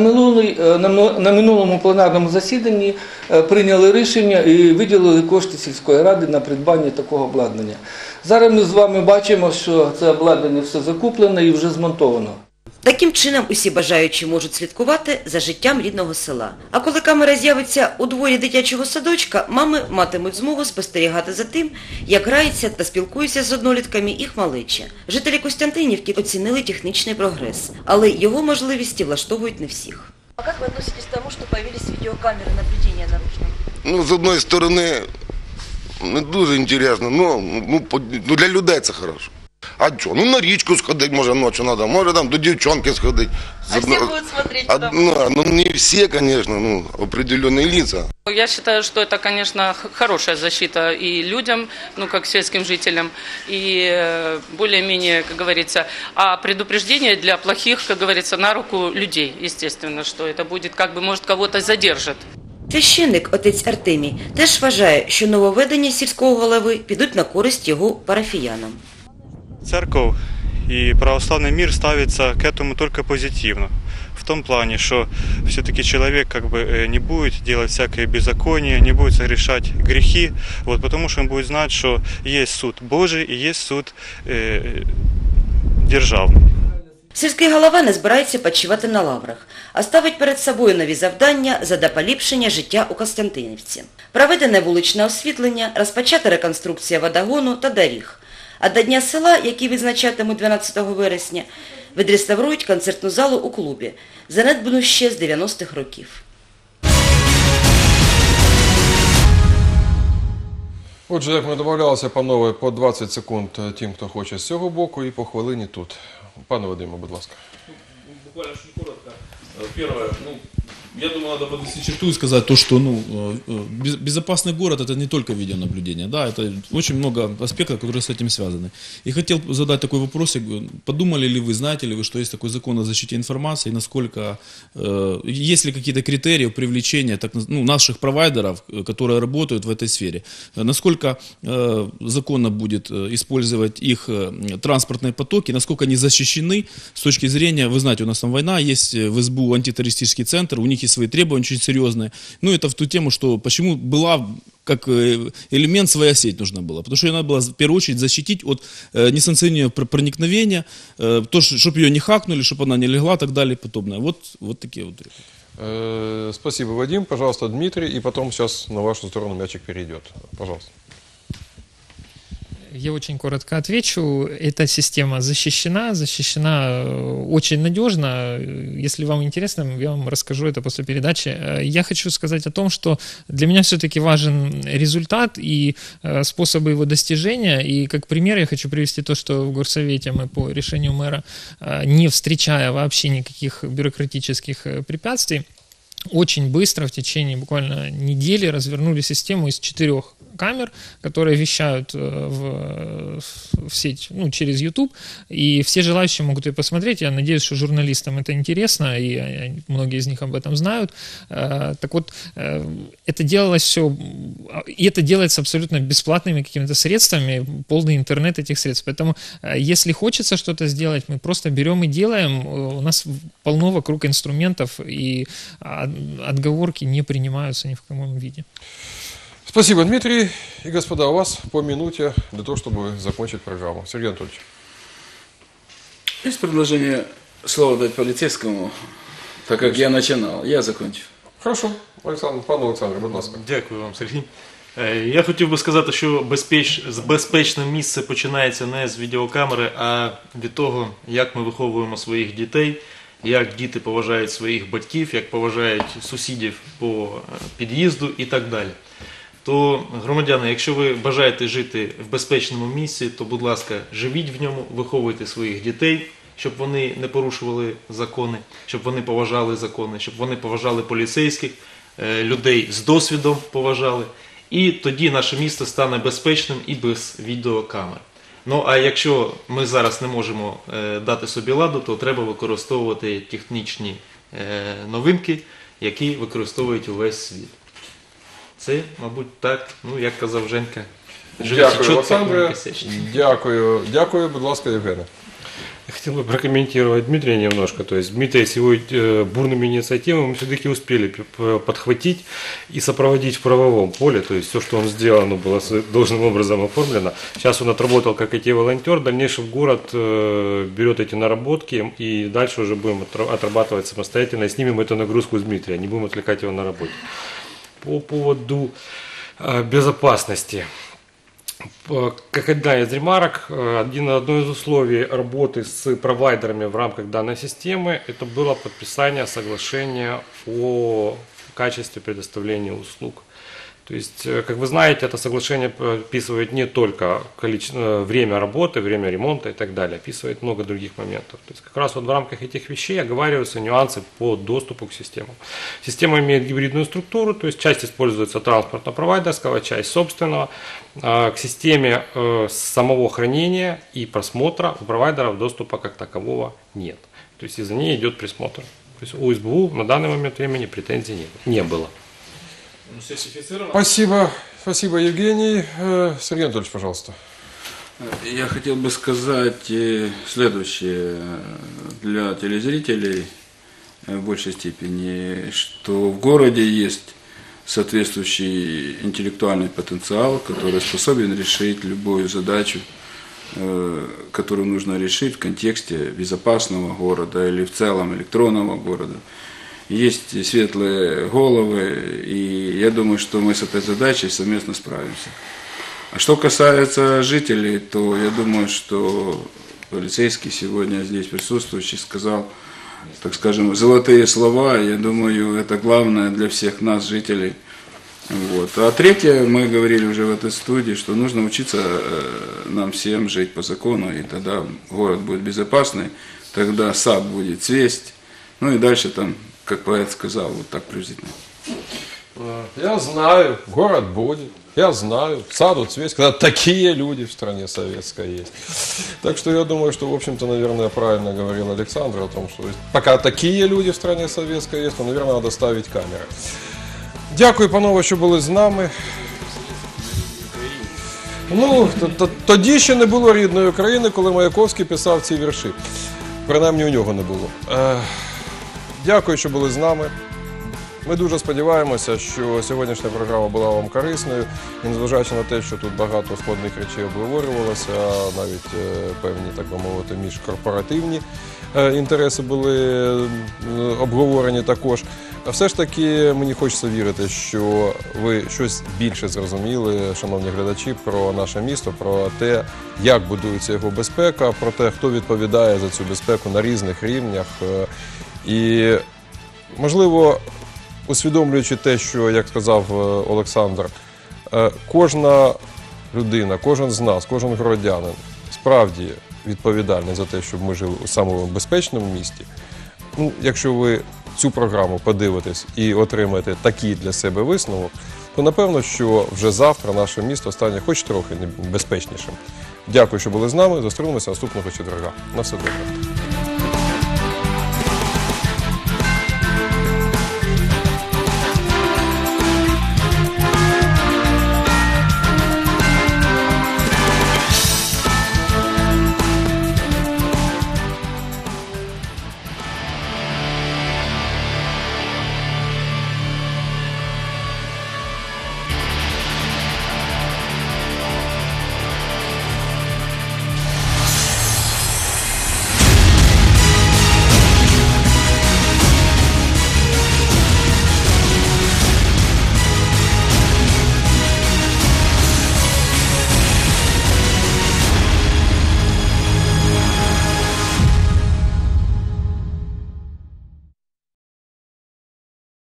на минулому пленарному засіданні прийняли рішення і виділили кошти сільської ради на придбання такого обладнання. Зараз ми з вами бачимо, що це обладнання все закуплене і вже змонтовано. Таким чином усі бажаючі можуть слідкувати за життям рідного села. А коли камера з'явиться у дворі дитячого садочка, мами матимуть змогу спостерігати за тим, як грається та спілкується з однолітками їх малеча. Жителі Костянтинівки оцінили технічний прогрес, але його можливості влаштовують не всіх. А как вы относитесь к тому, что появились видеокамеры наблюдения наружного? Ну, з одної сторони, не дуже інтересно, ну для людей це хорошо. А що? Ну на річку сходити, може ночі треба, може там до дівчонки сходити. А все будут смотреть туда? Ну не все, конечно, ну определенные лица. Я считаю, что это, конечно, хорошая защита и людям, ну, как сельским жителям, и более-менее, как говорится, а предупреждение для плохих, как говорится, на руку людей, естественно, что это будет, как бы, может, кого-то задержит. Священник, отець Артемій, теж вважає, що нововведення сільського голови підуть на користь його парафіянам. Церковь и православный мир ставится к этому только позитивно. В том плане, что все-таки человек как бы не будет делать всякое беззаконие, не будет согрешать грехи, вот, потому что он будет знать, что есть суд Божий и есть суд державний. Сільський голова не збирається почивати на лаврах, а ставить перед собою нові завдання задля поліпшення життя у Костянтинівці. Проведене вуличне освітлення, розпочата реконструкція водогону та доріг. А до Дня села, який відзначатимуть 12 вересня, відреставрують концертну залу у клубі, занедбану ще з 90-х років. Отже, як ми домовлялися, панове, по 20 секунд тим, хто хоче з цього боку, і по хвилині тут. Пане Вадиме, будь ласка. Буквально очень коротко. Первое, я думаю, надо подвести черту и сказать то, что безопасный город – это не только видеонаблюдение, да, это очень много аспектов, которые с этим связаны. И хотел задать такой вопрос, подумали ли вы, знаете ли вы, что есть такой закон о защите информации, насколько, есть ли какие-то критерии привлечения наших провайдеров, которые работают в этой сфере, насколько законно будет использовать их транспортные потоки, насколько они защищены с точки зрения, вы знаете, у нас там война, есть в СБУ антитеррористический центр, у них есть свои требования очень серьезные. Ну, это в ту тему, что почему была как элемент своя сеть нужна была. Потому что ее надо было в первую очередь защитить от несанкционированного проникновения, то, чтобы ее не хакнули, чтобы она не легла и так далее и подобное. Вот такие вот. Спасибо, Вадим. Пожалуйста, Дмитрий. И потом сейчас на вашу сторону мячик перейдет. Пожалуйста. Я очень коротко отвечу. Эта система защищена очень надежно. Если вам интересно, я вам расскажу это после передачи. Я хочу сказать о том, что для меня все-таки важен результат и способы его достижения. И как пример я хочу привести то, что в горсовете мы по решению мэра, не встречая вообще никаких бюрократических препятствий, очень быстро, в течение буквально недели, развернули систему из 4 камер, которые вещают в сеть, через YouTube, и все желающие могут ее посмотреть. Я надеюсь, что журналистам это интересно, и многие из них об этом знают. Так вот, это делалось все, и это делается абсолютно бесплатными какими-то средствами, полный интернет этих средств. Поэтому, если хочется что-то сделать, мы просто берем и делаем. У нас полно вокруг инструментов, и отговорки не принимаются ни в каком виде. Спасибо, Дмитрий. И, господа, у вас по минуте для того, чтобы закончить программу. Сергей Анатольевич. Есть предложение слово дать полицейскому, так как я начинал. Я закончу. Хорошо. Пане Олександре, будь ласка. Дякую вам, Сергій. Я хотів би сказати, що безпечне місце починається не з відеокамери, а від того, як ми виховуємо своїх дітей, як діти поважають своїх батьків, як поважають сусідів по під'їзду і так далі. То, громадяни, якщо ви бажаєте жити в безпечному місці, то, будь ласка, живіть в ньому, виховуйте своїх дітей, щоб вони не порушували закони, щоб вони поважали закони, щоб вони поважали поліцейських, людей з досвідом поважали. І тоді наше місто стане безпечним і без відеокамер. Ну, а якщо ми зараз не можемо дати собі ладу, то треба використовувати технічні новинки, які використовують увесь світ. Це, мабуть, так, як казав Женька. Дякую, Олександре. Дякую, будь ласка, Євгене. Я хотел бы прокомментировать Дмитрия немножко. То есть Дмитрий с его бурными инициативами мы все-таки успели подхватить и сопроводить в правовом поле. То есть все, что он сделал, оно было должным образом оформлено. Сейчас он отработал как IT-волонтер. В дальнейшем город берет эти наработки и дальше уже будем отрабатывать самостоятельно. И снимем эту нагрузку с Дмитрия, не будем отвлекать его на работе. По поводу безопасности. Как одна из ремарок, одно из условий работы с провайдерами в рамках данной системы это было подписание соглашения о качестве предоставления услуг. То есть, как вы знаете, это соглашение описывает не только время работы, время ремонта и так далее, описывает много других моментов. То есть, как раз вот в рамках этих вещей оговариваются нюансы по доступу к системам. Система имеет гибридную структуру, то есть часть используется транспортно-провайдерского, часть собственного. К системе самого хранения и просмотра у провайдеров доступа как такового нет. То есть, из-за ней идет присмотр. То есть, у СБУ на данный момент времени претензий не было. Спасибо, Евгений. Сергей Анатольевич, пожалуйста. Я хотел бы сказать следующее для телезрителей в большей степени, что в городе есть соответствующий интеллектуальный потенциал, который способен решить любую задачу, которую нужно решить в контексте безопасного города или в целом электронного города. Есть светлые головы, и я думаю, что мы с этой задачей совместно справимся. А что касается жителей, то я думаю, что полицейский сегодня здесь присутствующий сказал, так скажем, золотые слова. Я думаю, это главное для всех нас, жителей. Вот. А третье, мы говорили уже в этой студии, что нужно учиться нам всем жить по закону, и тогда город будет безопасный, тогда сад будет цвесть, ну и дальше там, как поэт сказал, вот так приблизительно. Я знаю, город будет, я знаю, саду цвесть, когда такие люди в стране советской есть. Так что я думаю, что, в общем-то, наверное, правильно говорил Александр о том, что пока такие люди в стране советской есть, то, наверное, надо ставить камеры. Дякую, панове, що були з нами. Ну, тоді ще не було рідної України, коли Маяковський писав ці вірші. Принаймні у нього не було. Дякую, що були з нами. Ми дуже сподіваємося, що сьогоднішня програма була вам корисною. І незважаючи на те, що тут багато складних речей обговорювалося, навіть певні, так би мовити, міжкорпоративні інтереси були обговорені також. Все ж таки мені хочеться вірити, що ви щось більше зрозуміли, шановні глядачі, про наше місто, про те, як будується його безпека, про те, хто відповідає за цю безпеку на різних рівнях. І, можливо, усвідомлюючи те, що, як сказав Олександр, кожна людина, кожен з нас, кожен городянин справді відповідальний за те, щоб ми жили у самому безпечному місті. Ну, якщо ви цю програму подивитесь і отримаєте такий для себе висновок, то напевно, що вже завтра наше місто стане хоч трохи безпечнішим. Дякую, що були з нами. Зустрінемося наступного четверга. На все добре.